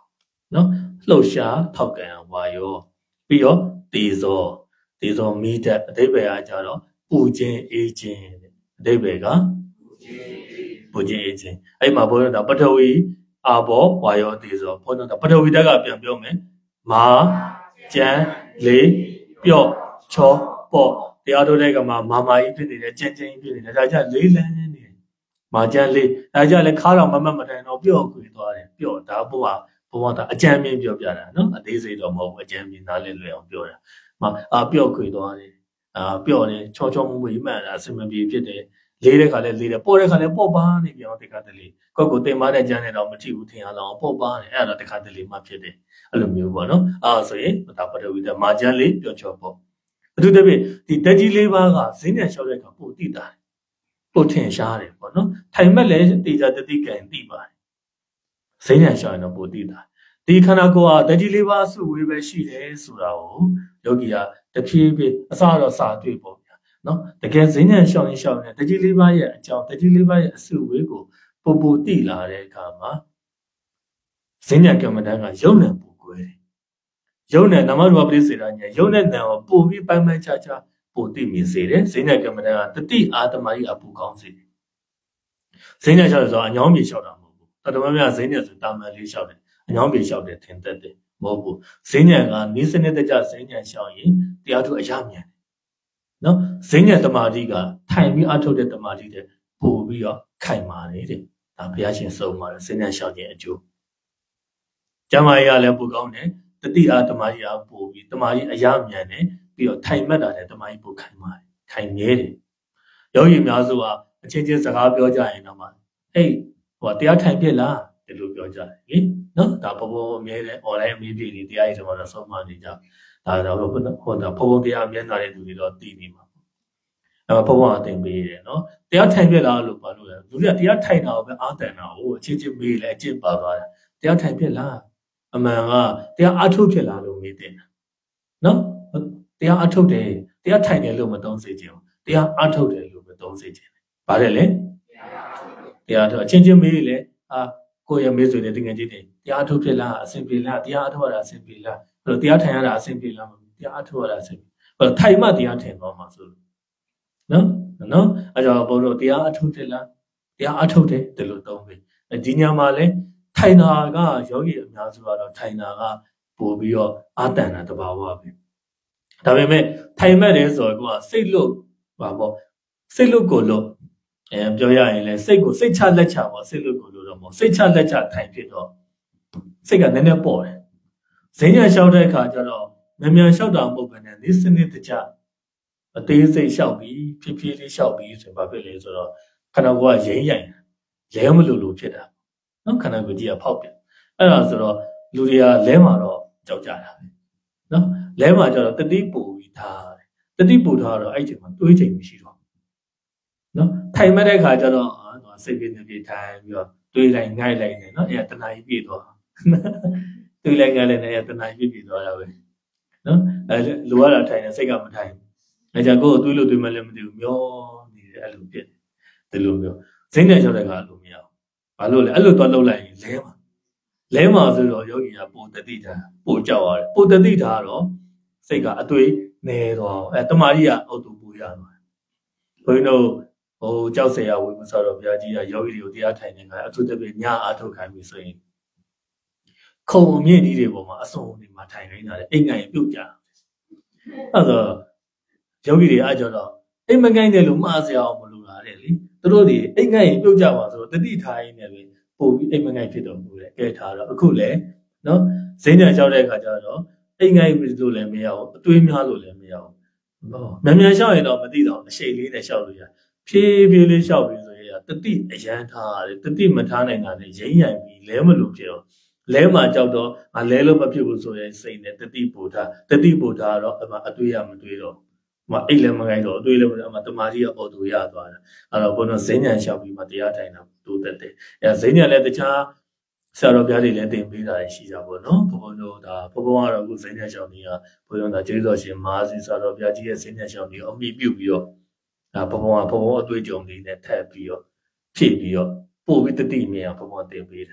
နော်လှုပ်ရှားထောက်ကံဝါယောပြီးတော့တေဇောတေဇောမိတ္တအဓိပ္ပာယ်ကကြတော့ပူခြင်းအေးခြင်းအဓိပ္ပာယ်ကပူခြင်းအေးခြင်းအဲ့မှာဘုန်းတော်ကပထဝီအာဘောဝါယောတေဇောဘုန်းတော်ကပထဝီဓာတ်ကပြန်ပြောမယ်မာကျန်လေးပြော့ချောပေါ့တရားတော်တဲ့ကမှာမာမာကြီးဖြစ်နေတယ်ကြင်ကြင်ဖြစ်နေတယ်ဒါကြလေးလန်းနေတယ်မာကျန်လေးဒါကြလည်းခါတော်မမတ်မတိုင်တော့ပြော့ခွေသွားတယ်ပြော့ဒါဘုရားဘုရားကအကြံမြင်ပြောပြတာနော်အသေးစိတ်တော့မဟုတ်ဘူးအကြံမြင်နားလည်လွယ်အောင်ပြောတာမှာအာပြော့ခွေသွားတယ်အာပြော့တယ်ချောချောမွေ့မွေ့မှန်တာအစမပြေဖြစ်တယ်လေးတဲ့ခါလဲလေးတယ်ပေါ့တဲ့ခါလဲပေါ့ပါနေပြောတခါတလေကိုယ့်ကိုတင်မာတဲ့ကြမ်းနေတော့မထိဘူးထင်ရတော့ပေါ့ပါနေအဲ့ဒါတခါတလေမှဖြစ်တယ်အဲ့လိုမျိုးပေါ့နော်အာဆိုရင်ဒါပထဝီဓာတ်မာကျန်လေးပြောချောပေါ့အထူးသဖြင့်ဒီတက်ကြီးလေးပါးကဈဉ္ဉံလျှောက်တဲ့အခါပို့တိတာပို့ထင်ရှားတယ်ပေါ့နော်ထိုင်မက်လည်းတေချာတတိကံတိပါတယ်ဈဉ္ဉံလျှောက်ရင်တော့ပို့တိတာဒီခန္ဓာကိုယ်ကတက်ကြီးလေးပါးစုဝေးပဲရှိတယ်ဆိုတာကိုယောဂီကတဖြည်းဖြည်းအစတော့စာတွေ့ပေါ့ဗျာနော်တကယ်ဈဉ္ဉံလျှောက်ရင်လျှောက်ရင်တက်ကြီးလေးပါးရဲ့အကြောင်းတက်ကြီးလေးပါးရဲ့အစုဝေးကိုပို့ပို့တိလာတဲ့အခါမှာဈဉ္ဉံကမ္မဋ္ဌာန်းကယုံနဲ့ပို့ကွဲတယ်ယုံနဲ့နာမရူပပရိစ္ဆေဒညာယုံနဲ့နာကိုပို့ပြီးပိုင်းပိုင်းခြားခြားပို့သိမြင်စေတယ်ဈဉ္ဉံကမ္မဋ္ဌာန်းကတတိအာတမကြီးအပူကောင်းစေတယ်ဈဉ္ဉံလျှောက်ဆိုအညောင်းပြေလျှောက်တာမဟုတ်ဘူးတတမမြဈဉ္ဉံဆိုတာမန်လေးလျှောက်တယ်အညောင်းပြေလျှောက်တယ်ထင်တတ်တယ်မဟုတ်ဘူးဈဉ္ဉံကနိစနစ်တကျဈဉ္ဉံလျှောက်ရင်တရားထုအရမြန်တယ်နော်ဈဉ္ဉံတမာတိကထိုင်ပြီးအထုတ်တဲ့တမာတိတဲ့ပို့ပြီးတော့ခိုင်မာတယ်တဲ့ဒါဘုရားရှင်ဆုံးမှာဈဉ္ဉံလျှောက်ခြင်းအကျိုးကျမ်းမာရေးကလည်းပိုကောင်းတယ်တတိအားတမာကြီးအားပို့ပြီးတမာကြီးအရမြန်တယ်ပြီးတော့ထိုင်မှတ်တာလည်းတမာကြီးပို့ခိုင်ပါတယ်ခိုင်မြဲတယ်ယောဂီများစုကအချင်းချင်းစကားပြောကြရင်တော့မှဟေးဟိုတရားထိုင်ပြစ်လားဒီလိုပြောကြတယ်လေနော်ဒါဘဘအမြဲတမ်း online အမေးပြေတွေတရားရေးတွေမှာတော့ဆုံးမနေကြဒါတော့ဟိုဟိုတော့ဘဘတရားအမြဲနာတဲ့လူတွေတော့သိနေမှာအဲ့ဘဘအတင်ပေးတယ်နော်တရားထိုင်ပြစ်လားလို့ပါလို့လေလူတွေကတရားထိုင်တာကိုပဲအာတန်တာကိုအချင်းချင်းမေးလဲအချင်းပါသွားတယ်တရားထိုင်ပြစ်လားအမှန်ကတရားအထုတ်ဖြစ်လာလို့မေးတယ်နော်တရားအထုတ်တယ်တရားထိုင်တယ်လို့မသုံးစေချင်ဘူးတရားအထုတ်တယ်လို့မသုံးစေချင်တယ်ဗါတယ်လေတရားထုတ်အချင်းချင်းမေးလေအာကိုရမေးဆိုတယ်တကယ်ကြီးတယ်တရားအထုတ်ဖြစ်လားအဆင်ပြေလားတရားအထုတ်ရတာအဆင်ပြေလားအဲ့တော့တရားထိုင်ရတာအဆင်ပြေလားတရားအထုတ်ရတာအဆင်ပြေအဲ့တော့ထိုင်မှတရားထိုင်သွားမှာဆိုလို့နော်နော်အဲ့တော့ဘုန်းတော်တရားအထုတ်တယ်လားတရားအထုတ်တယ်ဒီလိုသုံးပြီဒီညမှာလဲထိုင်တာကယောဂီအများစုကတော့ထိုင်တာကပို့ပြီးတော့အာတန်တာတဘာဝပဲဒါပေမဲ့ထိုင်မဲ့တယ်ဆိုတော့ကစိတ်လို့ပါပေါ့စိတ်လို့ကိုလို့အဲပြောရရင်လဲစိတ်ကိုစိတ်ချလက်ချပေါ့စိတ်လို့ကိုလို့တော့မဟုတ်စိတ်ချလက်ချထိုင်ဖြစ်တော့စိတ်ကနည်းနည်းပေါ့တယ်ဈဉ္ဉံလျှောက်တဲ့အခါကျတော့မြန်မြန်လျှောက်တာမဟုတ်ဘဲနဲ့ဒီစနစ်တကျအသေးစိတ်လျှောက်ပြီးဖြည်းဖြည်းလေးလျှောက်ပြီးဆိုဘာဖြစ်လဲဆိုတော့ခန္ဓာကိုယ်ကရိမ့်ရိုင်လဲမလို့လို့ဖြစ်တာနော်ခန္ဓာကိုယ်ကြီးကဖောက်ပြန်အဲ့ဒါဆိုတော့လူတွေကလဲမှာတော့ကြောက်ကြတာပဲနော်လဲမှာကျတော့တတိပူပြီးထားတယ်တတိပူထားတော့အဲ့ချိန်မှာတွေးချိန်မရှိတော့နော်ထိုင်မဲ့တဲ့ခါကျတော့စိတ်ပြင်းပြင်းထိုင်ပြီးတော့တွေးလိုက်ငိုက်လိုက်နေနော်အဲ့ဒါတဏှာကြီးပြည့်သွားတွေးလိုက်ငိုက်လိုက်နေအဲ့ဒါတဏှာကြီးပြည့်သွားတာပဲနော်အဲ့လူကတော့ထိုင်နေစိတ်ကမထိုင်ဘူးဒါကြောင့်ကိုယ်တွေးလို့တွေးမှလည်းမသိဘူးမျောနေတယ်အဲ့လိုဖြစ်တယ်ဒီလိုမျိုးဈဉ္ဉံလျှောက်တဲ့ခါလိုမရဘူးဘာလို့လဲအဲ့လိုတော့လုပ်လိုက်ရင်လဲမှာလဲမှာဆိုတော့ယောဂီကပိုတတိထားပိုကြောက်ရတယ်ပိုတတိထားတော့စိတ်ကအသွေးနေတော့အဲတမာကြီးကအုတ်တူပူရသွားတယ်ဘုန်းကြီးတို့ဟိုကြောက်စရာဝိမဆောတော့ဘုရားကြီးကယောဂီတွေကိုတရားထိုင်နေတဲ့အထုတပိညအာထုတ်ခိုင်းပြီဆိုရင်ခုံအမြင့်ကြီးတွေပေါ်မှာအစုံတွေမှာထိုင်နေတာလေအိမ်ငိုင်ပြုတ်ကြအဲ့တော့ယောဂီတွေအားကြတော့အိမ်မငိုင်းတယ်လို့မှားစရာမလိုတာတဲ့လေသူတို့တွေအိမ်ငိုင်ပြုတ်ကြပါဆိုတော့တတိထားရင်းနဲ့ပဲပို့ပြီးအိမ်မငိုင်ဖြစ်တော့ဘူးလေကဲထားတော့အခုလေနော်ဈဉ္ဉံလျှောက်တဲ့အခါကျတော့အိမ်ငိုင်လို့လည်းမရဘူးအသွေးများလို့လည်းမရဘူးမြန်မြန်လျှောက်ရင်တော့မသိတော့အရှိန်လေးနဲ့လျှောက်လို့ရဖြည်းဖြည်းလေးလျှောက်ပြီးဆိုရင်တတိအရန်ထားရတယ်တတိမထားနိုင်တာနဲ့ရိမ့်ရိုင်ပြီးလဲမလို့ဖြစ်တော့လဲမှာကြောက်တော့ငါလဲလို့မဖြစ်ဘူးဆိုရင်စိတ်နဲ့တတိပူထားတတိပူထားတော့အမှအသွေးရမသွေးတော့မအိတ်လည်းမကိုင်းတော့အသွေးလည်းမအမှတမာကြီးကအော်တူရသွားတာအဲ့တော့ဘုန်းတော်ဈဉ္ဉံလျှောက်ပြီးမှတရားထိုင်တာတိုးတက်တယ်အဲဈဉ္ဉံလည်းတခြားဆရာတော်ဘုရားတွေလည်းသင်ပေးတာရှိကြပါတော့ဘုန်းတော်ဒါဘုန်းဘုန်းကတော့အခုဈဉ္ဉံလျှောက်နေတာဘုန်းတော်ဒါကျေးဇူးတော်ရှင်မဟာစီဆရာတော်ဘုရားကြီးရဲ့ဈဉ္ဉံလျှောက်နေအမိပြုပြီးတော့ဒါဘုန်းဘုန်းကဘုန်းဘုန်းအတွေ့အကြုံလေးနဲ့ထပ်ပြီးတော့ဖြည့်ပြီးတော့ပို့ပြီးတတိမြင်အောင်ဘုန်းဘုန်းသင်ပေးတာ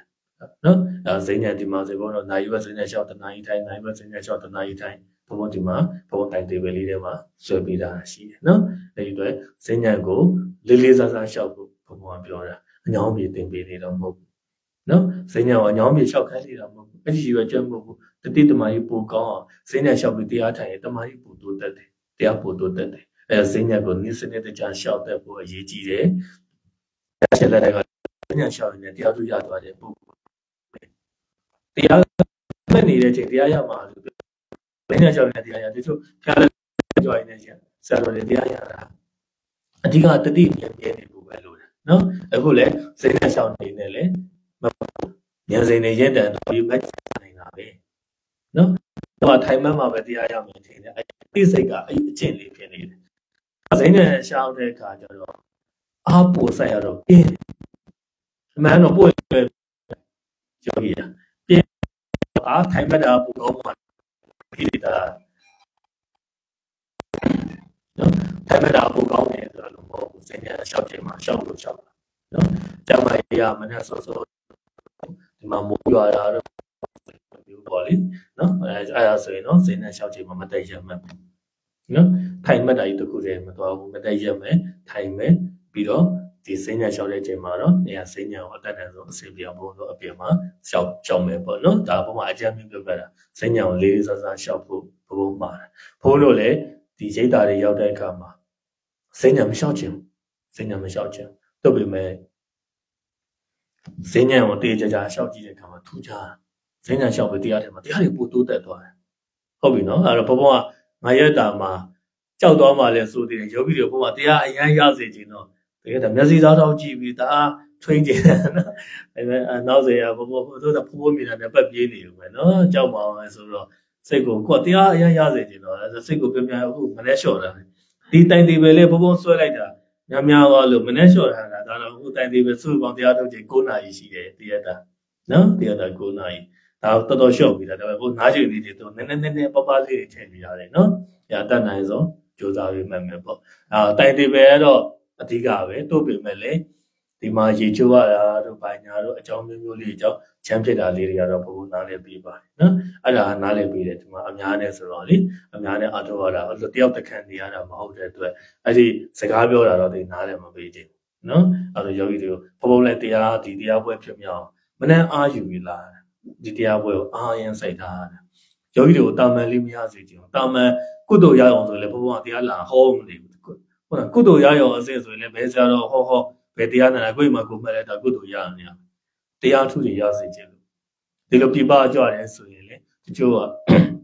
no Zenia di Mazibono, Naiva Zenia shot the night time, Naiva Zenia shot the night time, Pomotima, Pomotai de Belidema, Sobida, she, no, they do it, Zenia go, Lilies as I shall go, Pompiora, and Yomi think be it on move. No, Zenia or Yomi shall carry a move, and she were jumbo, the did my book on, Zenia shall be the attire, the my book do that, the apple do that. As Zenia go, listen to the chance shout that for a G. I let I got shouting that the other yard by the book. The other many that the Ayama, when I joined the Ayah, the join Asia, Saturday the Ayah. I think I the deep and the book. No, a bullet, say I sound in L. Yes, in a yen and you met in a way. No, no, I remember with the Ayah maintained. I think I got a chain if you need. As in a shout a car, up was I out in. Man of boy, Jogia. I time it up with one. Time it up with all the shouting my shop to shop. No, tell my yam and also Mamu, you are out of body. No, as I also know, saying a shouting my Mataja. No, time it I took good Mataja, time it, below. The senior shouted Jamaro, they are senior or that as Sylvia Bono appearma, shop, shop member, no, double my jamming the better. Senior ladies as a shop for man. Polo le, the Jada Yoda Kama. Senior shouting, senior shouting, to be made. Senior or Deja shouting come to jar. Senior shop with the other, the other put to that one. Hobby no, I don't my Yadama. Chow Doma, let's do the Yogi of what they are, Yazid, know. They get a message out of G V, twenty, and now they are the poor men and the baby, no, Jama, and so Sego, what they are, Yazid, you know, as a single people, Manesho. The time they will live so like that. Yamia or Luminesho, and I don't know who time they will sue on the other Gona is the other. No, the other Gona. Now, Toto show me that I will not need it, and then Papa change, no? Yeah, that nice, oh, Josa remember. Now, time they were. I think I will to be melee. The Maji Chua, the Pina, a John Mulito, champion a lady of Nale Biba. No, I don't Nale beat it. Amyanes Rolly, Amyana Atawara, the day of the candy and I'm out that way. I see Sagabio or the Nale Mabidi. No, other Yogi, probably the art, the Dia Web Yam. When I are you will the Dia will iron say that. Yogi, Dama Limia, Dama, good ya on the level of the Allah home. Good to Yayo says, when a Bezaro, ho ho, Petiana, a Guima Gumera, good to Yania. They are to the Yazid. The Lopiba Joy and Suli, Joa.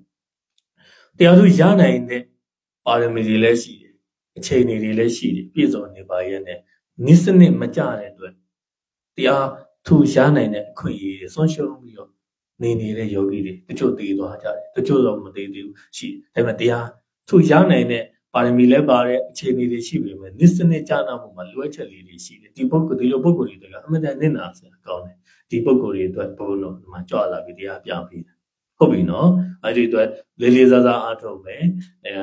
They are to Yana in the Army relation, a chain relation, Pizo Nebayane, Nissan Majane. They are two Yana in a Kui, social Nini Yogi, the Jodi, the Jodom they do, she, they are two Yana in it. Paramile Bare, Cheney, the Chibi, Nissan Jana, Malucha, the book of the Loboguri, the Amena, the Boguri, the Bono, Majola, with the Apiapi. Hobino, I did that Lilies as a Atome,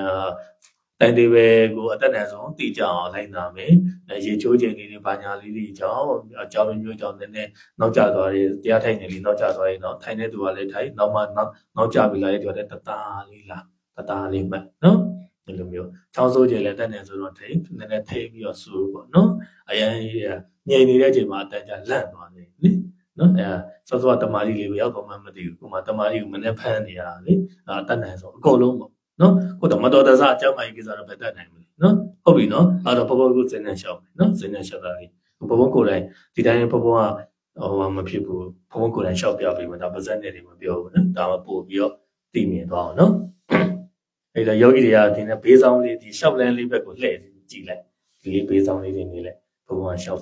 and they were go at the Nazo, the Jar, like Name, and she chose any Banya Lily Jar, a job in New John, the no Jadori, they are tiny, no Jadori, no tiny to a late, no man, no Jabi like your Tatalila, Tatalima, no? Charles let an answer on tape, and then I tape your soup. No, I am nearly ready, Martha, land on it. No, so what the Mari will come, Matamari, Manapania, Tanas, go long. No, what the mother does are Jamaica are better name. No, Hobby, no, out of Papa goods in a shop, no, Senashari. Poponco, the dining Papa, or my people, Poponco and shop your people, representative of your Dama your team, no. The Yogi in a base only the shop land live with late, Gila, the base only in Nile, for one shop.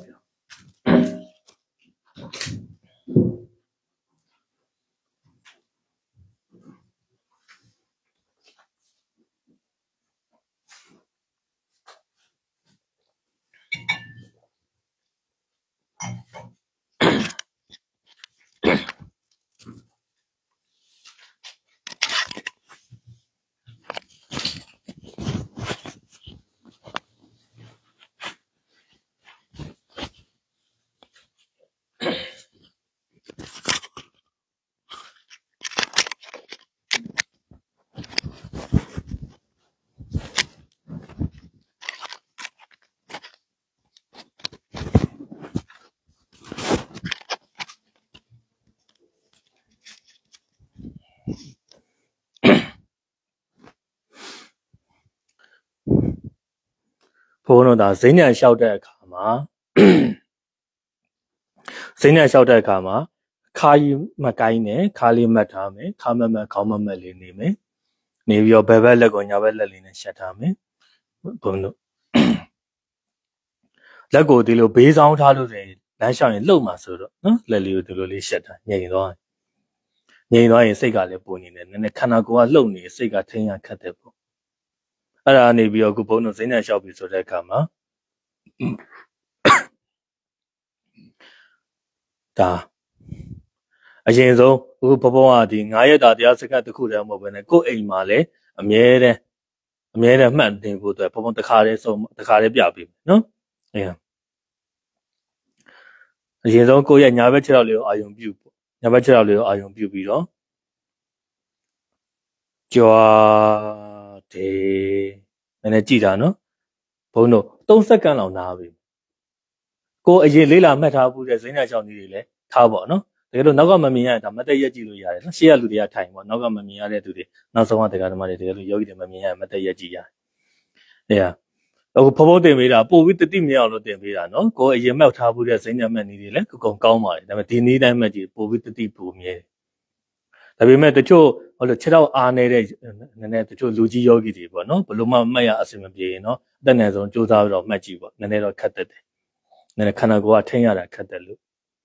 ဘုန်းတော်ဒါဈဉ္ဉံလျှောက်တဲ့အခါမှာဈဉ္ဉံလျှောက်တဲ့အခါမှာခါကြီးမကိုင်းနဲ့ခါလေးမှတ်ထားမယ်ခါမမခေါင်းမမလေးနေမယ်နေပြီးတော့ဘယ်ဘက်လက်ကိုညာဘက်လက်လေးနဲ့ရှက်ထားမယ်ဘုန်းတော်လက်ကိုဒီလိုဘေးဆောင်ထားလို့ဆိုရင်လမ်းလျှောက်ရင်လှုပ်မှာဆိုတော့နော်လက်လေးကိုဒီလိုလေးရှက်ထားငြိမ်သွားငြိမ်သွားရင်စိတ်ကလည်းပုံနေတယ်နည်းနည်းခန္ဓာကိုယ်ကလှုပ်နေစိတ်ကထိန်းရခတ်တယ်ပေါ့အဲ့ဒါနေပြီးတော့ခုဘုန်းတော်ဈဉ္ဉံလျှောက်ပြီးဆိုတဲ့အခါမှာဒါအရင်ဆုံးခုဘဘကဒီငါးရက်တာတရားစခန်းတစ်ခုတည်းမဟုတ်ဘဲနဲ့ကိုယ့်အိမ်မှာလည်းအမြဲတမ်းအမြဲတမ်းမှတ်တင်ဖို့အတွက်ဘဘတစ်ခါတည်းဆုံးတစ်ခါတည်းပြပေးမယ်နော်အဲအရင်ဆုံးကိုယ့်ရဲ့ညာဘက်ခြေထောက်လေးကိုအာယုံပြုပေါ့ညာဘက်ခြေထောက်လေးကိုအာယုံပြုပြီးတော့ကြွားတယ်နည်းနည်းကြည့်တာနော်ဘုန်းတို့သုံးစက္ကန့်လောက်နားပြီကိုအရင်လေးလာမှတ်ထားဖို့တဲ့ဈဉ္ဉံလျှောက်နည်းတွေလည်းထားပေါ့နော်တကယ်လို့နောက်ကမမြင်ရရင်ဒါမတက်ရက်ကြည့်လို့ရတယ်နော်ရှေ့ကလူတွေကထိုင်ပေါ့နောက်ကမမြင်ရတဲ့သူတွေနောက်ဆုံးကတရားဓမ္မတွေတကယ်လို့ယောဂီတွေမမြင်ရရင်မတက်ရက်ကြည့်ရတယ်အဲအခုဘုံဘုံတင်ပေးတာပို့ပြီးတတိမြင်အောင်လို့တင်ပေးတာနော်ကိုအရင်မှတ်ထားဖို့တဲ့ဈဉ္ဉံမှတ်နည်းတွေလည်းအကုန်ကောင်းပါတယ်ဒါပေမဲ့ဒီနည်းတိုင်းမှတ်ကြည့်ပို့ပြီးတတိပိုမြဲဒါပေမဲ့တချို့ဟိုလိုခြေထောက်အားနေတဲ့နည်းနည်းတချို့လူကြီးယောဂီတွေပေါ့နော်ဘလို့မှမှတ်ရအဆင်မပြေရင်နော်အသက်နယ်ဆုံးစူးစမ်းပြီးတော့မှတ်ကြည့်ပေါ့နည်းနည်းတော့ခက်တတ်တယ်နည်းနည်းခန္ဓာကိုယ်ကထိန်းရတာခက်တယ်လို့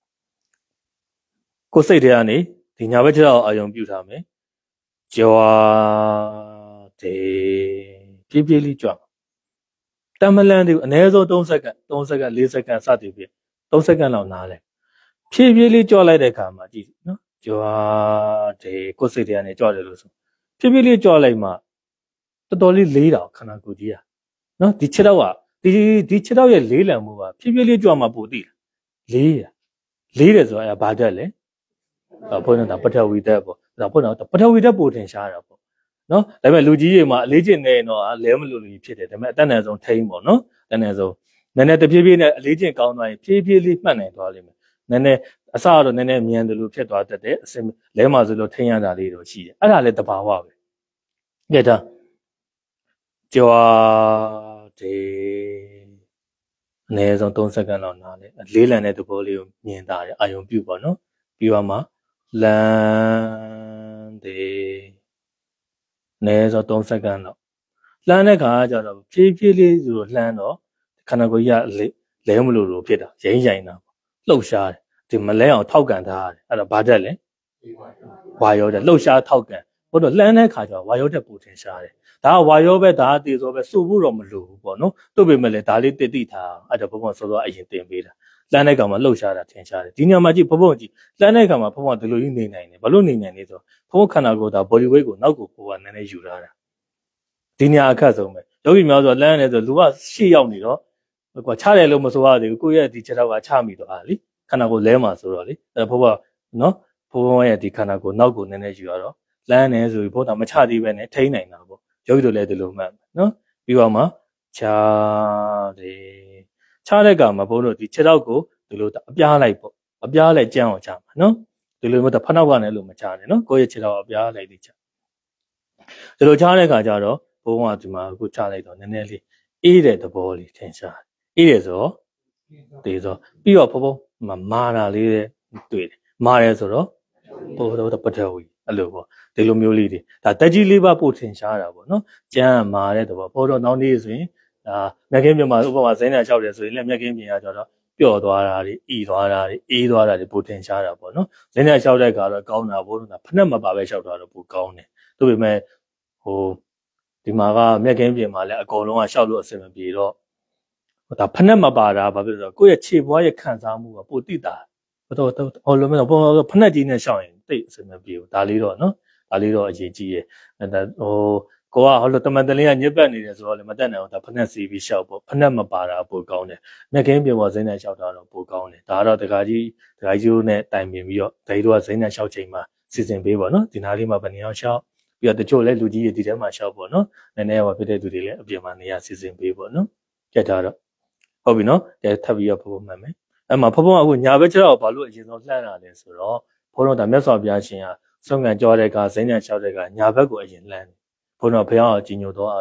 ကိုယ်စိတ်ထဲကနေဒီညာဘက်ခြေထောက်အာယုံပြုထားမယ်ကြွားတယ်ဖြည်းဖြည်းလေးကြွတမလန်ဒီအနည်းဆုံးသုံးစက္ကန့်သုံးစက္ကန့်လေးစက္ကန့်စသည်ဖြင့်သုံးစက္ကန့်လောက်နားလဲဖြည်းဖြည်းလေးကြွလိုက်တဲ့အခါမှာကြည့်နော်ကြွားတယ်ကိုယ်စိတ်ထဲကနေကြွတယ်လို့ဆိုဖြည်းဖြည်းလေးကြွလိုက်မှတော်တော်လေးလေးတာခန္ဓာကိုယ်ကြီးอ่ะနော်ဒီခြေထောက်ကဒီဒီခြေထောက်ရဲ့လေးလံမှုကဖြည်းဖြည်းလေးကြွမှပိုသိလေးရလေးတယ်ဆိုတာဘာတက်လဲဘုန်းတော်ကပထဝီတက်ပေါ့ဒါဘုန်းတော်ပထဝီတက်ပို့ထင်ရှားတာပေါ့နော်ဒါပေမဲ့လူကြီးတွေမှာအလေးကျင့်နေတော့လဲမလို့လူကြီးဖြစ်တယ်ဒါပေမဲ့အတန်းနယ်ဆုံးထိန်းပေါ့နော်အတန်းနယ်ဆုံးနည်းနည်းတဖြည်းဖြည်းနဲ့အလေးကျင့်ကောင်းသွားရင်ဖြည်းဖြည်းလေးမှတ်နိုင်သွားလိမ့်မယ်နည်းနည်းအစတော့နည်းနည်းမြန်တယ်လို့ဖြစ်သွားတတ်တယ်အစင်လဲမှာဆိုလို့ထိန်းရတာလေးတော့ရှိတယ်အဲ့ဒါလည်းတဘာဝပဲကြည့်တာကြွားတယ်အနည်းဆုံးသုံးစက္ကန့်လောက်နားလေလေးလံတဲ့သဘောလေးကိုမြင်တာတယ်အာယုံပြုပေါ့နော်ပြီးတော့မှလန်းတယ်အနည်းဆုံးသုံးစက္ကန့်လောက်လှမ်းတဲ့ခါကျတော့ဖြည်းဖြည်းလေးဆိုတော့လှမ်းတော့ခန္ဓာကိုယ်ကြီးကလဲမလို့လို့ဖြစ်တာရိမ့်ရိုင်တာပေါ့လှုပ်ရှားတယ်ဒီမလဲအောင်ထောက်ကန်ထားရတယ်အဲ့တော့ဘာတက်လဲဝါရောတက်လှုပ်ရှားထောက်ကန်ဘို့တော့လှမ်းတဲ့ခါကျတော့ဝါရောတက်ပူထင်ရှားတယ်ဒါကဝါရောပဲဒါကတေဆိုပဲစုဖို့တော့မလိုဘူးပေါ့နော်တို့ပေမဲ့လည်းဒါလေးတိတိထားအဲ့တော့ဘုံဘုံစောစောအရင်တင်ပေးတာလှမ်းတဲ့ကောင်မှာလှုပ်ရှားတာထင်ရှားတယ်ဒီညမှာကြည့်ဘုံဘုံကြည့်လှမ်းတဲ့ကောင်မှာဘုံဘုံဒီလိုကြီးနေနိုင်တယ်ဘာလို့နေနိုင်လဲဆိုတော့ဘုံဘုံခန္ဓာကိုယ်ဒါ body weight ကိုနောက်ကိုကိုကနည်းနည်းယူထားတာဒီညအခက်ဆုံးပဲယောဂီများဆိုလှမ်းနေဆိုလူကရှေ့ရောက်နေတော့ကွာချတယ်လို့မဆိုရသေးဘူးကိုယ့်ရဲ့ဒီခြေထောက်ကချမိတော့အားလीခန္ဓာကိုယ်လဲမှာဆိုတော့လीအဲ့ဘုံဘုံနော်ဘုံဘုံရဲ့ဒီခန္ဓာကိုယ်နောက်ကိုနည်းနည်းယူရတော့လမ်းနေဆိုပြီးဘုံတော်မချသေးပဲနဲ့ထိန်းနိုင်တာပေါ့ယောဂီတို့လည်းဒီလိုမှတ်နော်ပြီးတော့မှချားတယ်ချားတဲ့ကမှာဘုံတို့ဒီခြေထောက်ကိုဒီလိုအပြားလိုက်ပေါ့အပြားလိုက်ကြမ်းအောင်ချမှာနော်ဒီလိုမျိုးဖနှောက်ကနေလို့မချနဲ့နော်ကိုယ့်ရဲ့ခြေထောက်အပြားလိုက်ပြီးချဒီလိုချားတဲ့ခါကျတော့ဘုံကဒီမှာအခုချလိုက်တော့နည်းနည်းလေးအေးတဲ့သဘောလေးထင်ရှားအေးတယ်ဆိုတော့ဒီဆိုပြီးတော့ဘုံဘုံမာတာလေးတွေ့တယ်မာတယ်ဆိုတော့ဘုံတော့ပထဝီအဲ့လိုပေါ့ဒီလိုမျိုးလေးတွေဒါတက်ကြီးလေးပါပို့ထင်ရှားတာပေါ့နော်ကျမ်းမာတဲ့သဘောပေါ်တော့နောက်နေ့ဆိုရင်ဒါမြက်ကင်းပြင်မှာဥပမာဇိုင်းနဲ့လျှောက်တယ်ဆိုရင်လည်းမြက်ကင်းပြင်ရကြတော့ပျော့သွားတာတွေဤသွားတာတွေအေးသွားတာတွေပို့ထင်ရှားတာပေါ့နော်ဇိုင်းနဲ့လျှောက်တဲ့ကတော့ကောင်းတာဘို့တော့ဖက်မပါပဲလျှောက်တာတော့ပိုကောင်းတယ်ဒါပေမဲ့ဟိုဒီမှာကမြက်ကင်းပြင်မှာလည်းအကုန်လုံးကလျှောက်လို့အဆင်မပြေတော့ဒါဖက်မပါတာဘာဖြစ်လို့လဲဆိုတော့ကိုယ့်ရဲ့ခြေပွားရဲ့ခံစားမှုကပိုတိတာတော့ဟိုလိုမျိုးတော့ဖက်ကြီးနဲ့လျှောက်ရင်တိတ်အဆင်မပြေဘူးဒါလေးတော့နော်ဒါလေးတော့အရေးကြီးရဲ့ဒါဟိုကိုကဟိုလိုတမန်တလင်းကညစ်ပတ်နေတယ်ဆိုတော့လေမတက်နိုင်ဘူးဒါဖက်စီပြီးလျှောက်ပေါ့ဖက်မပါတာပိုကောင်းတယ်မြက်ကင်းပြင်ပေါ်ဇိမ်းနဲ့လျှောက်တာတော့ပိုကောင်းတယ်ဒါကတော့တခါကြီးတခါကြီးနဲ့တိုင်ပင်ပြီးတော့ဒိုင်တို့ကဇိမ်းနဲ့လျှောက်ချိန်မှာစီစဉ်ပေးပေါ့နော်ဒီနားလေးမှာဗနေအောင်လျှောက်ပြီးတော့တချို့လည်းလူကြီးတွေဒီထဲမှာလျှောက်ပေါ့နော်နည်းနည်းဟောဖြစ်တဲ့သူတွေလည်းအပြင်မှာနေရစီစဉ်ပေးပေါ့နော်ကြက်တာတော့ဟုတ်ပြီနော်အဲထပ်ပြီးတော့ဖဖို့မှတ်မယ်အဲ့မှာဖဖို့ကအခုညာဘက်ကျတော့ဘာလို့အရင်ဆုံးလှမ်းတာလဲဆိုတော့ဘုန်းတော်ဒါမြတ်စွာဘုရားရှင်ကဆုံးခံကြောတဲ့ကဇိမ်းနဲ့လျှောက်တဲ့ကညာဘက်ကိုအရင်လှမ်းတယ်ဘုန်းတော်ဘုရားကိုကြီးညိုတော့အပြင်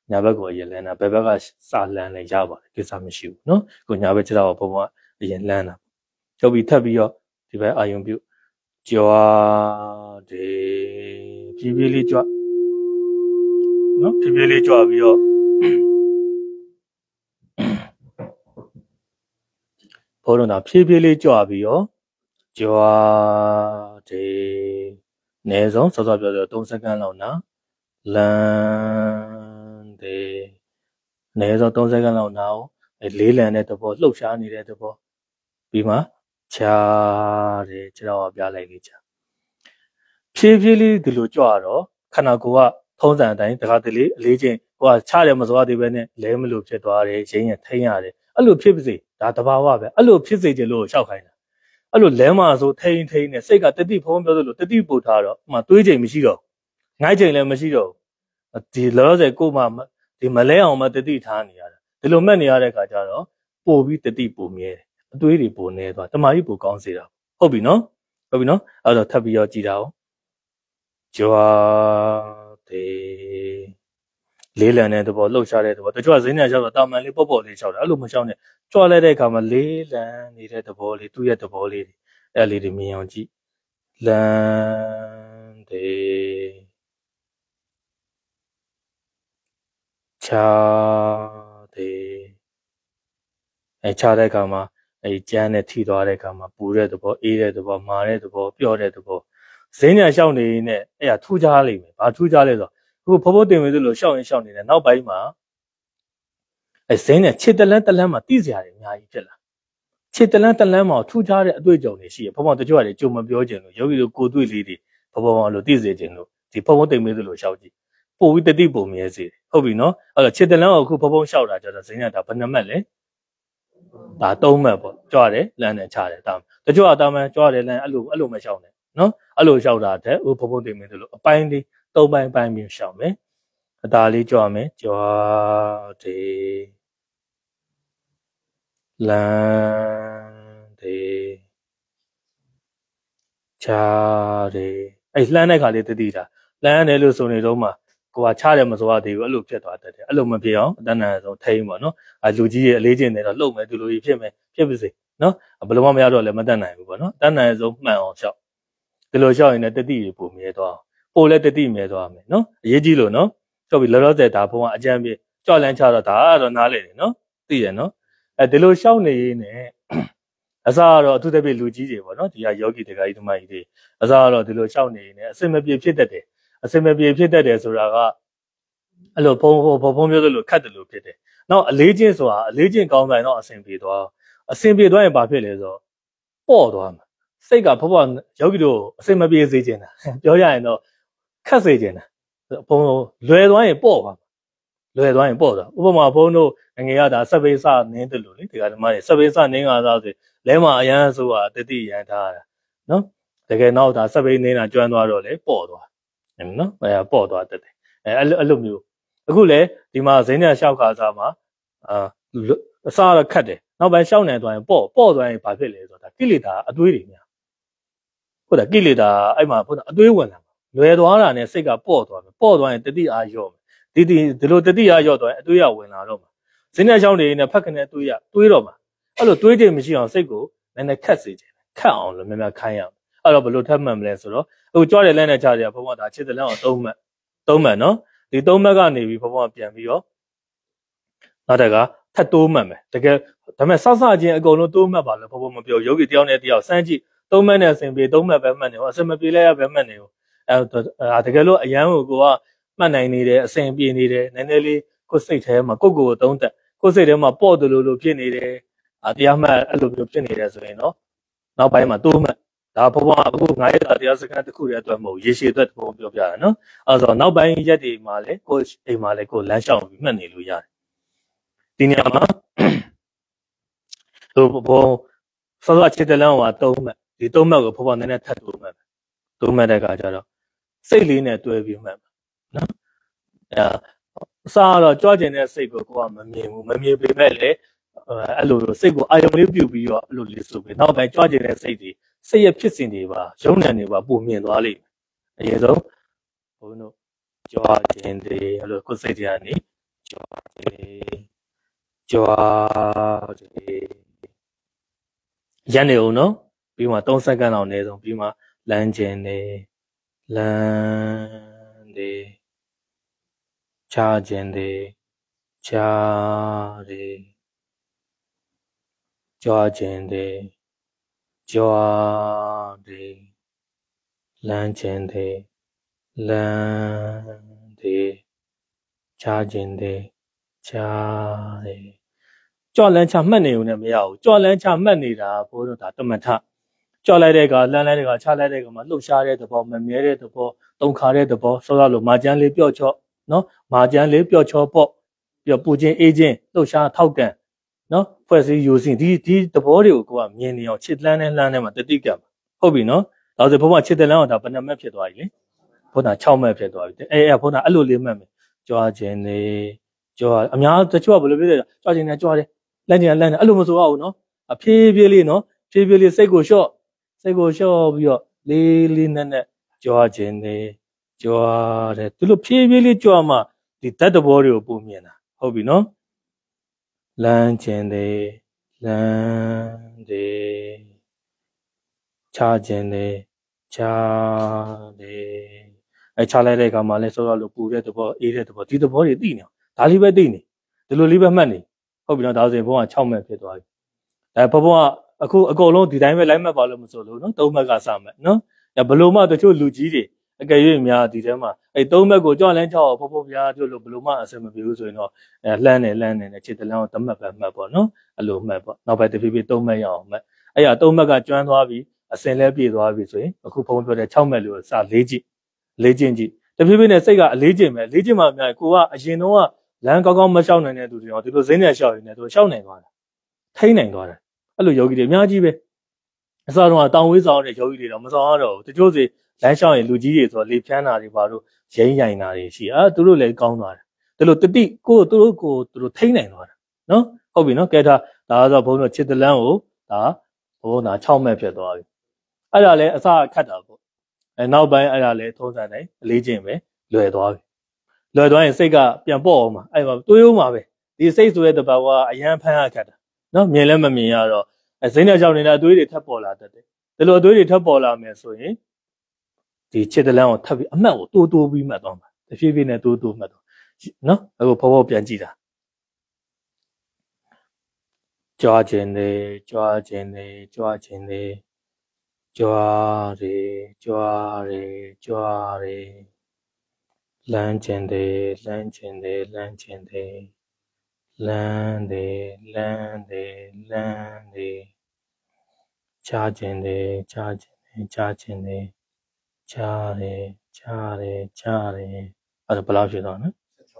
ညာဘက်ကိုအရင်လန်းတာဘယ်ဘက်ကစာလန်းလဲရပါတယ်ကိစ္စမရှိဘူးနော်ကိုညာဘက်ကျတော့ဘုံကအရင်လန်းတာချုပ်ပြီးထပ်ပြီးတော့ဒီဘက်အာယုံပြုကြွားတယ်ဖြည်းဖြည်းလေးကြွနော်ဖြည်းဖြည်းလေးကြွပြီးတော့ဘုံတော့ဖြည်းဖြည်းလေးကြွပြီးတော့ကြွားတယ်အနည်းဆုံးစောစောပြောပြောသုံးစက္ကန့်လောက်နော်လန်းတယ်အနည်းဆုံးသုံးစက္ကန့်လောက်နော်လေးလံတဲ့သဘောလှုပ်ရှားနေတဲ့သဘောပြီးမှချားတယ်ခြေတော်ပြလိုက်လေးချာဖြည်းဖြည်းလေးဒီလိုကြွတော့ခန္ဓာကိုယ်ကထုံးစံအတိုင်းတခါတလေအလေးချင်းဟိုကချတယ်မစွာသေးပဲနဲ့လဲမလို့ဖြစ်သွားတယ်ရင်းရထိန်းရတယ်အဲ့လိုဖြစ်ပါစေဒါတဘာဝပဲအဲ့လိုဖြစ်စေချင်လို့ရှောက်ခိုင်းတာအဲ့လိုလဲမှာဆိုထိန်းထိန်းနဲ့စိတ်ကတတိဖုံးပြောသလိုတတိပို့ထားတော့မှတွေးချိန်မရှိတော့ငိုက်ချိန်လည်းမရှိတော့ဒီလောလောဆယ်ကိုမှဒီမလဲအောင်မှတတိထားနေရတာဒီလိုမှတ်နေရတဲ့ခါကျတော့ပို့ပြီးတတိပို့မြဲတယ်အတွေးတွေပို့နေသွားတမာကြီးပို့ကောင်းစေတာဟုတ်ပြီနော်ဟုတ်ပြီနော်အဲ့တော့ထပ်ပြီးတော့ကြည်တာအောင်ကြွားတယ်လေးလံတဲ့သဘောလှုပ်ရှားတဲ့သဘောတချို့ကဈေးနဲ့ရောက်တော့တာမန်လေးပေါ့ပေါ့လေးလျှောက်တယ်အဲ့လိုမလျှောက်နဲ့ကြွားလိုက်တဲ့အခါမှာလေးလံနေတဲ့သဘောလေးသူ့ရဲ့သဘောလေးအဲ့လေးတွေမြင်အောင်ကြည့်လန်းတယ်ချားတယ်အဲချားတဲ့အခါမှာအဲကျန်းနဲ့ထိသွားတဲ့အခါမှာပူတဲ့သဘောအေးတဲ့သဘောမာတဲ့သဘောပျော့တဲ့သဘောဈေးညာလျှောက်နေနဲ့အဲ့ဒါထူးခြားလိမ့်မယ်။ဘာထူးခြားလဲဆိုတော့အခုဖဖို့တင်မေသလိုလျှောက်ရင်လျှောက်နေတယ်နောက်ပိုင်းမှာအဲဈေးညာခြေတလန်းတလန်းမှာတိစရာတွေအများကြီးဖြစ်လာ။ခြေတလန်းတလန်းမှာထူးခြားတဲ့အတွေ့အကြုံတွေရှိရ။ဖဖို့တချို့ကလည်းကြုံမပြောချင်လို့ယောဂီတို့ကိုတွေ့လေးတွေဖဖို့လို့တိစေချင်လို့ဒီဖဖို့တင်မေသလိုလျှောက်ကြည့်။ပို့ပြီးတတိပုံမြဲစေတယ်။ဟုတ်ပြီနော်။အဲ့တော့ခြေတလန်းကိုအခုဖဖို့လျှောက်တာကြတော့ဈေးညာဒါဘယ်နှမှတ်လဲ။ဒါသုံးမှတ်ပေါ့။ကြွတယ်လမ်းနဲ့ချတယ်တာ။တချို့ကတာမန်ကြွတယ်လမ်းအဲ့လိုအဲ့လိုမလျှောက်နဲ့နော်အဲ့လိုလျှောက်တာတဲ့ဟိုဖဖို့တင်မေသလိုအပိုင်းလေးသုံးပိုင်းပိုင်းပြီးလျှောက်မယ်အသာလေးကြွမယ်ကြွားတယ်လန်းတယ်ချားတယ်အဲ့လှမ်းတဲ့ခါလေးတတိတာလှမ်းတယ်လို့ဆိုနေတော့မှကိုကချားတယ်မဆိုရသေးဘူးအဲ့လိုဖြစ်သွားတတ်တယ်အဲ့လိုမဖြစ်အောင်အတန်းတန်းဆုံးထိန်းပါနော်အဲလူကြီးရဲ့အလေးကျင့်နေတော့လှုပ်မယ်သူလိုကြီးဖြစ်မယ်ဖြစ်ပါစေနော်ဘယ်လိုမှမရတော့လည်းမတတ်နိုင်ဘူးပေါ့နော်အတန်းတန်းဆုံးမှန်အောင်လျှောက်ဒီလိုလျှောက်ရင်လည်းတတိတွေပုံမြဲသွားပို့လည်းတတိမြဲသွားမယ်နော်အရေးကြီးလို့နော်ကြောက်ပြီးလောလောဆယ်ဒါဘုံကအကြံပြကြောက်လန်းချတော့ဒါကတော့နားလေတယ်နော်သိရနော်အဲဒီလိုလျှောက်နေရင်းနဲ့အစားကတော့အထူးသဖြင့်လူကြီးတွေပေါ့နော်ဒီကယောဂီတက္ကကြီးဓမ္မကြီးတွေအစားကတော့ဒီလိုလျှောက်နေရင်းနဲ့အစင်မပြေဖြစ်တတ်တယ်အစင်မပြေဖြစ်တတ်တယ်ဆိုတာကအဲ့လိုဘုံဘုံဘုံမျိုးသလိုခတ်တယ်လို့ဖြစ်တယ်နောက်အလေးချင်းဆိုတာအလေးချင်းကောင်းတိုင်းတော့အစင်ပြေသွားအစင်ပြေသွားရင်ဘာဖြစ်လဲဆိုတော့ပေါ့သွားမှာစိတ်ကဘဘယောဂီတို့အစင်မပြေစေချင်တာပြောရရင်တော့ခတ်စေချင်တာဘုံလွယ်သွားရင်ပေါ့ပါလွယ်သွားရင်ပေါ့သွားဥပမာဘုံတို့ငယ်ရတာစက်ပိစနင်းတယ်လို့လေဒီကဓမ္မတွေစက်ပိစနင်းကစားဆိုလဲမှာအရန်ဆိုတာတတိရန်ထားတာနော်တကယ်တော့ဒါစက်ပိနင်းတာကျွမ်းသွားတော့လေပေါ့သွားနော်အဲပေါ့သွားတတ်တယ်အဲအဲ့လိုမျိုးအခုလေဒီမှာဇင်းနဲ့ရှောက်ခါစားမှာအာအစားတော့ခတ်တယ်နောက်ပိုင်းရှောက်နေသွားရင်ပေါ့ပေါ့သွားရင်ဘာဖြစ်လဲဆိုတာကိလေသာအသွေးတွေများဟုတ်တယ်ကိလေသာအဲ့မှာဟုတ်တယ်အသွေးဝင်လာလွယ်သွားတာနဲ့စိတ်ကပေါ့သွားမယ်ပေါ့သွားရင်တတိအားရော့မယ်ဒီဒီဒီလိုတတိအားရော့သွားရင်အသွေးရဝင်လာတော့မှာဇင်းနဲ့ရှောက်နေနဲ့ဖက်ခနဲ့အသွေးရတွေးတော့မှာအဲ့လိုတွေးချိန်မရှိအောင်စိတ်ကိုနည်းနည်းခတ်စေချင်ခတ်အောင်လို့များများခိုင်းရအောင်အဲ့တော့ဘယ်လိုထပ်မှန်မလဲဆိုတော့အခုကြွတဲ့လက်နဲ့ချတယ်ဘုံကဒါခြေတလန်းအောင်သုံးမှတ်သုံးမှတ်နော်ဒီသုံးမှတ်ကနေပြီးဘုံကပြန်ပြီးတော့နောက်တကထပ်တိုးမှတ်မယ်တကယ်ဒါပေမဲ့စစချင်းအကုန်လုံးတိုးမှတ်ပါလို့ဘုံမပြောယောဂီတယောက်နဲ့တယောက်စမ်းကြည့်သုံးမှတ်နဲ့အစဉ်ပြေသုံးမှတ်ပဲမှတ်နေဟောအစဉ်မပြေလဲရပဲမှတ်နေဟောအဲတကယ်လို့အရန်ကိုကိုကမှတ်နိုင်နေတယ်အစဉ်ပြေနေတယ်နည်းနည်းလေးကိုယ်စိတ်ထဲမှာကိုယ့်ကိုယ်ကိုသုံးသက်ကိုယ်စိတ်ထဲမှာပေါ့တယ်လို့လို့ဖြစ်နေတယ်အတရားမှတ်အဲ့လိုမျိုးဖြစ်နေတယ်ဆိုရင်တော့နောက်ပိုင်းမှာတိုးမှတ်ဒါဘုံကအခုငါးရက်တာတရားစခန်းတစ်ခုတည်းအတွက်မဟုတ်ရေရှည်အတွက်ဘုံပြောပြတာနော်အဲ့ဆိုနောက်ပိုင်းရက်တွေမှာလည်းကိုယ်အိမ်မှာလည်းကိုယ်လမ်းလျှောက်ပြီးမှတ်နေလို့ရတယ်ဒီနေရာမှာဟိုဘုံစောစောချစ်တဲ့လမ်းကသုံးမှတ်ဒီသုံးမှတ်ကိုဘုံကနည်းနည်းထပ်တိုးမှတ်တိုးမှတ်တဲ့အခါကျတော့စိတ်လေးနဲ့တွဲပြီးမှတ်နော်အဲအစားတော့ကြွကျင်တဲ့စိတ်ကိုကိုကမမြင်ဘူးမမြင်ပေမဲ့လည်းအဲ့လိုစိတ်ကိုအာရုံလေးပြုပြီးတော့အဲ့လိုလေးဆိုပြီးနောက်ပိုင်းကြွကျင်တဲ့စိတ်တွေစိတ်ရဖြစ်စဉ်တွေပါရုံဏတွေပါပုံမြင်သွားလိမ့်မယ်အရင်ဆုံးဘုန်းတို့ကြွကျင်တယ်အဲ့လိုကိုယ်စိတ်တွေကနေကြွားတယ်ရန်နေအောင်နော်ပြီးမှသုံးစက္ကန့်လောက်နေဆုံးပြီးမှလမ်းကျင်တယ်လမ်းတယ်ချာကျင်တယ်ချာတယ်ကြွားကျင်တယ်ကြွားတယ်လမ်းကျင်တယ်လမ်းတယ်ချာကျင်တယ်ချာတယ်ကြွလန်းချမှတ်နေုံနဲ့မရဘူးကြွလန်းချမှတ်နေတာဘိုးတို့ဒါတမထကြွလိုက်တဲ့ကလန်းလိုက်တဲ့ကချလိုက်တဲ့ကမှလှုပ်ရှားတဲ့သဘောမမြဲတဲ့သဘောတုံခါတဲ့သဘောဆောရလို့မာကျန်းလေးပြော့ချော့နော်မာကျန်းလေးပြော့ချော့ပေါ့ပြောပူချင်းအေးချင်းလှုပ်ရှားထောက်ကန်နော်ဖွဲ့စည်းယူစင်ဒီဒီသဘောတွေကိုကိုကမြင်နေအောင်ချစ်လန်းနဲ့လန်းနဲ့မှာတတိကဟုတ်ပြီနော်ဒါဆိုဘုရားချစ်တဲ့လန်းအောင်ဒါဘယ်နှမက်ဖြစ်သွားပြီလေဘုရား၆မက်ဖြစ်သွားပြီအဲအဲဘုရားအဲ့လိုလေးမှတ်မယ်ကြွားခြင်းနေကြွားအများတချို့ကဘယ်လိုဖြစ်လဲကြွားခြင်းနဲ့ကြွားတယ်လန့်ခြင်းလန့်တယ်အဲ့လိုမဆိုရဘူးနော်အဖြည်းဖြည်းလေးနော်ဖြည်းဖြည်းလေးစိတ်ကိုလျှော့စိတ်ကိုလျှော့ပြီးတော့လေးလေးနက်နက်ကြွားခြင်းနေကြွားတယ်သူတို့ဖြည်းဖြည်းလေးကြွားမှဒီတတ်တဘောတွေကိုပုံမြင်တာဟုတ်ပြီနော်လမ်းခြင်းတယ်လမ်းတယ်ချာခြင်းတယ်ချာတယ်အဲချလိုက်တဲ့အခါမှာလဲဆောရလို့ပူတဲ့သဘောအေးတဲ့သဘောဒီသဘောတွေသိနေဒါလေးပဲသိနေဒီလိုလေးပဲမှတ်နေဟုတ်ပြီနော်ဒါဆိုရင်ဘုန်းက၆မက်ဖြစ်သွားပြီအဲဘဘကအခုအကုန်လုံးဒီတိုင်းပဲလိုက်မှတ်ပါလို့မဆိုလို့နော်၃မက်ကစမှတ်နော်အဲဘလို့မှတချို့လူကြီးတွေအကယ်၍များဒီထဲမှာအဲ၃မက်ကိုကြွလန်းချောက်ဘဘဗျာတို့လို့ဘလို့မှအစမပြေဘူးဆိုရင်တော့အဲလှမ်းနေလှမ်းနေနဲ့ခြေတလန်းကိုတမက်ပဲမှတ်ပေါ့နော်အဲ့လိုမှတ်ပေါ့နောက်ပဲတဖြည်းဖြည်း၃မက်ရအောင်မှတ်အဲ့ရ၃မက်ကကျွမ်းသွားပြီအစင်လဲပြေသွားပြီဆိုရင်အခုဘုန်းပြောတဲ့၆မက်လို့စလေးကြည့်လေးကျင့်ကြည့်တဖြည်းဖြည်းနဲ့စိတ်ကအလေးကျင့်ပဲလေးကျင့်မှများကိုကအရင်တော့လမ်းကောင်းကောင်းမလျှောက်နိုင်တဲ့သူတွေရောဒီလိုဇင်းနဲ့လျှောက်ရင်းနဲ့သူလျှောက်နိုင်သွားတာထိနိုင်သွားတယ်အဲ့လိုယောဂီတွေအများကြီးပဲအစတော့တောင်ဝေးဆောင်တဲ့ယောဂီတွေတော့မဆောင်ရတော့ဘူးတချို့စီလမ်းလျှောက်ရင်လူကြီးတွေဆိုလေဖြန်းတာတွေပါတော့ရိမ့်ရိုင်တာတွေရှိအဲသူတို့လည်းကောင်းသွားတယ်ဒီလိုတတိကိုသူတို့ကိုသူတို့ထိနိုင်သွားတာနော်ဟုတ်ပြီနော်ကဲဒါဒါဆိုဘုန်းတော်ချစ်တလန်းကိုဒါဘုန်းတော်၆မက်ဖြစ်သွားပြီအဲ့ဒါလည်းအစခတ်တာပေါ့အဲနောက်ပိုင်းအဲ့ဒါလည်းထုံးစံတိုင်းအလေးချင်းပဲလွယ်သွားပြီလွယ်သွားရင်စိတ်ကပြန်ပေါ့အောင်မှာအဲ့မှာတွေးအောင်မှာပဲဒီစိတ်ဆိုတဲ့တဘာဝကအရန်ဖမ်းရခတ်တာနော်မြင်လည်းမမြင်ရတော့အဲစိတ်နဲ့ကြောက်နေတဲ့အတွေးတွေထပ်ပေါ်လာတတ်တယ်ဒီလိုအတွေးတွေထပ်ပေါ်လာမယ်ဆိုရင်ဒီချစ်တလန်းကိုထပ်ပြီးအမှတ်ကိုတိုးတိုးပြီးမှတ်သွားမှာတဖြည်းဖြည်းနဲ့တိုးတိုးမှတ်သွားနော်အခုဖော်ဖော်ပြန်ကြည့်တာကြွားခြင်းနေကြွားခြင်းနေကြွားခြင်းနေကြွားရကြွားရကြွားရလမ်းကျင်တယ်လမ်းကျင်တယ်လမ်းကျင်တယ်လမ်းတယ်လမ်းတယ်လမ်းတယ်ချာကျင်တယ်ချာကျင်တယ်ချာကျင်တယ်ချာတယ်ချာတယ်ချာတယ်အဲ့ဒါဘယ်လောက်ဖြစ်သွားနော်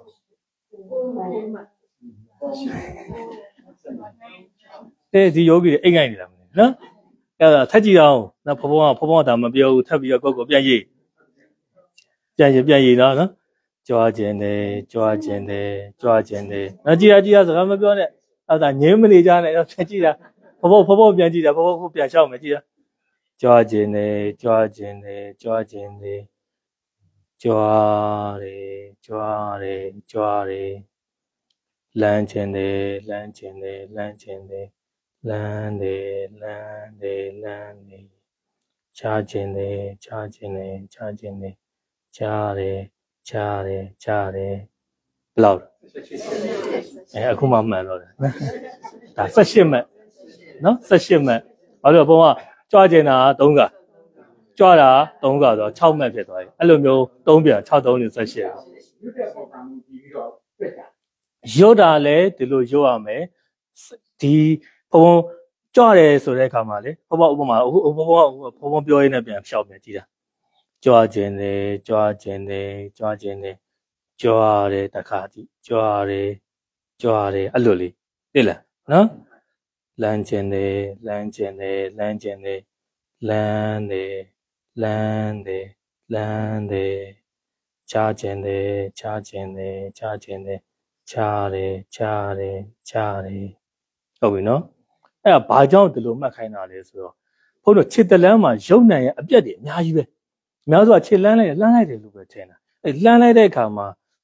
အဲဒီယောဂီတွေအိတ်ငိုက်နေတာမင်းနော်အဲ့ဒါထပ်ကြည့်အောင်နော်ဘဘကဘဘကဒါမပြောဘူးထပ်ပြီးတော့ကိုယ့်ကိုပြန်ရေးပြန်ရေးပြန်ရေးနော်နော်ကြွားခြင်းတယ်ကြွားခြင်းတယ်ကြွားခြင်းတယ်နော်ကြည်ရကြည်ရစကားမပြောနဲ့အဲ့ဒါငင်းမနေကြနဲ့တော့ပြန်ကြည့်တာဘဘဘဘပြန်ကြည့်တာဘဘကိုပြန်လျှောက်မယ်ကြည်ရကြွားခြင်းတယ်ကြွားခြင်းတယ်ကြွားခြင်းတယ်ကြွားတယ်ကြွားတယ်ကြွားတယ်လမ်းခြင်းတယ်လမ်းခြင်းတယ်လမ်းခြင်းတယ်လမ်းတယ်လမ်းတယ်လမ်းတယ်ချာခြင်းတယ်ချာခြင်းတယ်ချာခြင်းတယ်ချာတယ်ချာတယ်ချာတယ်ဘယ်လောက်အဲအခုမှမှန်တော့တယ်ဒါ၁၈မှတ်နော်၁၈မှတ်ဘာလို့ဘုံကကြွားခြင်းတာ၃ကကြွားတာ၃ကဆို၆မှတ်ဖြစ်သွားပြီအဲ့လိုမျိုး၃ပြန်၆ ၃ ၁၈ရုပ်တာလည်းဒီလိုရုပ်ရမယ်ဒီဘုံကြွတယ်ဆိုတဲ့အခါမှာလေဘဘဥပမာဘဘဘဘဘပြောရင်းနဲ့ပြန်ဖြောက်ပြန်ကြည့်တာကြွားခြင်းတယ်ကြွားခြင်းတယ်ကြွားခြင်းတယ်ကြွားတယ်တခါကြည့်ကြွားတယ်ကြွားတယ်အဲ့လိုလေးသိလားနော်လမ်းခြင်းတယ်လမ်းခြင်းတယ်လမ်းခြင်းတယ်လမ်းတယ်လမ်းတယ်လမ်းတယ်ချာခြင်းတယ်ချာခြင်းတယ်ချာခြင်းတယ်ချာတယ်ချာတယ်ချာတယ်ဟုတ်ပြီနော်အဲ့ဒါဘာကြောင့်ဒီလိုမှတ်ခိုင်းတာလဲဆိုတော့ဘုန်းတော်ခြေတလန်းမှာရုပ်နိုင်ရဲ့အပြက်တွေအများကြီးပဲအများစုကခြေလန်းလိုက်လှမ်းလိုက်တယ်လို့ပဲထင်တာအဲလှမ်းလိုက်တဲ့အခါမှာ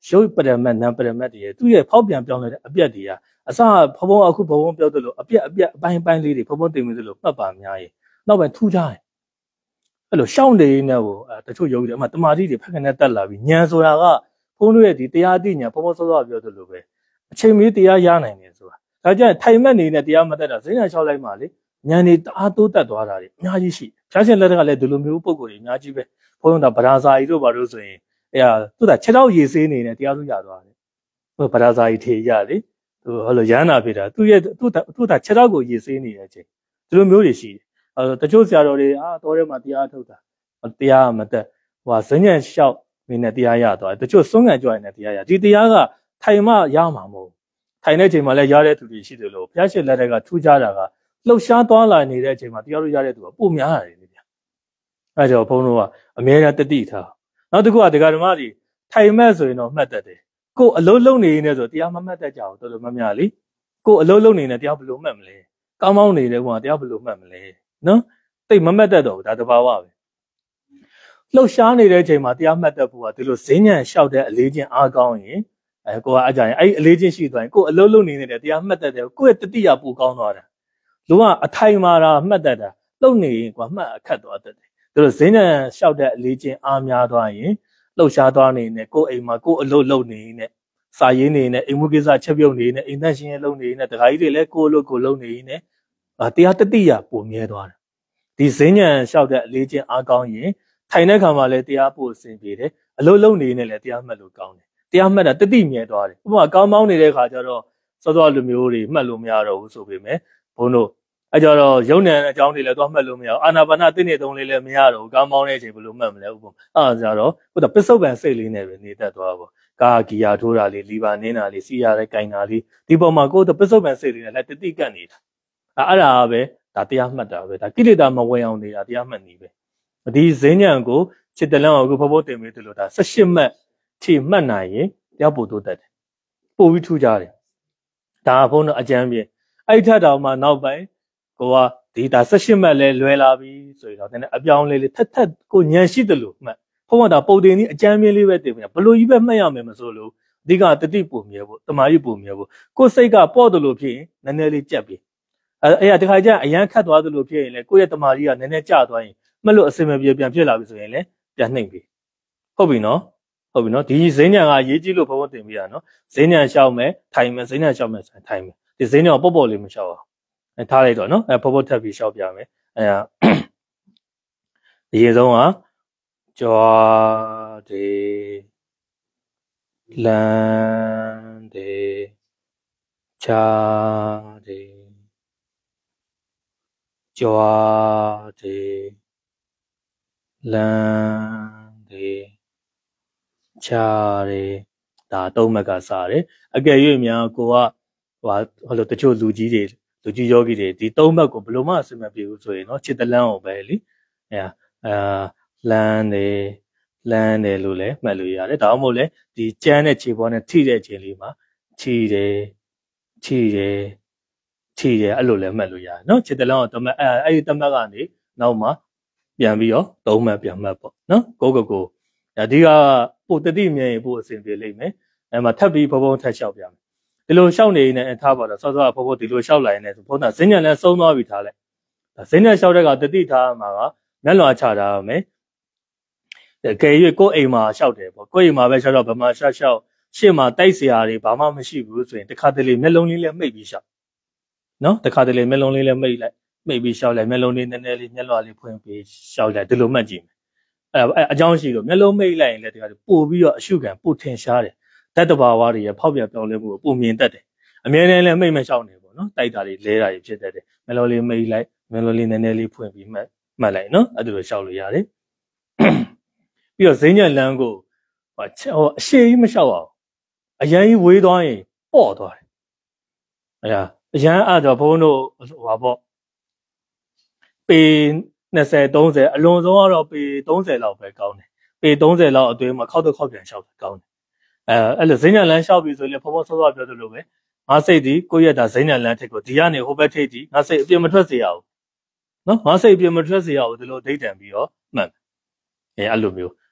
ရုပ်ပရမတ်နံပရမတ်တွေသူ့ရဲ့ဖောက်ပြန်ပြောင်းလဲတဲ့အပြက်တွေကအစဘုံဘုံအခုဘုံဘုံပြောသလိုအပြက်အပြက်အပိုင်းပိုင်းလေးတွေဘုံဘုံတင်ပြီးသလိုမှတ်ပါများရဲ့နောက်ပိုင်းထူးခြားတယ်အဲ့လိုရှောင်းနေနေကိုတချို့ယောဂီတွေအမှတမာတိတွေဖက်ခနဲ့တက်လာပြီးဉာဏ်ဆိုတာကဘုန်းတို့ရဲ့ဒီတရားသိဉာဏ်ဘုံဘုံစောစောပြောသလိုပဲအချိန်မီတရားရနိုင်တယ်ဆိုတာဒါကြရင်ထိုင်မဲ့နေတဲ့တရားမတက်တာဈေးဉာဏ်လျှောက်လိုက်မှလေဉာဏ်တွေအားတိုးတက်သွားတာတွေအများကြီးရှိဖျားရှင်လက်ထက်ကလည်းဒီလိုမျိုးပုံကိုယ်တွေအများကြီးပဲဘုန်းတော်ဗရာဇာကြီးတို့ဘာလို့ဆိုရင်အဲ့သူကခြေထောက်ရည်စေးနေနဲ့တရားသူရသွားတယ်ဟိုဗရာဇာကြီးထေရလေသူဟိုလိုရဟန္တာဖြစ်တာသူရဲ့သူ့သူ့တာခြေထောက်ကိုရည်စေးနေတဲ့အချိန်ဒီလိုမျိုးတွေရှိတယ်အဲတချို့ဆရာတော်တွေအာတော်ထဲမှာတရားထုတ်တာတရားမတက်ဟိုဇဉ္ဉံလျှောက်နေနဲ့တရားရသွားတယ်တချို့စွန့်ငံကြွရင်လည်းတရားရဒီတရားကထိုင်မှရမှာမဟုတ်ထိုင်တဲ့အချိန်မှာလည်းရတဲ့သူတွေရှိတယ်လို့ဘုရားရှင်လက်ထက်ကထူးခြားတာကလှုပ်ရှားသွားလာနေတဲ့အချိန်မှာတရားတို့ရတဲ့သူကပိုများရတယ်လေဗျအဲကြောင့်ဘုန်းတော်ကအမြဲတမ်းတတိထားနောက်တစ်ခုကဒကာဓမ္မတွေထိုင်မဲ့ဆိုရင်တော့မှတ်တတ်တယ်ကိုယ်အလုံးလုံးနေနေဆိုတရားမမှတ်တတ်ကြဘူးတော်တော်များများလေကိုယ်အလုံးလုံးနေနေတရားဘယ်လိုမှတ်မလဲကောင်းမောင်းနေတဲ့ဘုရားတရားဘယ်လိုမှတ်မလဲနော်တိတ်မမှတ်တတ်တော့ဘူးဒါတဘာဝပဲလှုပ်ရှားနေတဲ့အချိန်မှာတရားမှတ်တတ်ဖို့ကဒီလိုဈဉ္ဉံလျှောက်တဲ့အလေးချင်းအားကောင်းရင်အဲကိုကအကြရင်အဲ့အလေးချင်းရှိသွားရင်ကိုယ်အလုံးလုံးနေနေတယ်တရားမှတ်တတ်တယ်ကိုယ့်ရဲ့တတိယပူကောင်းသွားတာလူကအထိုင်မာတာမှတ်တတ်တာလှုပ်နေရင်ကွာမှတ်အခတ်သွားတတ်တယ်ဒါလို့ဈဉ္ဉံလျှောက်တဲ့အလေးချင်းအားများသွားရင်လှုပ်ရှားသွားနေနဲ့ကိုယ်အိမ်မှာကိုယ်အလုံးလုံးနေနဲ့စာရင်းနေနဲ့အိမ်မှုကိစ္စချက်ပြုတ်နေနဲ့အိမ်သက်ရှင်ရဲ့လုံးနေနဲ့တခါကြီးတွေလည်းကိုယ်လို့ကိုယ်လုံးနေနဲ့တရားတတိယပူမြဲသွားတယ်ဒီဈဉ္ဉံလျှောက်တဲ့အလေးချင်းအားကောင်းရင်ထိုင်တဲ့ခါမှာလည်းတရားပို့အဆင်ပြေတယ်အလုံးလုံးနေနဲ့လည်းတရားမှတ်လို့ကောင်းတယ်တရားမှတ်တာတတိမြဲသွားတယ်ဥပမာကောင်းမောင်းနေတဲ့ခါကျတော့စောစောလူမျိုးတွေမှတ်လို့မရတော့ဘူးဆိုပေမဲ့ဘုန်းတို့အဲကြတော့ရုပ်ဉာဏ်အကြောင်းတွေလည်းသွားမှတ်လို့မရဘူးအာနာပါနသိနေသုံးလေးလည်းမရတော့ဘူးကောင်းမောင်းတဲ့အချိန်ဘယ်လိုမှတ်မလဲဥပမာအဲကြတော့ဟိုတော့ပစ္စုပန်စိတ်လေးနဲ့ပဲနေတတ်သွားပေါ့ကာဂီယာထိုးတာလေးလီပါနင်းတာလေးစီရတဲ့ကင်တာလေးဒီပေါ်မှာကိုယ်တော့ပစ္စုပန်စိတ်လေးနဲ့လည်းတတိကတ်နေတာအဲအဲ့ဒါပဲဒါတရားမှတ်တာပဲဒါကိလေသာမဝင်အောင်နေတာတရားမှတ်နေပဲဒီဈဉ္ဉံကိုจิตတလန်းကိုဘုဘတင်ပြီးသူလို့ဒါ၁၈မှတ်ထိမှတ်နိုင်ရင်တရားပို့တိုးတတ်တယ်ပို့ပြီးထူးကြတယ်ဒါကဘုန်းတော်အကျမ်းပြအဲ့ထက်တောင်မှနောက်ပိုင်းကိုကဒီဒါ၁၈မှတ်လဲလွယ်လာပြီဆိုရင်တော့နည်းနည်းအပြောင်းလေးလေးထက်ထက်ကိုဉာဏ်ရှိတယ်လို့မှတ်ဘုန်းတော်ဒါပုံတင်ကြီးအကျမ်းပြလေးပဲတင်ပြဘလို့ကြီးပဲမှတ်ရမယ်မဆိုလို့အဓိကတတိပို့မြဲဖို့တမာရီပို့မြဲဖို့ကိုယ်စိတ်ကပေါ့တယ်လို့ဖြစ်ရင်နည်းနည်းလေးကြက်ပြီအဲ့အဲ့တခါကျအရန်ခတ်သွားတယ်လို့ဖြစ်ရင်လေကိုယ့်ရဲ့တမာရီကနည်းနည်းကျသွားရင်မှတ်လို့အစင်မပြေပြန်ဖြစ်လာပြီဆိုရင်လေပြန်နှိမ့်ပြီဟုတ်ပြီနော်ဟုတ်ပြီနော်ဒီဈဉ္ဉံကရေးကြည့်လို့ဘုံဘတင်ပြရနော်ဈဉ္ဉံရှောက်မယ်ထိုင်မယ်ဈဉ္ဉံရှောက်မယ်ဆိုရင်ထိုင်မယ်ဒီဈဉ္ဉံကိုပေါ့ပေါ့လေးမရှောက်အောင်အဲထားလိုက်တော့နော်အဲဘုံဘထပ်ပြီးရှောက်ပြမယ်အဲအရင်ဆုံးကကြွားတေလန်းတေချာတေကြွားတေလန်းတေချာတယ်ဒါသုံးမှတ်ကစားတယ်အကယ်၍များကိုကဟိုဟိုတချို့လူကြီးတွေလူကြီးယောဂီတွေဒီသုံးမှတ်ကိုဘယ်လိုမှအဆင်မပြေဘူးဆိုရင်เนาะจิตတလန်းကိုပဲလीအဲအာလန်းတယ်လန်းတယ်လို့လည်းမှတ်လို့ရတယ်ဒါမှမဟုတ်လေဒီကြမ်းတဲ့ခြေပေါ်နဲ့ထိတဲ့အချိန်လေးမှာခြိတယ်ခြိတယ်ခြိတယ်အဲ့လိုလည်းမှတ်လို့ရတယ်เนาะจิตတလန်းကိုတမတ်အဲအဲ့ဒီတမတ်ကနေနောက်မှပြန်ပြီးတော့သုံးမှတ်ပြန်မှတ်ပေါ့เนาะကိုကိုကိုဒီကပိုတတိမြင်ရင်ပိုအဆင်ပြေလိမ့်မယ်အဲမှာထပ်ပြီးဘုံဘုံထပ်လျှောက်ပြမယ်ဒီလိုလျှောက်နေနေထားပါတော့စောစောဘုံဘုံဒီလိုလျှောက်လာရင်လည်းဘုန်းတော်ဈဉ္ဉံလည်းဆုံးသွားပြီထားလိုက်ဈဉ္ဉံလျှောက်တဲ့ကတတိထားမှာကမျက်လွှာချထားရမယ်ကဲ၍ကိုယ်အိမ်မှာလျှောက်တယ်ပေါ့ကိုယ်အိမ်မှာပဲလျှောက်တော့ဗမာလျှောက်လျှောက်ရှေ့မှာတိုက်စရာတွေဘာမှမရှိဘူးဆိုရင်တခါတလေမျက်လုံးလေးလည်းမှိတ်ပြီးလျှောက်နော်တခါတလေမျက်လုံးလေးလည်းမှိတ်လိုက်မှိတ်ပြီးလျှောက်လိုက်မျက်လုံးလေးနည်းနည်းလေးမျက်လွှာလေးဖွင့်ပြီးလျှောက်လိုက်ဒီလိုမှတ်ကြည့်မယ်အဲအကြောင်းရှိလို့မျက်လုံးမိတ်လိုက်ရင်လည်းတခါပို့ပြီးတော့အရှုခံပို့ထင်ရှားတယ်တတ်တဘာဝတွေရဖောက်ပြန်ပြောင်းလဲမှုကိုပုံမြင်တတ်တယ်အမြဲတမ်းလည်းမိတ်မလျှောက်နေပေါ့နော်တိုက်တာတွေလဲတာတွေဖြစ်တတ်တယ်မျက်လုံးလေးမိတ်လိုက်မျက်လုံးလေးနည်းနည်းလေးဖွင့်ပြီးမှတ်မှတ်လိုက်နော်အဲ့ဒါလိုလျှောက်လို့ရတယ်ပြီးတော့ဈဉ္ဉံလမ်းကိုဟိုအရှိကြီးမလျှောက်အောင်အရန်ကြီးဝေးသွားရင်ပေါ့သွားတယ်အဲအရန်အဲ့တော့ဘုန်းတို့ဟိုပါပေါ့ပေ၂၀၃၀အလွန်ဆုံးကတော့ပေ၃၀လောက်ပဲကောင်းတယ်ပေ၃၀လောက်အတွင်းမှာခောက်တော့ခောက်ပြန်လျှောက်ကောင်းတယ်အဲအဲ့လိုဈဉ္ဉံလမ်းလျှောက်ပြီဆိုရင်ဘုံဘုံစောစောပြောသလိုပဲငါစိတ်ဒီကိုယ့်ရဲ့ဒါဈဉ္ဉံလမ်းထိပ်ကိုဒီကနေဟိုဘက်ထိပ်ဒီငါစိတ်အပြစ်မထွက်စေရဘူးနော်ငါစိတ်အပြစ်မထွက်စေရဘူးဒီလိုဒိဋ္ဌံပြီးတော့မှတ်အဲအဲ့လိုမျိုး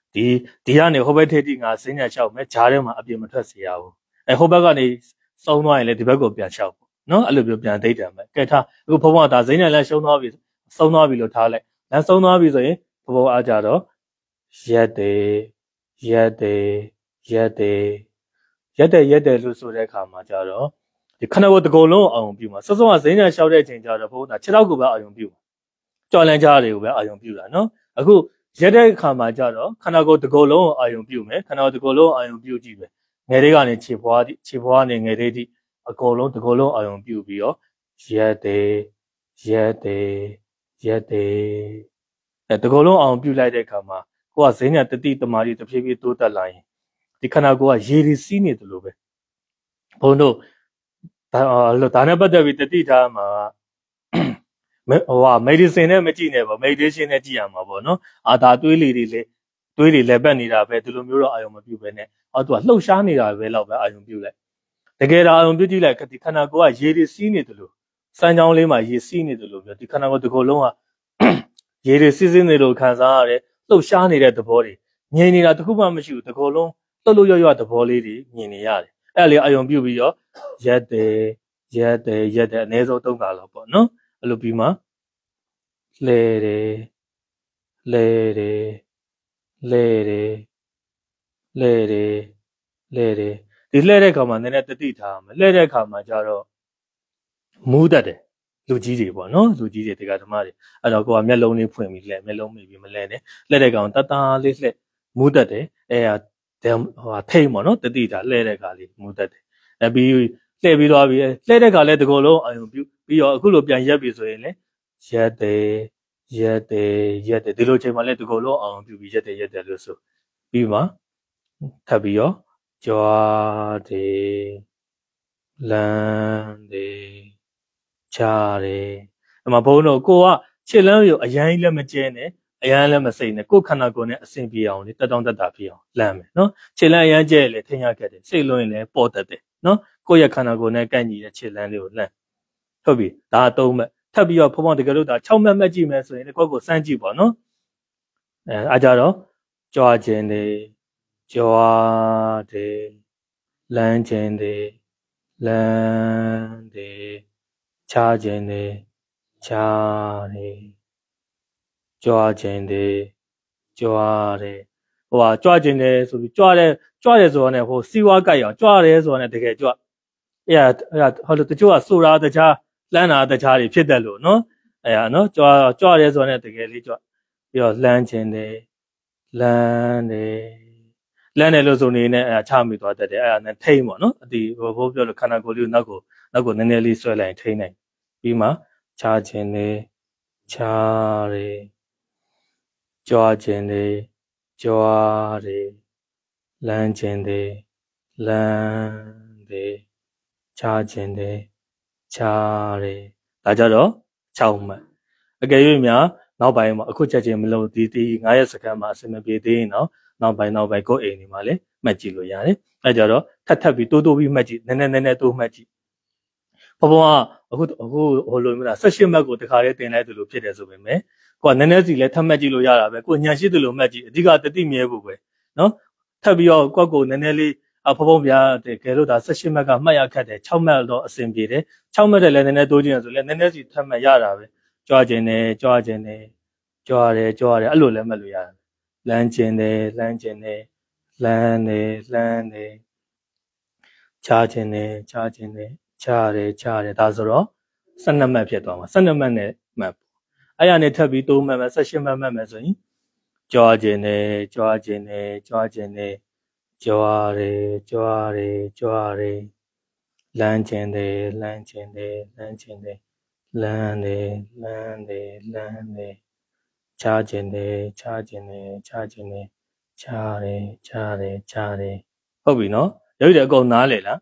ဒီဒီကနေဟိုဘက်ထိတိငါစင်းညာလျှောက်မယ်ဂျားထဲမှာအပြင်မထွက်စေရဘူးအဲဟိုဘက်ကနေစုံသွားရင်လည်းဒီဘက်ကိုပြန်လျှောက်ပေါ့နော်အဲ့လိုမျိုးပြန်ဒိတ်တယ်မယ်ကဲထားအခုဘုံဘုံကဒါစင်းညာလည်းရှုံးသွားပြီစုံသွားပြီလို့ထားလိုက်လမ်းစုံသွားပြီဆိုရင်ဘုံဘုံအားကြတော့ရက်တယ်ရက်တယ်ရက်တယ်ရက်တယ်ရက်တယ်လို့ဆိုတဲ့အခါမှာကြတော့ဒီခဏကိုတကုံလုံးအောင်ပြုမှာစောစောကစင်းညာလျှောက်တဲ့အချိန်ကြတော့ဘုံကခြေထောက်ကိုပဲအာရုံပြုကြော်လန့်ကြတွေကိုပဲအာရုံပြုတာနော်အခုရက်တဲ့အခါမှာကြတော့ခဏကိုတကုံလုံးအာရုံပြုမယ်ခဏကိုတကုံလုံးအာရုံပြုကြည့်ပဲငယ်လေးကနေခြေဖွားခြေဖွားနေငယ်လေးတိအကုန်လုံးတကုံလုံးအာရုံပြုပြီးတော့ရက်တယ်ရက်တယ်ရက်တယ်အဲတကုံလုံးအာရုံပြုလိုက်တဲ့အခါမှာကိုကစင်းညာတတိတမာတိတဖြည်းဖြည်းတိုးတက်လာရင်ဒီခဏကိုကရေရီစီးနေတယ်လို့ပဲဘုံတို့ဒါဒါနဲ့ပတ်သက်ပြီးတတိထားမှာဟိုဟာ medicine နဲ့မကြည့်နဲ့ပေါ့ meditation နဲ့ကြည့်ရမှာပေါ့နော်အာဒါတွေးလေတွေလေတွေးတွေလည်းပတ်နေတာပဲဒီလိုမျိုးတော့အာရုံမပြုပဲနဲ့အော်သူကလှုပ်ရှားနေတာပဲလောက်ပဲအာရုံပြုလိုက်တကယ်တော့အာရုံပြုကြည့်လိုက်ဒီခန္ဓာကိုယ်ကရေတွေစီးနေတယ်လို့စမ်းချောင်းလေးမှာရေစီးနေတယ်လို့ပြောဒီခန္ဓာကိုယ်တစ်ခုလုံးကရေတွေစီးစီးနေလို့ခံစားရတယ်လှုပ်ရှားနေတဲ့သဘောတွေမြင်နေတာတစ်ခုမှမရှိဘူးတစ်ခုလုံးလှုပ်လှုပ်ရွရွသဘောလေးတွေမြင်နေရတယ်အဲ့လေအာရုံပြုပြီးတော့ရက်တယ်ရက်တယ်ရက်တယ်အနည်းဆုံးသုံးခါလောက်ပေါ့နော်အဲ့လိုပြီးမှလဲတယ်လဲတယ်လဲတယ်လဲတယ်လဲတယ်ဒီလဲတဲ့ခါမှာနည်းနည်းတတိထားမယ်လဲတဲ့ခါမှာကျတော့မူးတတ်တယ်လူကြီးတွေပေါ့နော်လူကြီးတွေဒီကဓမ္မတွေအဲ့တော့ကိုကမျက်လုံးလေးဖွင့်ပြီးလဲမျက်လုံးမိပြီးမလဲနဲ့လဲတဲ့ကောင်တတလေးလှက်မူးတတ်တယ်အဲဟာဟိုထိတ်ပေါ့နော်တတိထားလဲတဲ့ခါလေးမူးတတ်တယ်အဲပြီးလှည့်ပြီးသွားပြီလှည့်တဲ့ခါလဲဒီကုလုံးအာရုံပြုပြီးတော့အခုလိုပြန်ရက်ပြီဆိုရင်လေရက်တယ်ရက်တယ်ရက်တယ်ဒီလိုချိန်မှလဲဒီကုလုံးအာရုံပြုပြီးရက်တယ်ရက်တယ်လို့ဆိုပြီးမှထပ်ပြီးတော့ကြွားတယ်လမ်းတယ်ချားတယ်အမဘုန်းတော်ကိုကခြေလမ်းရောအရင်လည်းမကျဲနဲ့အရင်လည်းမစိမ့်နဲ့ကိုယ်ခန္ဓာကိုယ်နဲ့အဆင်ပြေအောင်လေတက်တောင့်တက်တာဖြစ်အောင်လမ်းမယ်နော်ခြေလမ်းအရင်ကျဲလေထင်ရခဲ့တယ်စိတ်လုံးရင်လည်းပေါ်တတ်တယ်နော်ကိုယ့်ရဲ့ခန္ဓာကိုယ်နဲ့ကန့်ညီတဲ့ခြေလမ်းလေးကိုလမ်းဟုတ်ပြီဒါအသုံးမဲ့ထပ်ပြီးတော့ဖုံဖုံတကယ်လို့ဒါ၆မှတ်မှတ်ကြည့်မယ်ဆိုရင်ကိုယ့်ကိုစမ်းကြည့်ပါနော်အဲအားကြတော့ကြွားခြင်းတယ်ကြွားတယ်လမ်းခြင်းတယ်လမ်းတယ်ချားခြင်းတယ်ချားတယ်ကြွားခြင်းတယ်ကြွားတယ်ဟိုဟာကြွားခြင်းတယ်ဆိုပြီးကြွားတယ်ကြွားတယ်ဆိုတော့ねဟိုစီဝါကြိုက်အောင်ကြွားတယ်ဆိုတော့ねတကယ်ကြွအဲ့ဒါအဲ့ဒါဟိုလိုတချို့ကဆိုတာတခြားလမ်းတာတခြားတွေဖြစ်တယ်လို့နော်အဲ့ဒါနော်ကြွားကြွားတယ်ဆိုတော့ねတကယ်လေးကြွပြီးတော့လှမ်းခြင်းတယ်လမ်းတယ်လမ်းတယ်လို့ဆိုနေနဲ့အဲ့ဒါချမိသွားတတ်တယ်အဲ့ဒါနဲ့ထိမ့်ပေါ့နော်အတီဘိုးဘိုးပြောလို့ခန္ဓာကိုယ်လေးကိုနောက်ကိုနောက်ကိုနည်းနည်းလေးဆွဲလိုက်ထိမ့်နိုင်ပြီးမှချာခြင်းတယ်ချားတယ်ကြွားခြင်းတယ်ကြွားတယ်လမ်းခြင်းတယ်လမ်းတယ်ချားခြင်းတယ်ချားတယ်ဒါကြတော့၆မှတ်အကယ်၍များနောက်ပိုင်းမှာအခုချက်ချင်းမလို့ဒီဒီ၅ရက်စက္ကန့်မှာအစမပြေသေးရင်တော့နောက်ပိုင်းနောက်ပိုင်းကိုယ်အိမ်နေမှာလေမှတ်ကြည့်လို့ရတယ်အဲကြတော့ထပ်ထပ်ပြီးတိုးတိုးပြီးမှတ်ကြည့်နည်းနည်းနည်းနည်းတိုးမှတ်ကြည့်ဘဘကအခုအခုဟိုလိုမျိုးလား၁၈မှတ်ကိုတခါလေးတင်လိုက်သလိုဖြစ်တယ်ဆိုပေမဲ့ကိုကနည်းနည်းစီလဲထပ်မှတ်ကြည့်လို့ရတာပဲကိုညာရှိသလိုမှတ်ကြည့်အဓိကတတိမြဲဖို့ပဲနော်ထပ်ပြီးတော့ကိုယ့်ကိုနည်းနည်းလေးအဖဖုံးပြတဲ့ကဲလို့ဒါ၁၈မှတ်ကမှတ်ရခက်တယ်၆မှတ်တော့အဆင်ပြေတယ်၆မှတ်တယ်လည်းနည်းနည်းတိုးခြင်းဆိုလဲနည်းနည်းစီထပ်မှတ်ရတာပဲကြွားခြင်းနဲ့ကြွားခြင်းနဲ့ကြွားတယ်ကြွားတယ်အဲ့လိုလည်းမှတ်လို့ရတယ်လမ်းခြင်းနဲ့လမ်းခြင်းနဲ့လမ်းတယ်လမ်းတယ်ချားခြင်းနဲ့ချားခြင်းနဲ့ချားတယ်ချားတယ်ဒါဆိုတော့၁၂မှတ်ဖြစ်သွားမှာ၁၂မှတ်နဲ့မှတ်အဲ့ရနဲ့ထပ်ပြီးတိုးမှတ်မယ်၁၈မှတ်မှတ်မယ်ဆိုရင်ကြွားခြင်းနဲ့ကြွားခြင်းနဲ့ကြွားခြင်းနဲ့ကြွားတယ်ကြွားတယ်ကြွားတယ်လမ်းခြင်းတယ်လမ်းခြင်းတယ်လမ်းခြင်းတယ်လမ်းတယ်လမ်းတယ်လမ်းတယ်ချားခြင်းတယ်ချားခြင်းတယ်ချားခြင်းတယ်ချားတယ်ချားတယ်ချားတယ်ဟုတ်ပြီနော်ရုပ်ရအကုန်နားလေလား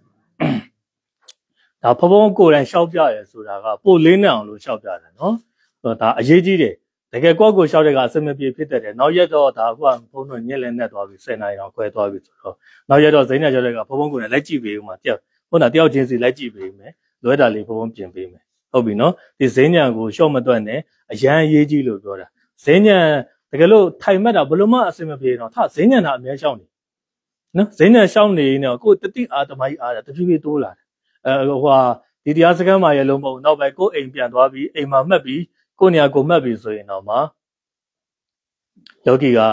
ဒါဖဖုံးကိုယ်တိုင်ရှောက်ပြရဲဆိုတာကပို့လေးနဲ့အောင်လို့ရှောက်ပြတယ်နော်ဒါအရေးကြီးတယ်တကယ်ကိုယ့်ကိုရှောက်တဲ့ကအစမပြေဖြစ်တတ်တယ်နောက်ရက်တော့ဒါကဘုံတို့ညက်လက်နဲ့သွားပြီး၁၀နာရီတော့ခွဲသွားပြီဆိုတော့နောက်ရက်တော့ဇိမ်းနဲ့ကြောက်တဲ့ကဘုံဘုံကိုလည်းလိုက်ကြည့်ပေးဦးမှာတယောက်ခုနတယောက်ချင်းစီလိုက်ကြည့်ပေးမယ်လွဲတာလေးဘုံဘုံပြင်ပေးမယ်ဟုတ်ပြီနော်ဒီဇိမ်းညံကိုရှော့မတွက်နဲ့အရန်အရေးကြီးလို့ပြောတာဇိမ်းညံတကယ်လို့ထိုင်မှတ်တာဘလို့မှအစင်မပြေတော့ထဈဉ္ဉဏအမြဲရှောင်းနေနော်ဈဉ္ဉဏရှောင်းနေနေကိုတတိအာတမကြီးအားတဖြည်းဖြည်းတိုးလာတယ်အဲဟိုဟာဒီတရားစခန်းမှာရလုံးမဟုတ်နောက်ပိုင်းကိုအိမ်ပြန်သွားပြီးအိမ်မှာမှတ်ပြီးကိုနေရာကိုမှတ်ပြီးဆိုရင်တော့မှယောဂီက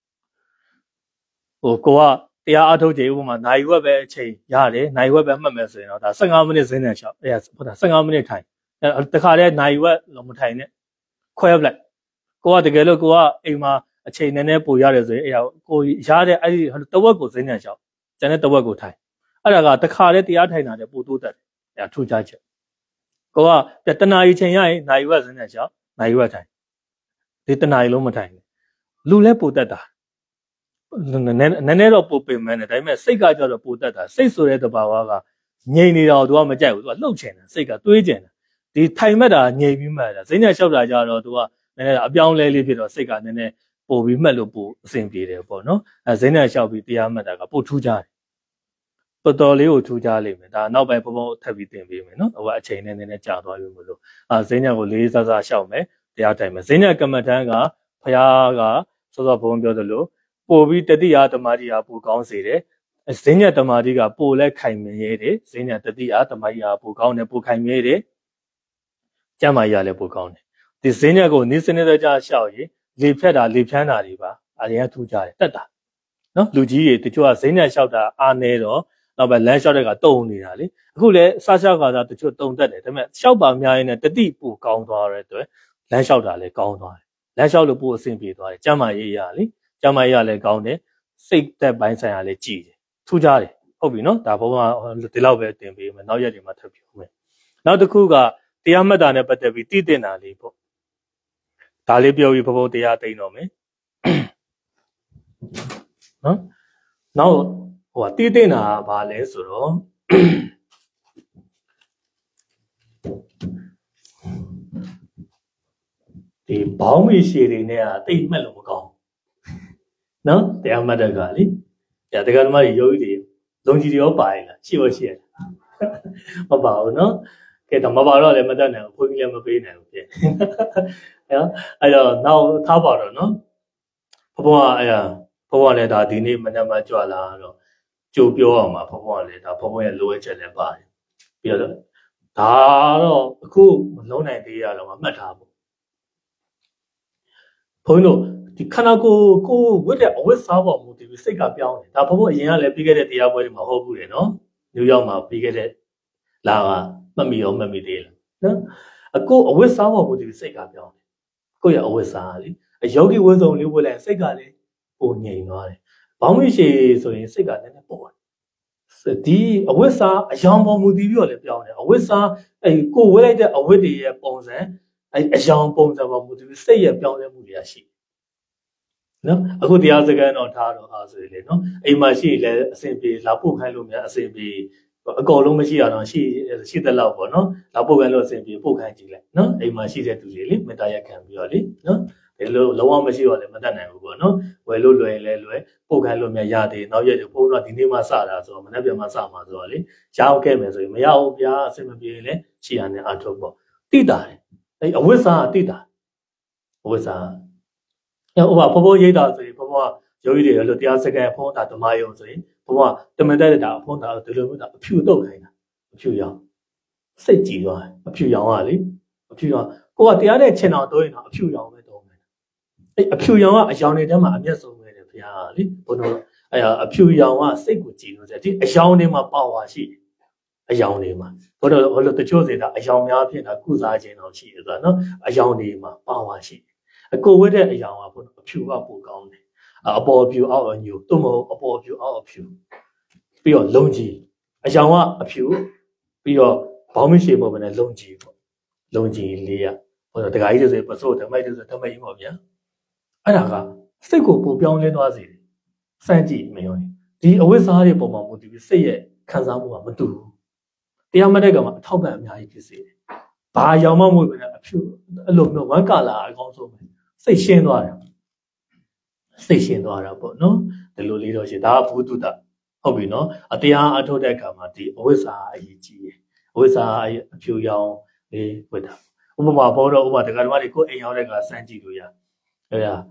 ဟိုကိုကတရားအထုတ်ကြဥပမာနိုင်ဝက်ပဲအချိန်ရတယ်နိုင်ဝက်ပဲမှတ်မယ်ဆိုရင်တော့ဒါဖ15မိနစ်ဈဉ္ဉဏရှောင်းအဲဟုတ်တာဖ15မိနစ်ထိုင်အဲတခါတည်းနိုင်ဝက်လုံးမထိုင်နဲ့ခွဲလိုက်ကိုကတကယ်လို့ကိုကအိမ်မှာအချိန်နည်းနည်းပိုရတယ်ဆိုရင်အဲကိုရတဲ့အဲ့ဒီတဝက်ကိုဈဉ္ဉဏရှောင်းကျန်တဲ့တဝက်ကိုထိုင်အဲ့ဒါကတခါတည်းတရားထိုင်တာတဲ့ပိုတိုးတက်တယ်အဲထူးခြားချက်ကိုကတနာရီချိန်ရရင်နိုင်ဝက်ဈဉ္ဉဏရှောင်းနိုင်ဝက်ထိုင်ဒီတနာရီလုံးမထိုင်လူလဲပိုတက်တာနည်းနည်းတော့ပိုပင်မဲနဲ့ဒါပေမဲ့စိတ်ကကြတော့ပိုတက်တာစိတ်ဆိုတဲ့တဘာဝကငြိမ်နေတော့သူကမကြိုက်ဘူးသူကလှုပ်ချင်တယ်စိတ်ကတွေးချင်တယ်ဒီထိုင်မဲ့တာငြိမ်ပြီးမှတာဈဉ္ဉဏလျှောက်တာကြတော့သူကနည်းနည်းအပြောင်းလဲလေးဖြစ်တော့စိတ်ကနည်းနည်းပိုပြီးမှတ်လို့ပိုအဆင်ပြေတယ်ပေါ့နော်အဲဈဉ္ဉဏလျှောက်ပြီးတရားမှတ်တာကပိုထူးခြားတယ်တော်တော်လေးကိုထူးခြားလိမ့်မယ်ဒါနောက်ပိုင်းဘုံဘုံထပ်ပြီးသင်ပေးမယ်နော်ဟိုကအချိန်နဲ့နည်းနည်းကြာသွားပြီမလို့အဲဈဉ္ဉဏကိုလေးစားစားလျှောက်မယ်တရားထိုင်မယ်ဈဉ္ဉဏကမ္မထံကဘုရားကစောစောဘုံပြောသလိုပို့ပြီးတတိယတမာတိအားပိုကောင်းစေတယ်ဈဉ္ဉတမာတိကပို့လဲခိုင်မြဲတယ်ဈဉ္ဉတတိယတမာတိအားပိုကောင်းတယ်ပိုခိုင်မြဲတယ်ကျမ်းမာရလည်းပိုကောင်းတယ်ဒီဈဉ္ဉကိုနိစ္စနေကြရှောက်ရင်လေဖြတ်တာလေဖြန်းတာတွေပါအရင်ကထူးကြတယ်တက်တာနော်လူကြီးတွေတချို့ကဈဉ္ဉလျှောက်တာအားနေတော့နောက်ပဲလမ်းလျှောက်တဲ့ကတုံနေတာလေအခုလည်းစလျှောက်ကသာတချို့တုံတက်တယ်ဒါပေမဲ့လျှောက်ပါများရင်လည်းတတိပိုကောင်းသွားတဲ့အတွက်လမ်းလျှောက်တာလည်းကောင်းသွားတယ်လမ်းလျှောက်လို့ပိုအဆင်ပြေသွားတယ်ကျမ်းမာရေးရလေကျမ်းမာရေးရလည်းကောင်းတယ်စိတ်သက်ပိုင်းဆိုင်ရာလည်းကြည်တယ်ထူးခြားတယ်ဟုတ်ပြီနော်ဒါဘုံကဒီလောက်ပဲတင်ပေးမယ်နောက်ရက်တွေမှာထပ်ပြောမယ်နောက်တစ်ခုကတရားမှတ်တာနဲ့ပတ်သက်ပြီးတည်တင်တာလေးပေါ့ဒါလေးပြောပြီးဘုံဘုံတရားသိမ့်တော့မယ်နော်နောက်ဟိုကတည်တင်တာကဘာလဲဆိုတော့ဒီဘောင်းမီရှည်တွေနဲ့ကတိတ်မှတ်လို့မကောင်းနော်တရားမှတ်တက်ကလေဒါတရားဓမ္မတွေယောဂီတွေလုံကြီးတွေရောပါရင်လားရှိရောရှိရမပါဘူးနော်ကဲတော့မပါတော့လည်းမတတ်နိုင်ဘူးဘုန်းကြီးလည်းမပေးနိုင်ဘူးဖြစ်နော်အဲ့တော့နောက်ထားပါတော့နော်ဘဘကအဲ့ဒါဘဘကလည်းဒါဒီနေ့မနက်မှကြွလာတော့ကြိုပြောအောင်ပါဘဘကလည်းဒါဘဘရဲ့လိုအပ်ချက်လည်းပါတယ်ပြီးတော့ဒါတော့အခုမလုံးနိုင်သေးရတော့မှတ်ထားဖို့ဘုန်းကြီးတို့ဒီခန္ဓာကိုယ်ကိုဝတ်တဲ့အဝတ်စားပေါ်မူတည်ပြီးစိတ်ကပြောင်းတယ်ဒါဘဘအရင်ကလည်းပြီးခဲ့တဲ့တရားပွဲတွေမှာဟုတ်ဘူးလေနော်နယူးယောက်မှာပြီးခဲ့တဲ့လာကမှတ်မိရောမှတ်မိသေးလားနော်အခုအဝတ်စားပေါ်မူတည်ပြီးစိတ်ကပြောင်းတယ်ကိုယ့်ရဲ့အဝတ်စားလေအယောဂီဝတ်စုံလေးဝတ်လိုက်စိတ်ကလည်းပုံငြိမ်သွားတယ်ဘောင်းမရှိဆိုရင်စိတ်ကလည်းနည်းနည်းပေါ်တယ်ဒီအဝတ်စားအယောင်ပေါ်မူတည်ပြီးတော့လည်းပြောင်းတယ်အဝတ်စားအဲကိုဝတ်လိုက်တဲ့အဝတ်တွေရဲ့ပုံစံအဲအယောင်ပုံစံပေါ်မူတည်ပြီးစိတ်ရဲ့ပြောင်းလဲမှုတွေရှိနော်အခုတရားစကားတော့ထားတော့အားဆိုလေနော်အိမ်မှာရှိလဲအဆင်ပြေလာပို့ခိုင်းလို့များအဆင်ပြေအကုန်လုံးမရှိရတော့ရှိရှိတဲ့လောက်ပေါ့နော်လာပို့ခိုင်းလို့အဆင်ပြေပို့ခိုင်းကြည့်လိုက်နော်အိမ်မှာရှိတဲ့သူတွေလေမေတ္တာရက်ခံပြီးတော့လေနော်ဒီလိုလုံးဝမရှိတော့လည်းမတတ်နိုင်ဘူးပေါ့နော်ဝယ်လို့လွယ်လဲလွယ်ပို့ခိုင်းလို့များရတယ်နောက်ရက်တွေပို့တော့ဒီနေ့မှစတာဆိုတော့မနေ့ပြန်မှစမှာဆိုတော့လေရောင်းခဲ့မယ်ဆိုရင်မရဘူးဗျာအဆင်မပြေလဲရှိရနဲ့အထုတ်ပေါ့တိတာတယ်အဲအဝိဇ္ဇာတိတာအဝိဇ္ဇာဟိုကဘဘရိတ်တာဆိုရင်ဘဘယောဂီတွေလို့တရားစကားဖုံးတာဓမ္မယုံဆိုရင်ဘဘတမန်တက်တာဖုံးတာဒီလိုမျိုးတာအဖြူတော့ခိုင်းတာအဖြူရောင်စိတ်ကြည်သွားတယ်အဖြူရောင်ကလေအဖြူရောင်ကိုကတရားတဲ့ချင်တော်တော့ရင်တော့အဖြူရောင်ပဲတော့မယ်အဲ့အဖြူရောင်ကအယောင်တွေထဲမှာအမျက်ဆုံးပဲတယ်ဗျာလေဘုန်းတော်အဲ့အဖြူရောင်ကစိတ်ကိုကြည်လို့ဆိုဒီအယောင်တွေမှာပါဝါရှိတယ်အယောင်တွေမှာဘုန်းတော်ဟိုလိုတချို့နေတာအယောင်များဖြစ်တာကုစားခြင်းတော့ရှိတယ်ဆိုတော့နော်အယောင်တွေမှာပါဝါရှိတယ်အကိုဝတ်တဲ့အယောင်ကဘုန်းတော်အဖြူကပိုကောင်းတယ်အပေါ်အဖြူအောက်အညူသို့မဟုတ်အပေါ်အဖြူအောက်အဖြူပြီးတော့လုံကြီးအယောင်ကအဖြူပြီးတော့ဘောင်းမရှိပုံနဲ့လုံကြီးပေါ့လုံကြီးလေးရဟိုတခါကြီးတွေဆိုပစိုးဓမ္မိုက်တွေဆိုဓမ္မိုက်ကြီးပေါ့ဗျာအဲ့ဒါကစိတ်ကိုပိုပြောင်းလဲသွားစေတယ်စမ်းကြည့်မရောဒီအဝိဇ္ဇာတွေပုံမှာမူတည်ပြီးစိတ်ရဲ့ခံစားမှုကမတူဘူးတရားမတဲ့ကမှာအထောက်ပံ့အများကြီးဖြစ်စေတယ်ဘာအယောင်မှမဟုတ်ဘူးအဖြူအဲ့လိုမျိုးဝမ်းကာလာအကောင်းဆုံးပဲစိတ်ရှင်းသွားတယ်စိတ်ရှင်းသွားတာပေါ့နော်ဒီလိုလေးတော့ရှင်ဒါကဘုဒ္ဓတာဟုတ်ပြီနော်အတရားအထုတ်တဲ့အခါမှာဒီအဝိဇ္ဇာအရေးကြီးတယ်အဝိဇ္ဇာအဖြူရောင်လေးဝတ်တာဥပမာဘောတော့ဥပမာဒကာဓမ္မတွေကိုအိမ်ရောက်တဲ့ကစမ်းကြည့်လို့ရအဲ့ဒါဟ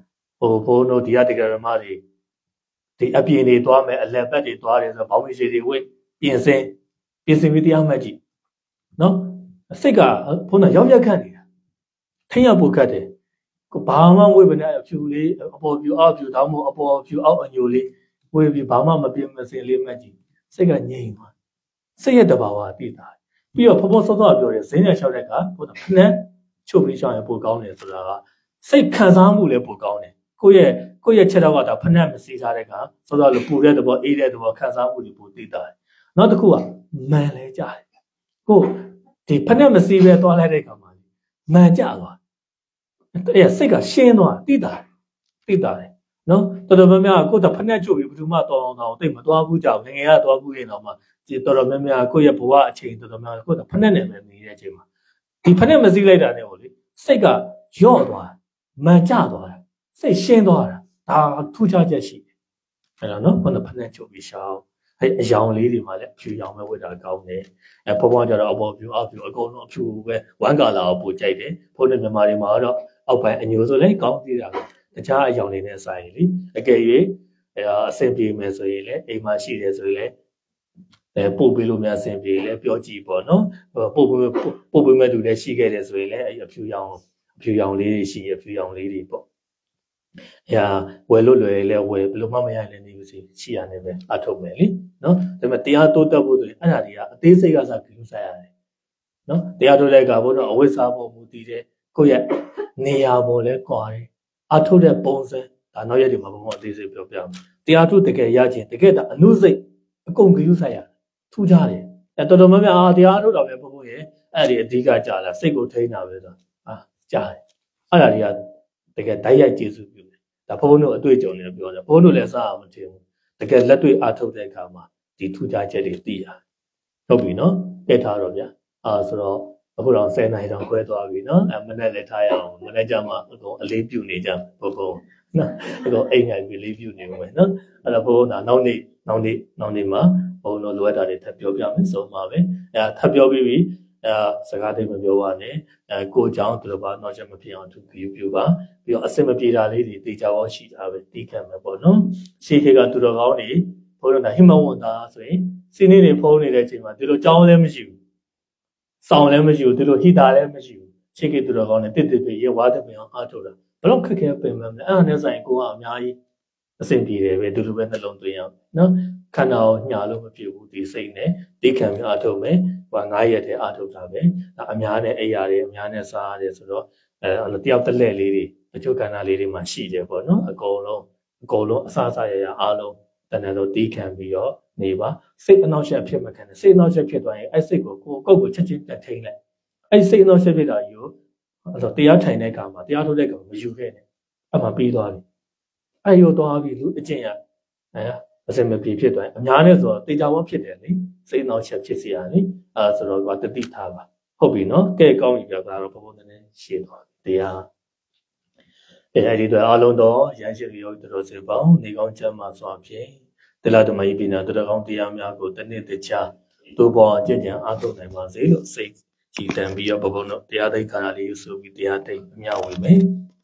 ဟိုဘုန်းတို့ဒီရတကရမတွေဒီအပြင်းတွေသွားမယ်အလက်ပတ်တွေသွားတယ်ဆိုတော့ဘောင်းမီစီတွေဝိပြင်စင်ပြင်ဆင်ပြီးတရားမှတ်ကြည့်နော်စိတ်ကဘုန်းတော်ရောက်ရက်ခတ်နေတာထိရပုတ်ခတ်တယ်ကိုဘာမှဝိပနဲ့အဖြူလေးအပေါ်ဖြူအောက်ဖြူတောင်းမို့အပေါ်ဖြူအောက်အညိုလေးဝိပြီးဘာမှမပြင်းမစင်လေးမှတ်ကြည့်စိတ်ကငြိမ်သွားစိတ်ရဲ့တဘာဝသိတာပြီးတော့ဖဖဆော့ဆော့ပြောတယ်ဇင်းနဲ့လျှောက်တဲ့ကဘုန်းတော်ဖနှက်ချုပ်ပြီးရှောင်းရင်ပိုကောင်းတယ်ဆိုတာကစိတ်ခံစားမှုလည်းပိုကောင်းတယ်ကိုယ့်ရဲ့ကိုယ့်ရဲ့ချက်တော့ကဒါဖနှက်မစီစားတဲ့ကစောစောလိုပူတဲ့သဘောအေးတဲ့သဘောခံစားမှုတွေပိုသိတာနောက်တစ်ခုကမန်လဲကြတယ်ကိုဒီဖနှက်မစီပဲသွားလိုက်တဲ့ခါမှာမန်ကြသွားအဲ့စိတ်ကရှင်းသွားသိတာသိတာတယ်နော်တော်တော်များများကိုယ်တော့ဖနှက်ချုပ်ပြီးဘယ်သူမှတော်အောင်တော့သိမသွားဘူးကြောက်ငငယ်ကသွားဘူးရင်တော့မှဒီတော်တော်များများကိုယ့်ရဲ့ဘဝအချိန်တော်တော်များကိုယ်တော့ဖနှက်နဲ့ပဲနေတဲ့အချိန်မှာဒီဖနှက်မစီလိုက်တာနဲ့ဟိုလေစိတ်ကယော့သွားမန်ကြသွားတာစိတ်ရှင်းသွားတာဒါထူးခြားချက်ရှိတယ်အဲ့တော့နော်ဘုန်းတော်ဖနှက်ချုပ်ပြီးရှောင်းအဲ့အယောင်လေးတွေမှာလည်းအဖြူရောင်ပဲဝတ်တာကောင်းတယ်အဲ့ဘုန်းဘွားကြတော့အပေါ်ဖြူအောက်ဖြူအကုန်လုံးအဖြူပဲဝမ်းကာလာကိုပို့ကြိုက်တယ်ဘုန်းတော်မြန်မာတွေမှာတော့အောက်ပိုင်းအညိုဆိုလည်းကောင်းသေးတာတခြားအယောင်တွေနဲ့ဆိုင်လीအကယ်၍အဆင်ပြေမယ်ဆိုရင်လည်းအိမ်မှာရှိတယ်ဆိုရင်လည်းအဲပို့ပေးလို့များအဆင်ပြေလဲပြောကြည့်ပေါ့နော်ပို့ပေးပို့ပေးမဲ့သူလည်းရှိခဲ့တယ်ဆိုရင်လည်းအဲ့အဖြူရောင်အဖြူရောင်လေးတွေရှိရအဖြူရောင်လေးတွေပေါ့အဲဝယ်လို့လွယ်လဲဝယ်ဘယ်လိုမှမရလဲနေဘူးစီရှိရတယ်ပဲအထုတ်မယ်လीနော်ဒါပေမဲ့တရားတိုးတက်ဖို့ဆိုရင်အဲ့ဒါတွေကအသေးစိတ်ကစားကြည့်ဆိုင်ရတယ်နော်တရားတိုးတဲ့ကဘုန်းတော်အဝိဇ္ဇာပေါ်မူတည်တဲ့ကိုယ့်ရဲ့နေရာပေါ်လဲကွာတယ်အထုတ်တဲ့ပုံစံဒါနောက်ရက်တွေမှာဘုန်းတော်အသေးစိတ်ပြောပြမယ်တရားထုတ်တကယ်ရခြင်းတကယ်ဒါအနုစိတ်အကုန်ကြည့်ဆိုင်ရထူးခြားတယ်အဲတော်တော်များများအာတရားထုတ်တာပဲဘုန်းဘုန်းရဲ့အဲ့ဒီအဓိကကြာလာစိတ်ကိုထိန်းတာပဲဆိုအာကြားတယ်အဲ့ဒါတွေကတကယ်တိုက်ရိုက်ကျေစုပြုတယ်ဒါဘုန်းဘုန်းတို့အတွေ့အကြုံတွေပြောတယ်ဘုန်းတို့လည်းစားအောင်မထင်ဘူးတကယ်လက်တွေ့အားထုတ်တဲ့အခါမှာဒီထူးခြားချက်တွေသိရတယ်ဟုတ်ပြီနော်ကဲထားတော့ဗျာအာဆိုတော့အခုတော့ဆယ်နိုင်တောင်ခွဲသွားပြီနော်အဲမနေ့လည်းထားရအောင်မနေ့ကျမှအကုန်အလေးပြုနေကြဘုန်းဘုန်းနော်အကုန်အိမ်ငိုင်ပြီးလေးပြုနေဦးမယ်နော်အဲ့တော့ဘုန်းကနောက်နေ့နောက်နေ့နောက်နေ့မှာဘုန်းတို့လိုအပ်တာတွေထပ်ပြောပြမယ်ဆုံးပါပဲအဲထပ်ပြောပြီးပြီအဲစကားသိမပြောပါနဲ့အဲကိုကြောင့်သူတို့ဘာနောက်ချက်မဖြစ်အောင်သူပြုပြုပါပြီးတော့အစင်မပြေတာလေးတွေသိကြအောင်ရှိတာပဲတီးခံမယ်ပေါ့နော်ရှေးခေတ်ကသူတော်ကောင်းတွေဘုန်းတို့ကဟိမဝန္တာဆိုရင်စီးနေတွေဖုံးနေတဲ့အချိန်မှာဒီလိုကြောင်းလည်းမရှိဘူးစောင်းလည်းမရှိဘူးဒီလိုဟိတာလည်းမရှိဘူးရှေးခေတ်သူတော်ကောင်းတွေတစ်တစ်ပြည့်ရဝါဒပင်အောင်အားထုတ်တာဘလို့ခက်ခဲပင်မလဲအဲ့ဒါနဲ့ဆိုင်ကိုကအများကြီးအဆင်ပြေတယ်ပဲတူတူပဲနှလုံးသွင်းအောင်နော်ခန္ဓာကိုညာလို့မဖြစ်ဘူးဒီစိတ်နဲ့ဒီခံပြီးအားထုတ်မယ်ဟိုငါးရက်တည်းအားထုတ်တာပဲဒါအများနဲ့အိယာတွေအများနဲ့စားရတယ်ဆိုတော့အဲတယောက်တစ်လက်လေးတွေအကျိုးကဏ္ဍလေးတွေမှာရှိတယ်ပေါ့နော်အကုန်လုံးအကုန်လုံးအစားအစာရရအားလုံးတဏှာတော့တီးခံပြီးတော့နေပါစိတ်အနောက်ရှက်ဖြစ်မှခံတယ်စိတ်အနောက်ရှက်ဖြစ်သွားရင်အဲ့စိတ်ကိုကိုယ်ကုတ်ကိုချက်ချင်းတက်ထိန်လိုက်အဲ့စိတ်အနောက်ရှက်ဖြစ်တာကြီးကိုအဲ့တော့တရားထိုင်တဲ့အခါမှာတရားထုတ်တဲ့အခါမယူခဲ့နဲ့အဲ့မှာပြီးသွားပြီအဲ့ရောသွားပြီလူအကျင့်ရအဲအစင်မပြေဖြစ်သွားရင်အများနဲ့ဆိုတော့တေချာဝဖြစ်တယ်လေစိတ်အနောက်ရှက်ဖြစ်စီရလေအဲဆိုတော့ကတတိထားပါဟုတ်ပြီနော်ကဲကောင်းပြီပြတာတော့ဘုံဘုံနဲ့ရှင်းသွားတရားအဲဒီတော့အလုံးတော်ရန်ရှိရောတော်စေပေါင်းနေကောင်းချမ်းသာစွာဖြင့်တလာဓမ္မဤပညာတော်ကောင်းတရားများကိုတနေ့တခြားသို့ပေါ်ကြင်ကြံအားထုတ်နိုင်ပါစေလို့စိတ်ကြည်တံပြီးတော့ဘုံဘုံတို့တရားသိက္ခာလေးယူဆိုပြီးတရားသိအမြဝေမယ်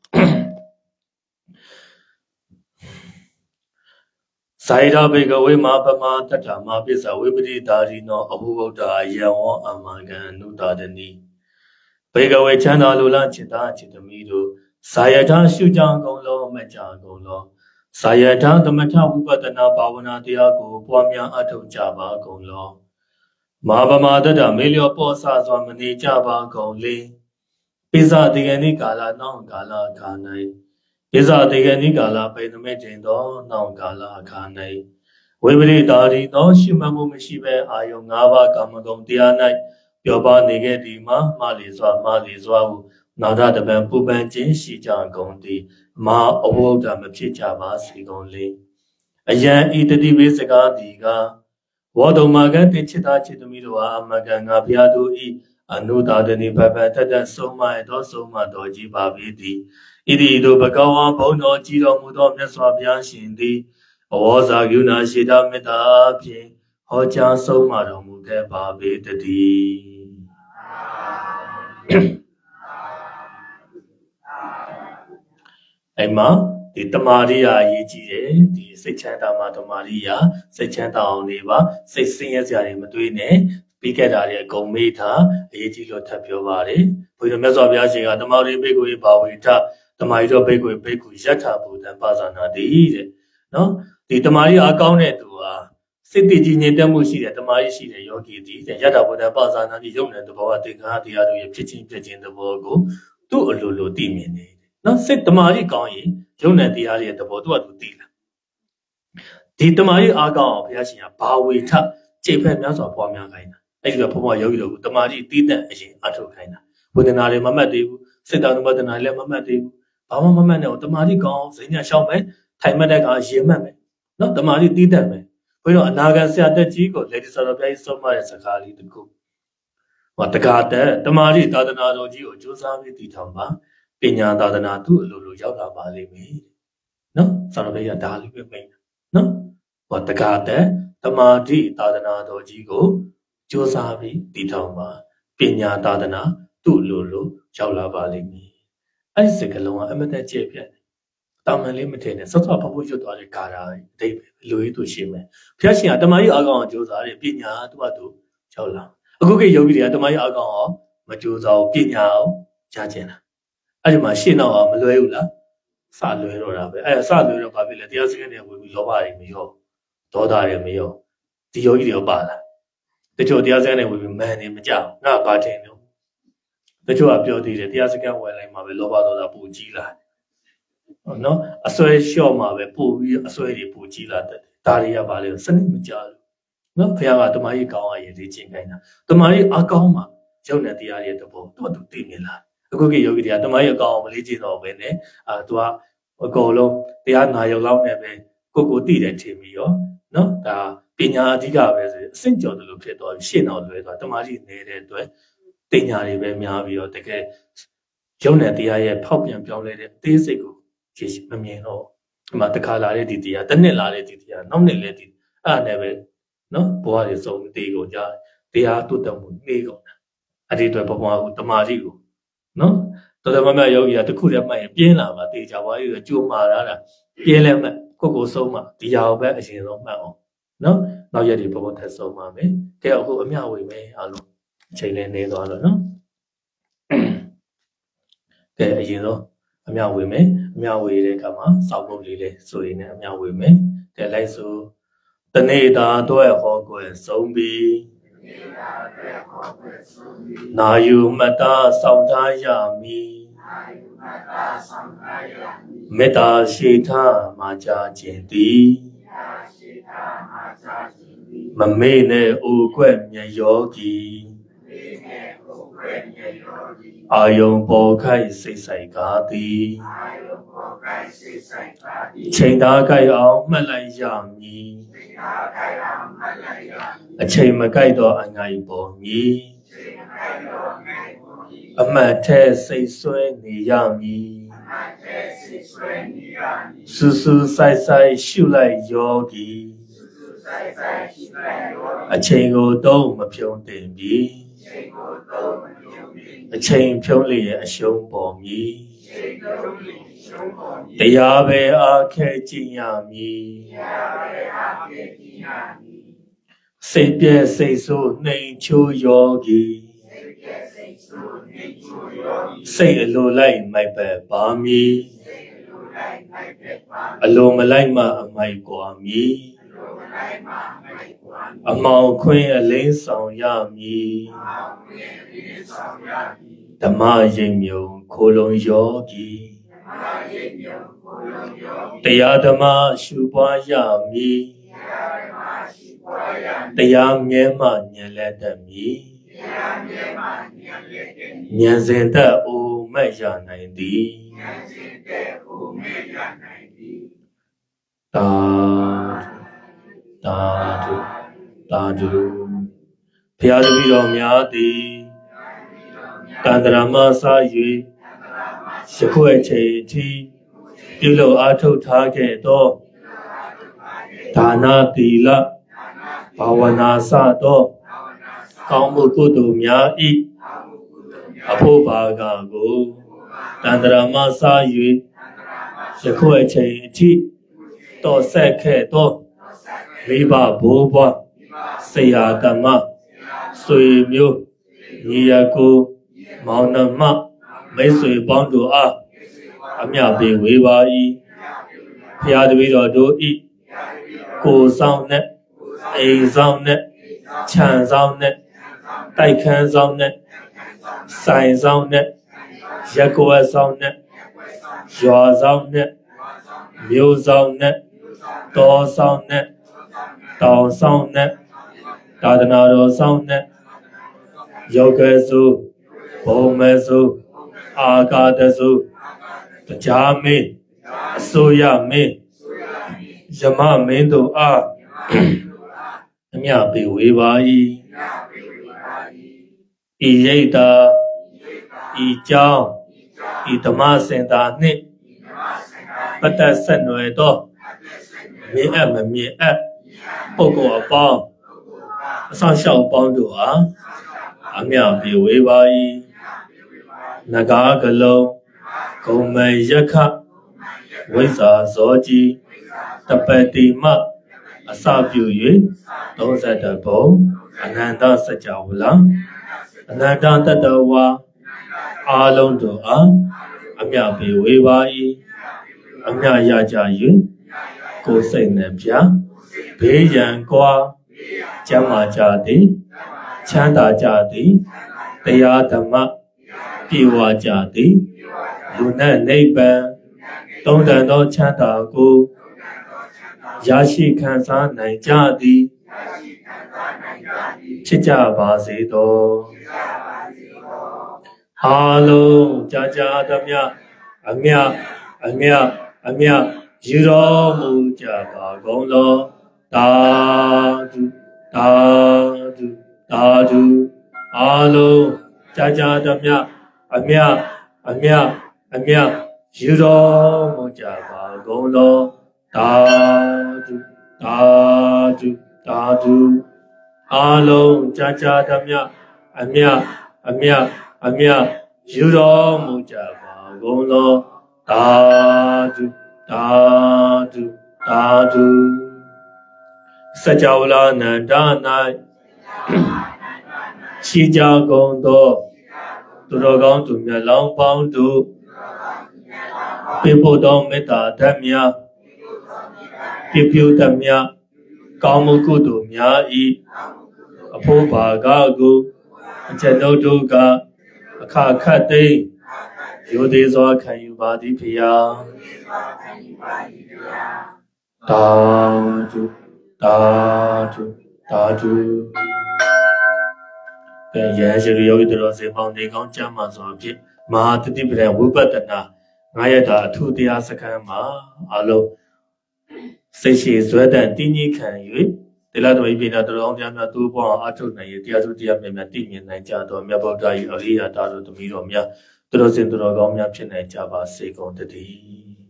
ဇာယရာဘေကဝေမာပမတတ္ထမပစ္ဆဝိပတိတာရိနောအဘုဗုဒ္ဓယံဝအမဂံနုတာတနိဘေကဝေချမ်းသာလူလားจิตာจิตသမီးတို့ဇာယထာရှုကြကုန်လောမကြကုန်လောဇာယထာသမထဝိပဿနာဘာဝနာတရားကိုပွားများအထောက်ကြပါကုန်လောမာပမတတ္ထမေလျောပောဆစွာမနေကြပါကုန်လေပိဇာတေဂဏိကာလနောင်ကာလခါ၌ပိဇာတေဂဏိကာလပေနမေတင်သောနောင်ကာလခါ၌ဝိပရိတာရီသောရှုမှတ်မှုမရှိဘဲအာယုံ၅ပါးကာမဂုဏ်တရား၌ပျော်ပါနေခဲ့သည်မှာမလီစွာမလီစွာဟုနာဒတပံပူပန်ခြင်းရှိကြကုန်သည်မာအဝုဒ္ဓမဖြစ်ကြပါစေကုန်လေအယံဤတတိဝေစကားသည်ကဝေါတုံမာကတိချစ်သားချစ်သမီးတို့အားအမကံငါဘုရားတို့ဤအနုတာတနိပပတတဆုံးမသောဆုံးမတော်ကြီးပါပေသည်ဣတိတို့ဘဂဝါဘုံတော်ကြည်တော်မူသောမြတ်စွာဘုရားရှင်သည်အဝေါဇာကရုဏာရှိတာမေတ္တာဖြင့်ဟောကြားဆုံးမတော်မူခဲ့ပါပေတည်းအဲ့မှာတဒီတမာရိယာရေးကြည့်တယ်ဒီစိတ်ချမ်းသာမှာတမာရိယာစိတ်ချမ်းသာအောင်နေပါစိတ်ဆင်းရဲစရာတွေမတွေးနဲ့ပြီးခဲ့တာတွေအကုန်မေ့ထားအရေးကြီးလို့ထပ်ပြောပါတယ်ဘုရားမြတ်စွာဘုရားရှင်ကတမာရိဘေကိုဘာဝိထတမာရိတော့ဘေကိုဘေကိုယထာဘူတံပါဇာနာတိတဲ့နော်ဒီတမာရိအကောင်းတဲ့သူဟာစိတ်တည်ကြည်ငြိမ်သက်မှုရှိတဲ့တမာရိရှိတဲ့ယောဂီသည်ယထာဘူတံပါဇာနာတိယုံတဲ့သဘောအသင်္ခါတရားတို့ရဲ့ဖြစ်ချင်းဖြစ်ချင်းသဘောကိုသူ့အလိုလိုသိမြင်နေတယ်နော်စိတ်တမာရိကောင်းရင်ယုံတဲ့တရားရဲ့သဘောသူကသူသိလာဒီတမာရိအားကောင်းအောင်ဘုရားရှင်ကဘာဝေထကြိတ်ဖက်များစွာပွားများခိုင်းတာအဲ့ဒီတော့ဘုရားယောဂီတို့တမာရိတီးတဲ့အရင်အထုတ်ခိုင်းတာဝေဒနာတွေမမှတ်သေးဘူးစိတ်တောင်ဝေဒနာလည်းမမှတ်သေးဘူးဘာမှမမှတ်နဲ့တမာရိကောင်းစိညာရှောက်မယ်ထိုင်မှတ်တဲ့အခါရေမှတ်မယ်နော်တမာရိတီးတတ်မယ်ဘုရားအနာဂတ်ဆရာတက်ကြီးကိုလက်ဒီဆရာဘုရားကြီးဆုံးမတဲ့စကားလေးတခုဟောတကားတဲ့တမာရိသာသနာတော်ကြီးကိုကြိုးစားပြီးတည်ထောင်ပါပညာသာသနာသူ့အလိုလိုရောက်လာပါလိမ့်မယ်နော်ဆရာဘုရားဒါလေးပဲမိတ်နော်ဟောတကားတဲ့တမာတိသာသနာတော်ကြီးကိုကြိုးစားပြီးတည်ထောင်ပါပညာသာသနာသူ့လိုလိုရောက်လာပါလိမ့်မယ်အဲ့ဒီစကလုံးကအမတန်ကြည့်ပြတ်တာမန်လေးမထင်နဲ့စောစောဖဖို့ရွတ်သွားတဲ့ကာရာအတိတ်လူကြီးသူရှိမယ်ဘုရားရှင်ကတမာတိအကောင်အောင်ကြိုးစားတယ်ပညာသူ့အတူရောက်လာအခုကိယောဂီတွေကတမာတိအကောင်အောင်မကြိုးစားဘူးပညာအောင်ကြားကျင်တာအဲ့ဒီမှာရှင်းတော့မလွဲဘူးလားစလွဲတော့တာပဲအဲ့စလွဲတော့ဘာဖြစ်လဲတရားစခန်းတွေဝင်ပြီးလောဘတွေမရောဒေါသတွေမရောဒီယောဂီတွေပါလာတချို့တရားစခန်းတွေဝင်ပြီးမန်နေမကြောက်ငါဘာထင်တော့တချို့ကပြောသေးတယ်တရားစခန်းဝင်လိုက်မှာပဲလောဘဒေါသပူကြီးလာဟုတ်နော်အစွဲလျှော့မှာပဲပို့ပြီးအစွဲတွေပူကြီးလာတယ်ဒါတွေကပါလေစနစ်မကြဘူးနော်ဘုရားကတမာရီကောင်းအောင်ရည်သေးချင်းခိုင်းတာတမာရီအကောင်းမှာရုပ်နဲ့တရားရဲ့တဘောသူ့သူသိမြင်လာအခုကယောဂီတွေကတမာရီအကောင်းအောင်မလေးကျင်တော့ပဲနဲ့အာသူကအကုန်လုံးတရားနာရုံလောက်နဲ့ပဲကိုကိုသိတယ်ထင်ပြီးရောနော်ဒါပညာအဓိကပဲဆိုအစင့်ကြော်တယ်လို့ဖြစ်သွားရှင်းတော့လွဲသွားတမာရီနေတဲ့အတွက်တင်ညာတွေပဲများပြီးတော့တကယ်ရုပ်နဲ့တရားရဲ့ဖောက်ပြန်ပြောင်းလဲတဲ့အသေးစိတ်ကိုကြည့်မမြင်တော့ဒီမှာတစ်ခါလာတဲ့ဒီတရားတစ်နှစ်လာတဲ့ဒီတရားနောက်နှစ်လဲဒီအဲ့ဒါနဲ့ပဲနော်ဘဝတွေစုံတေးကုန်ကြတရားတုတ်တမှုနေကုန်တာအဲ့ဒီအတွက်ဘဝကိုတမာရီကိုနော်တော်တော်များများယောဂီကတခုတည်းမှတ်ရင်ပြင်းလာပါတေချာပါရကြိုးမာလာတာပြင်းလဲမှတ်ကိုကိုဆုံးမှဒီဟာကိုပဲအရင်ဆုံးမှတ်အောင်နော်နောက်ရက်ဒီဘဝထက်ဆုံးပါမယ်ကဲအခုအမျှဝေမယ်အားလုံးအချိန်လေးနေသွားလို့နော်ကဲအရင်ဆုံးအမျှဝေမယ်အမျှဝေတဲ့အခါမှာစောက်ဖို့လေးလေးဆိုရင်လည်းအမျှဝေမယ်ကဲလိုက်ဆိုတနေ့တာတော့ဟောကွယ်ဆုံးပြီးနာယူမတ္တဆောင်ထားရမည်မေတ္တာရှိထားမှာကြခြင်းသည်မမေ့နဲ့အိုကွက်မြတ်ယောဂီအာယုံပေါ်ခိုက်စိတ်ဆိုင်ကားသည်ချိန်သားကြိုက်အောင်မှတ်လိုက်ရမည်အချိန်မကြိုက်တော့အငိုက်ပေါ်မည်အမှတ်ထဲစိတ်ဆွဲနေရမည်စူးစူးဆိုင်ဆိုင်ရှုလိုက်ယောဂီအချိန်ကိုတော့မဖြုံးတင်ပြီအချိန်ဖြုံးလျက်အရှုံးပေါ်မည်တရားပဲအားခဲကြည်ရမည်စိတ်ပြည့်စိတ်ဆိုးနှိမ်ချိုးယောဂီစိတ်အလိုလိုက်မိုက်ပဲပါမည်အလိုမလိုက်မှအမိုက်ပွားမည်အမောင်ခွင်းအလင်းဆောင်ရမည်ဓမ္မရိပ်မြုံခိုလုံးယောဂီတရားဓမ္မရှုပွားရမည်တရားမြဲမှဉာဏ်လက်တတ်မည်ဉာဏ်စဉ်သက်အိုမဲ့ရနိုင်သည်သာသာဓုသာဓုဘုရားတပည့်တော်များသည်တန္တရာမစ၍ယခုအချိန်အထိပြုလုပ်အားထုတ်ထားခဲ့သောဒါနသီလဘာဝနာစသောကောင်းမှုကုသိုလ်များဤအဖို့ပါကကိုတန္တရာမစ၍ယခုအချိန်အထိတော်ဆက်ခဲ့သောမိဘဘိုးဘွားဆရာသမားဆွေမျိုးညီအကိုမောင်နှမမိတ်ဆွေပေါင်းတို့အားအမြပေးဝေပါ၏ဖျားတပည့်တော်တို့ဤကိုဆောင်နဲ့အိမ်ဆောင်နဲ့ခြံဆောင်နဲ့တိုက်ခန်းဆောင်နဲ့ဆိုင်ဆောင်နဲ့ရက်ကွက်ဆောင်နဲ့ရွာဆောင်နဲ့မြို့ဆောင်နဲ့တော်ဆောင်နဲ့တောင်ဆောင်နဲ့သာသနာတော်ဆောင်နဲ့ယောဂစုဘုံမဲစုအာဂါတစုတရားမင်းအစိုးရမင်းယမမင်းတို့အားအမြပေးဝေပါ၏ဤရိတ်တာဤကြောင်းဤဓမ္မစင်တာနှင့်ပတ္တဆက်နွယ်သောမြင်အပ်မမြင်အပ်ပုဂ္ဂိုလ်အပေါင်းအဆောင်ရှောက်ပေါင်းတို့အားအမြပေးဝေပါ၏နဂါကလုံးဂုံမယခဝိဇ္ဇာဇောကြီးတပတိမအစပြု၍သုံးဆယ်တဘုံအနန္တစัจ java လာအနန္တတတဝါအာလုံးတို့အားအမြပေးဝေပါ၏အမြရကြ၍ကိုယ်စိတ်နှပြဘေးရန်ကွာကျမ်းမာကြသည်ချမ်းသာကြသည်တရားဓမ္မပြေဝကြသည်လူနဲ့နိဗ္ဗာန်သုံးတန်သောချမ်းသာကိုရရှိခံစားနိုင်ကြသည်ဖြစ်ကြပါစေသောအားလုံးကြာကြာသမျှအမြအမြအမြယူတော်မူကြပါကုန်လောသာဓုသာဓုသာဓုအားလုံးကြာကြာသမျှအမြအမြအမြယူတော်မူကြပါကုန်လောသာဓုသာဓုသာဓုအားလုံးကြာကြာသမျှအမြအမြအမြယူတော်မူကြပါကုန်လောသာဓုသာဓုသာဓုစัจ java လာနန္ဒ၌ရှိကြကုန်သောသူတော်ကောင်းသူမြတ်လောင်းပေါင်းတို့ပြဖို့သောမေတ္တာဓမ္မများပြပြုသမျှကောင်းမှုကုသိုလ်များဤအဖို့ဘာကကိုအကျွန်ုပ်တို့ကအခါခတ်သိရိုသေစွာခံယူပါသည်ဖျားသာဓုသာဓုသာဓုကဲရရှိယောဂီတော်စေပေါင်းနေကောင်းကျမ်းမာစွာဖြင့်မဟာတတိပဒံဝိပဿနာငါးရတာအထူးတရားစခန်းမှာအလုံးစိတ်ရှိဇွဲတန်တင်းကြီးခံ၍တိလသမီးပြည်နာတော်အောင်တရားများသူ့ဘောအောင်အထုတ်နိုင်ရတရားသူတရားမြတ်များတည်မြင်နိုင်ကြသောမြတ်ဗုဒ္ဓ၏အရိယာတာတို့သမီးတော်များသူတော်စင်သူတော်ကောင်းများဖြစ်နိုင်ကြပါစေကုန်တည်း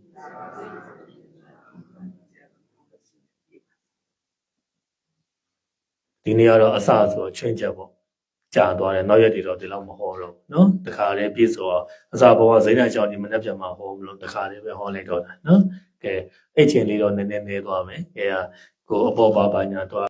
ဒီနေ့ကတော့အစဆိုချွင်းချက်ပေါ့ကြာသွားတယ်နောက်ရက်တွေတော့ဒီလောက်မဟောတော့နော်တခါလေးပြည့်စုံအောင်အစဘဝဇိမ်းနိုင်ကြောင့်ဒီမနေ့ပြန်မှာဟောမလို့တခါလေးပဲဟောလိုက်တော့တာနော်ကဲအဲ့ချင်းလေးတော့နည်းနည်းနေသွားမယ်ကဲကိုအပေါ်ပါပါညာတော့